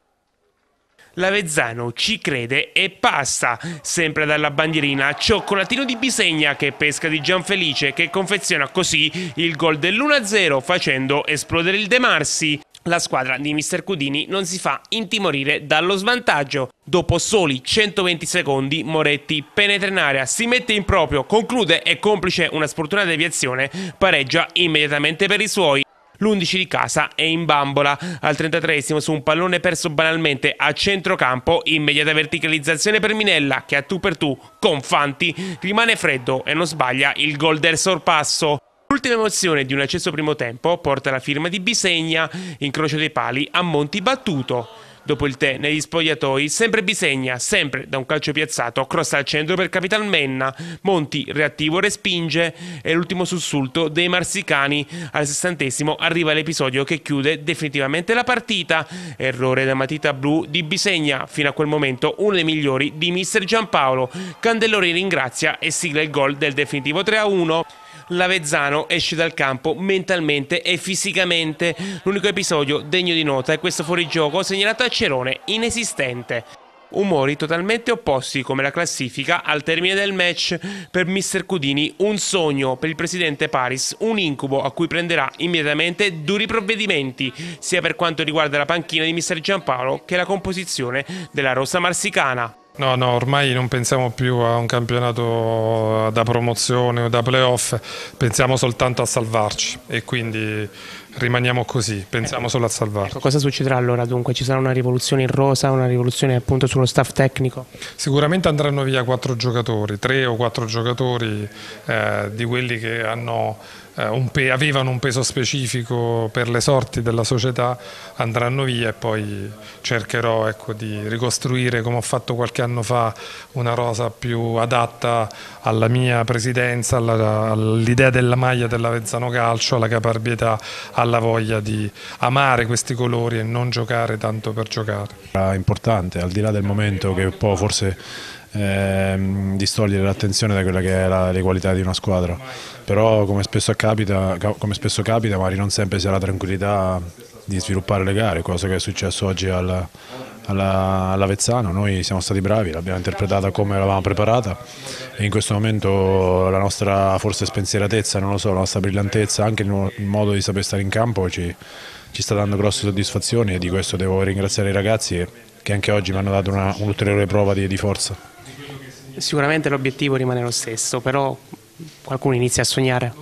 L'Avezzano ci crede e passa, sempre dalla bandierina, cioccolatino di Bisegna che pesca di Gianfelice, che confeziona così il gol dell'uno a zero facendo esplodere il De Marsi. La squadra di mister Cudini non si fa intimorire dallo svantaggio. Dopo soli centoventi secondi Moretti penetra in area, si mette in proprio, conclude e, complice una sfortunata deviazione, pareggia immediatamente per i suoi. L'undici di casa è in bambola. Al trentatreesimo, su un pallone perso banalmente a centrocampo, immediata verticalizzazione per Minella che a tu per tu con Fanti rimane freddo e non sbaglia il gol del sorpasso. L'ultima emozione di un acceso primo tempo porta la firma di Bisegna, incrocio dei pali a Monti battuto. Dopo il tè negli spogliatoi, sempre Bisegna, sempre da un calcio piazzato, cross al centro per Capitan Menna. Monti, reattivo, respinge e l'ultimo sussulto dei marsicani. Al sessantesimo arriva l'episodio che chiude definitivamente la partita. Errore da matita blu di Bisegna, fino a quel momento uno dei migliori di mister Giampaolo. Candelori ringrazia e sigla il gol del definitivo tre a uno. L'Avezzano esce dal campo mentalmente e fisicamente. L'unico episodio degno di nota è questo fuorigioco segnalato a Cerone, inesistente. Umori totalmente opposti come la classifica al termine del match. Per mister Cudini un sogno, per il presidente Paris un incubo a cui prenderà immediatamente duri provvedimenti, sia per quanto riguarda la panchina di mister Giampaolo che la composizione della rosa marsicana. No, no, ormai non pensiamo più a un campionato da promozione o da playoff, pensiamo soltanto a salvarci e quindi rimaniamo così, pensiamo solo a salvarci. Ecco, cosa succederà allora dunque? Ci sarà una rivoluzione in rosa, una rivoluzione appunto sullo staff tecnico? Sicuramente andranno via quattro giocatori, tre o quattro giocatori eh, di quelli che hanno, eh, un pe- avevano un peso specifico per le sorti della società, andranno via e poi cercherò, ecco, di ricostruire, come ho fatto qualche anno fa, una rosa più adatta alla mia presidenza, alla, all'idea della maglia dell'Avezzano Calcio, alla caparbietà, alla voglia di amare questi colori e non giocare tanto per giocare. Era importante, al di là del momento che può forse ehm, distogliere l'attenzione da quella che è la, le qualità di una squadra. Però come spesso capita, come spesso capita, magari non sempre si ha la tranquillità di sviluppare le gare, cosa che è successo oggi al, alla, all'Avezzano. Noi siamo stati bravi, l'abbiamo interpretata come l'avevamo preparata e in questo momento la nostra forse spensieratezza, non lo so, la nostra brillantezza, anche il, il modo di saper stare in campo ci, ci sta dando grosse soddisfazioni, e di questo devo ringraziare i ragazzi che anche oggi mi hanno dato un'ulteriore prova di, di forza. Sicuramente l'obiettivo rimane lo stesso, però qualcuno inizia a sognare.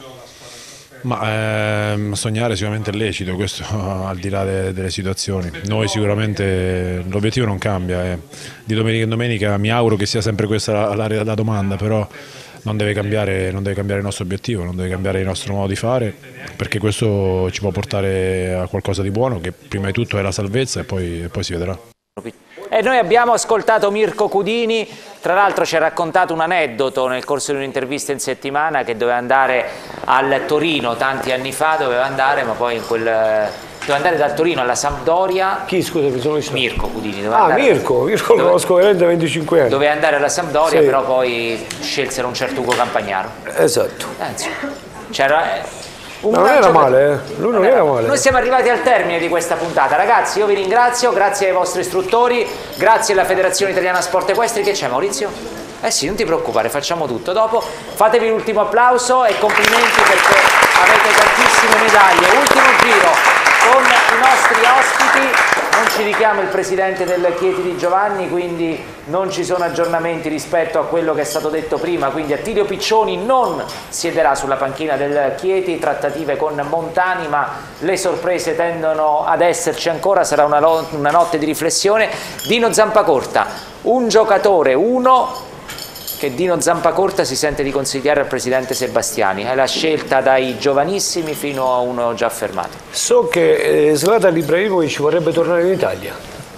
Ma ehm, sognare sicuramente è lecito, questo al di là de, delle situazioni. Noi sicuramente l'obiettivo non cambia, eh. Di domenica in domenica mi auguro che sia sempre questa la, la, la domanda, però non deve, cambiare, non deve cambiare il nostro obiettivo, non deve cambiare il nostro modo di fare, perché questo ci può portare a qualcosa di buono, che prima di tutto è la salvezza, e poi, e poi si vedrà. E noi abbiamo ascoltato Mirko Cudini, tra l'altro ci ha raccontato un aneddoto nel corso di un'intervista in settimana, che doveva andare al Torino tanti anni fa, doveva andare, ma poi in quel... doveva andare dal Torino alla Sampdoria. Chi, scusa, mi sono visto? Mirko Cudini. Ah, andare... Mirko, Mirko lo conosco veramente da venticinque anni. Doveva andare alla Sampdoria, sì. Però poi scelsero un certo Ugo Campagnaro. Esatto. Eh, c'era... Un non era male, eh. Lui non era male. Noi siamo arrivati al termine di questa puntata, ragazzi. Io vi ringrazio, grazie ai vostri istruttori, grazie alla Federazione Italiana Sport Equestri. Che c'è, Maurizio? Eh sì, non ti preoccupare, facciamo tutto dopo. Fatevi l'ultimo applauso e complimenti perché avete tantissime medaglie. Ultimo giro con i nostri ospiti. Non ci richiama il presidente del Chieti Di Giovanni, quindi non ci sono aggiornamenti rispetto a quello che è stato detto prima, quindi Attilio Piccioni non siederà sulla panchina del Chieti, trattative con Montani, ma le sorprese tendono ad esserci ancora, sarà una, una notte di riflessione. Dino Zampacorta, un giocatore, uno che Dino Zampacorta si sente di consigliare al presidente Sebastiani, è la scelta dai giovanissimi fino a uno già fermato. So che eh, Zlatan Ibrahimovic vorrebbe tornare in Italia.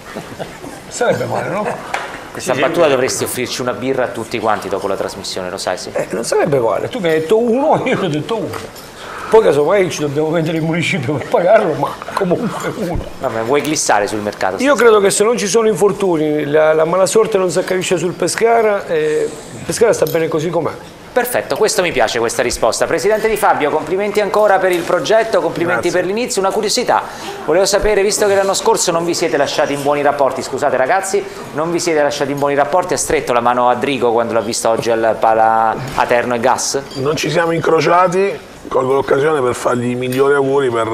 Sarebbe male, no? Questa sì, battuta sì, dovresti offrirci una birra a tutti quanti dopo la trasmissione, lo sai? Sì. Eh, non sarebbe male, tu mi hai detto uno, io ho detto uno. Poi casomai ci dobbiamo vendere il municipio per pagarlo, ma comunque uno. Vabbè, vuoi glissare sul mercato? Io credo che se non ci sono infortuni, la, la mala sorte non si accapisce sul Pescara, e Pescara sta bene così com'è. Perfetto, questo mi piace, questa risposta. Presidente Di Fabio, complimenti ancora per il progetto, complimenti Grazie. per l'inizio. Una curiosità, volevo sapere, visto che l'anno scorso non vi siete lasciati in buoni rapporti, scusate ragazzi, non vi siete lasciati in buoni rapporti, ha stretto la mano a Drigo quando l'ha visto oggi al Pala Aterno e Gas? Non ci siamo incrociati, colgo l'occasione per fargli i migliori auguri per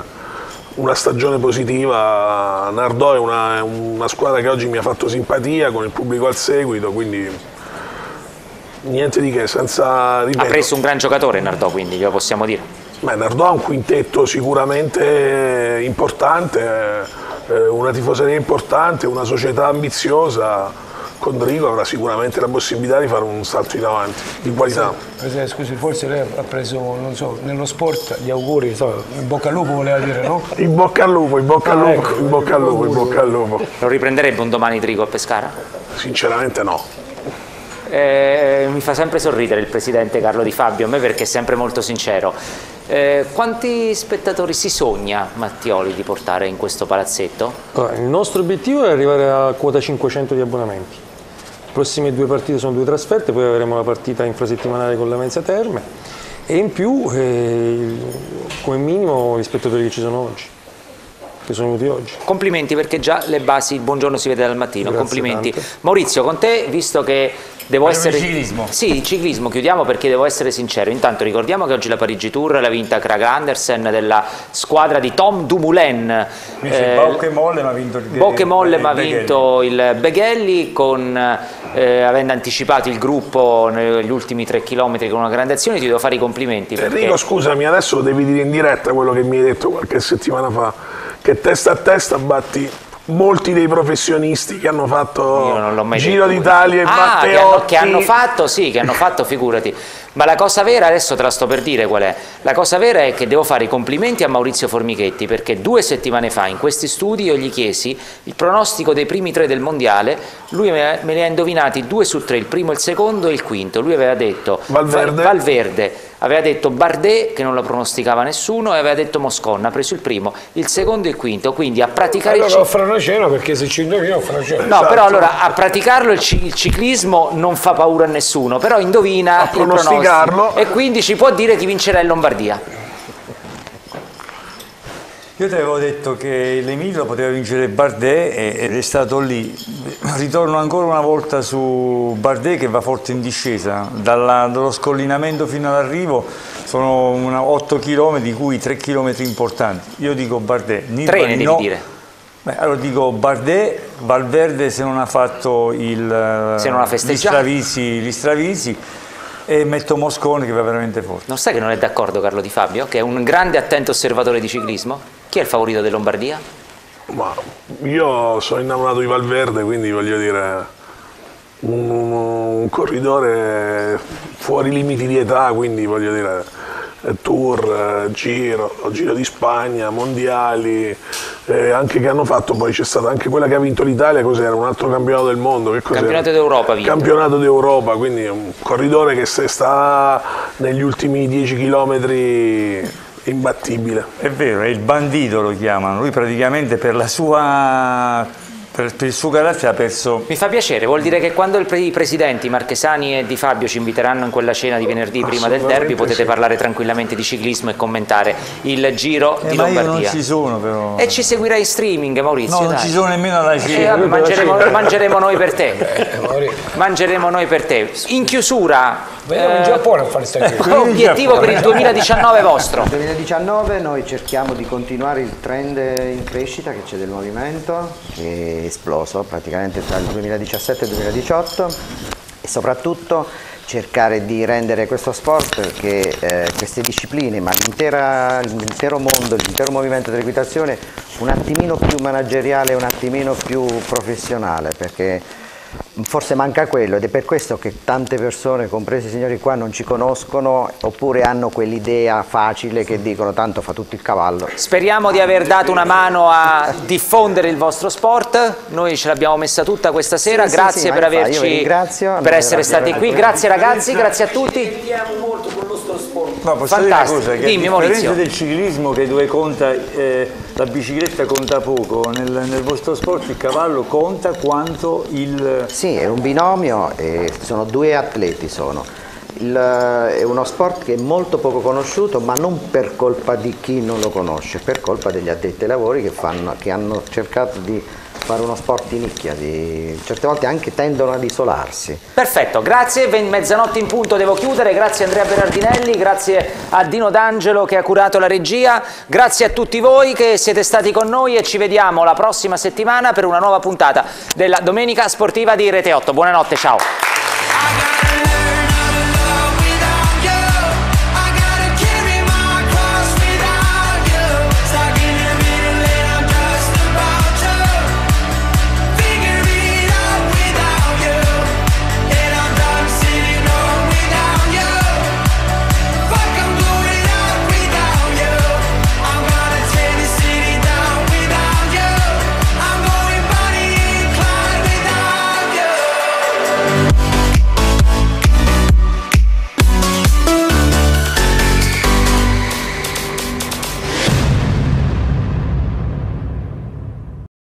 una stagione positiva. Nardò è una, una squadra che oggi mi ha fatto simpatia, con il pubblico al seguito, quindi... niente di che, senza ripeto. Ha preso un gran giocatore Nardò, quindi glielo possiamo dire. Beh, Nardò ha un quintetto sicuramente importante, una tifoseria importante, una società ambiziosa. Con Drigo avrà sicuramente la possibilità di fare un salto in avanti, di qualità. Sì, scusi, forse lei ha preso, non so, nello sport gli auguri, so, in bocca al lupo voleva dire, no? In bocca al lupo, in bocca al lupo, ah, ecco, in bocca al lupo, in bocca al lupo. Lo riprenderebbe un domani Drigo a Pescara? Sinceramente no. Eh, mi fa sempre sorridere il presidente Carlo Di Fabio, a me, perché è sempre molto sincero. Eh, quanti spettatori si sogna Mattioli di portare in questo palazzetto? Allora, il nostro obiettivo è arrivare a quota cinquecento di abbonamenti. Le prossime due partite sono due trasferte, poi avremo la partita infrasettimanale con la Menza Terme e in più eh, come minimo gli spettatori che ci sono oggi, che sono venuti oggi. Complimenti, perché già le basi, il buongiorno si vede dal mattino. Grazie, complimenti. tanto. Maurizio, con te, visto che devo Parliamo essere... di ciclismo. Sì, ciclismo, chiudiamo perché devo essere sincero. Intanto ricordiamo che oggi la Parigi Tour l'ha vinta Krag Andersen della squadra di Tom Dumoulin. Eh, Bocche Molle ma ha vinto il Bocche Molle ma ha vinto il Beghelli, con, eh, avendo anticipato il gruppo negli ultimi tre chilometri con una grande azione. Ti devo fare i complimenti. Perché... Enrico, scusami, adesso lo devi dire in diretta quello che mi hai detto qualche settimana fa, che testa a testa batti molti dei professionisti che hanno fatto Giro d'Italia e ah, Matteotti. Che hanno, che hanno fatto, sì, che hanno fatto, figurati. Ma la cosa vera, adesso te la sto per dire qual è, la cosa vera è che devo fare i complimenti a Maurizio Formichetti, perché due settimane fa in questi studi io gli chiesi il pronostico dei primi tre del mondiale, lui me li ha indovinati due su tre, il primo, il secondo e il quinto. Lui aveva detto Valverde, Valverde aveva detto Bardet, che non lo pronosticava nessuno, e aveva detto Moscon, ha preso il primo, il secondo e il quinto, quindi a praticare allora il offro una cena, perché se ci indovino offro una cena. No, esatto. Però allora a praticarlo il, il ciclismo non fa paura a nessuno, però indovina a pronosticarlo, e quindi ci può dire chi vincerà in Lombardia. Io ti avevo detto che l'Emilio poteva vincere Bardet ed è stato lì. Ritorno ancora una volta su Bardet che va forte in discesa, Dalla, dallo scollinamento fino all'arrivo sono una, otto chilometri, di cui tre chilometri importanti. Io dico Bardet. Tre ne devi no. dire. Beh, allora dico Bardet, Valverde se non ha fatto il, se non ha festeggiato. gli stravisi, gli stravisi e metto Moscone che va veramente forte. Non sai che non è d'accordo Carlo Di Fabio, che è un grande attento osservatore di ciclismo? Chi è il favorito del Lombardia? Ma io sono innamorato di Valverde, quindi voglio dire un, un corridore fuori limiti di età, quindi voglio dire Tour, Giro, Giro di Spagna, mondiali, eh, anche che hanno fatto, poi c'è stata anche quella che ha vinto l'Italia, cos'era? Un altro campionato del mondo, che cos'era? Campionato d'Europa vinto. Campionato d'Europa, quindi è un corridore che se sta negli ultimi dieci chilometri imbattibile. È vero, è il bandito lo chiamano, lui praticamente per la sua... Per, per il suo carattere ha perso... Mi fa piacere, vuol dire che quando il pre i presidenti Marchesani e Di Fabio ci inviteranno in quella cena di venerdì prima del derby potete sì. parlare tranquillamente di ciclismo e commentare il Giro eh, di ma Lombardia. Io non ci sono però. E ci seguirai in streaming, Maurizio. No, non dai. ci sono nemmeno alla cena. Eh, mangeremo, mangeremo noi per te. mangeremo noi per te. In chiusura... Vediamo in Giappone a fare sta obiettivo per il duemiladiciannove vostro? Nel duemiladiciannove noi cerchiamo di continuare il trend in crescita che c'è del movimento, che è esploso praticamente tra il duemiladiciassette e il duemiladiciotto, e soprattutto cercare di rendere questo sport, che eh, queste discipline, ma l'intero mondo, l'intero movimento dell'equitazione un attimino più manageriale, un attimino più professionale, perché forse manca quello, ed è per questo che tante persone, compresi i signori qua, non ci conoscono oppure hanno quell'idea facile che dicono tanto fa tutto il cavallo. Speriamo di aver dato una mano a diffondere il vostro sport, noi ce l'abbiamo messa tutta questa sera, sì, grazie sì, sì, per averci per essere stati qui, grazie ragazzi, grazie a tutti. Molto con il nostro sport. No, posso dire una cosa, che Dimmi, a differenza Maurizio. del ciclismo, che dove conta eh, la bicicletta conta poco, nel, nel vostro sport il cavallo conta quanto il... Sì, è un binomio, e sono due atleti sono. Il, è uno sport che è molto poco conosciuto, ma non per colpa di chi non lo conosce, per colpa degli addetti ai lavori che, fanno, che hanno cercato di fare uno sport di nicchia, di, certe volte anche tendono ad isolarsi. Perfetto, grazie, mezzanotte in punto devo chiudere, grazie a Andrea Berardinelli, grazie a Dino D'Angelo che ha curato la regia, grazie a tutti voi che siete stati con noi e ci vediamo la prossima settimana per una nuova puntata della Domenica Sportiva di Rete otto. Buonanotte, ciao!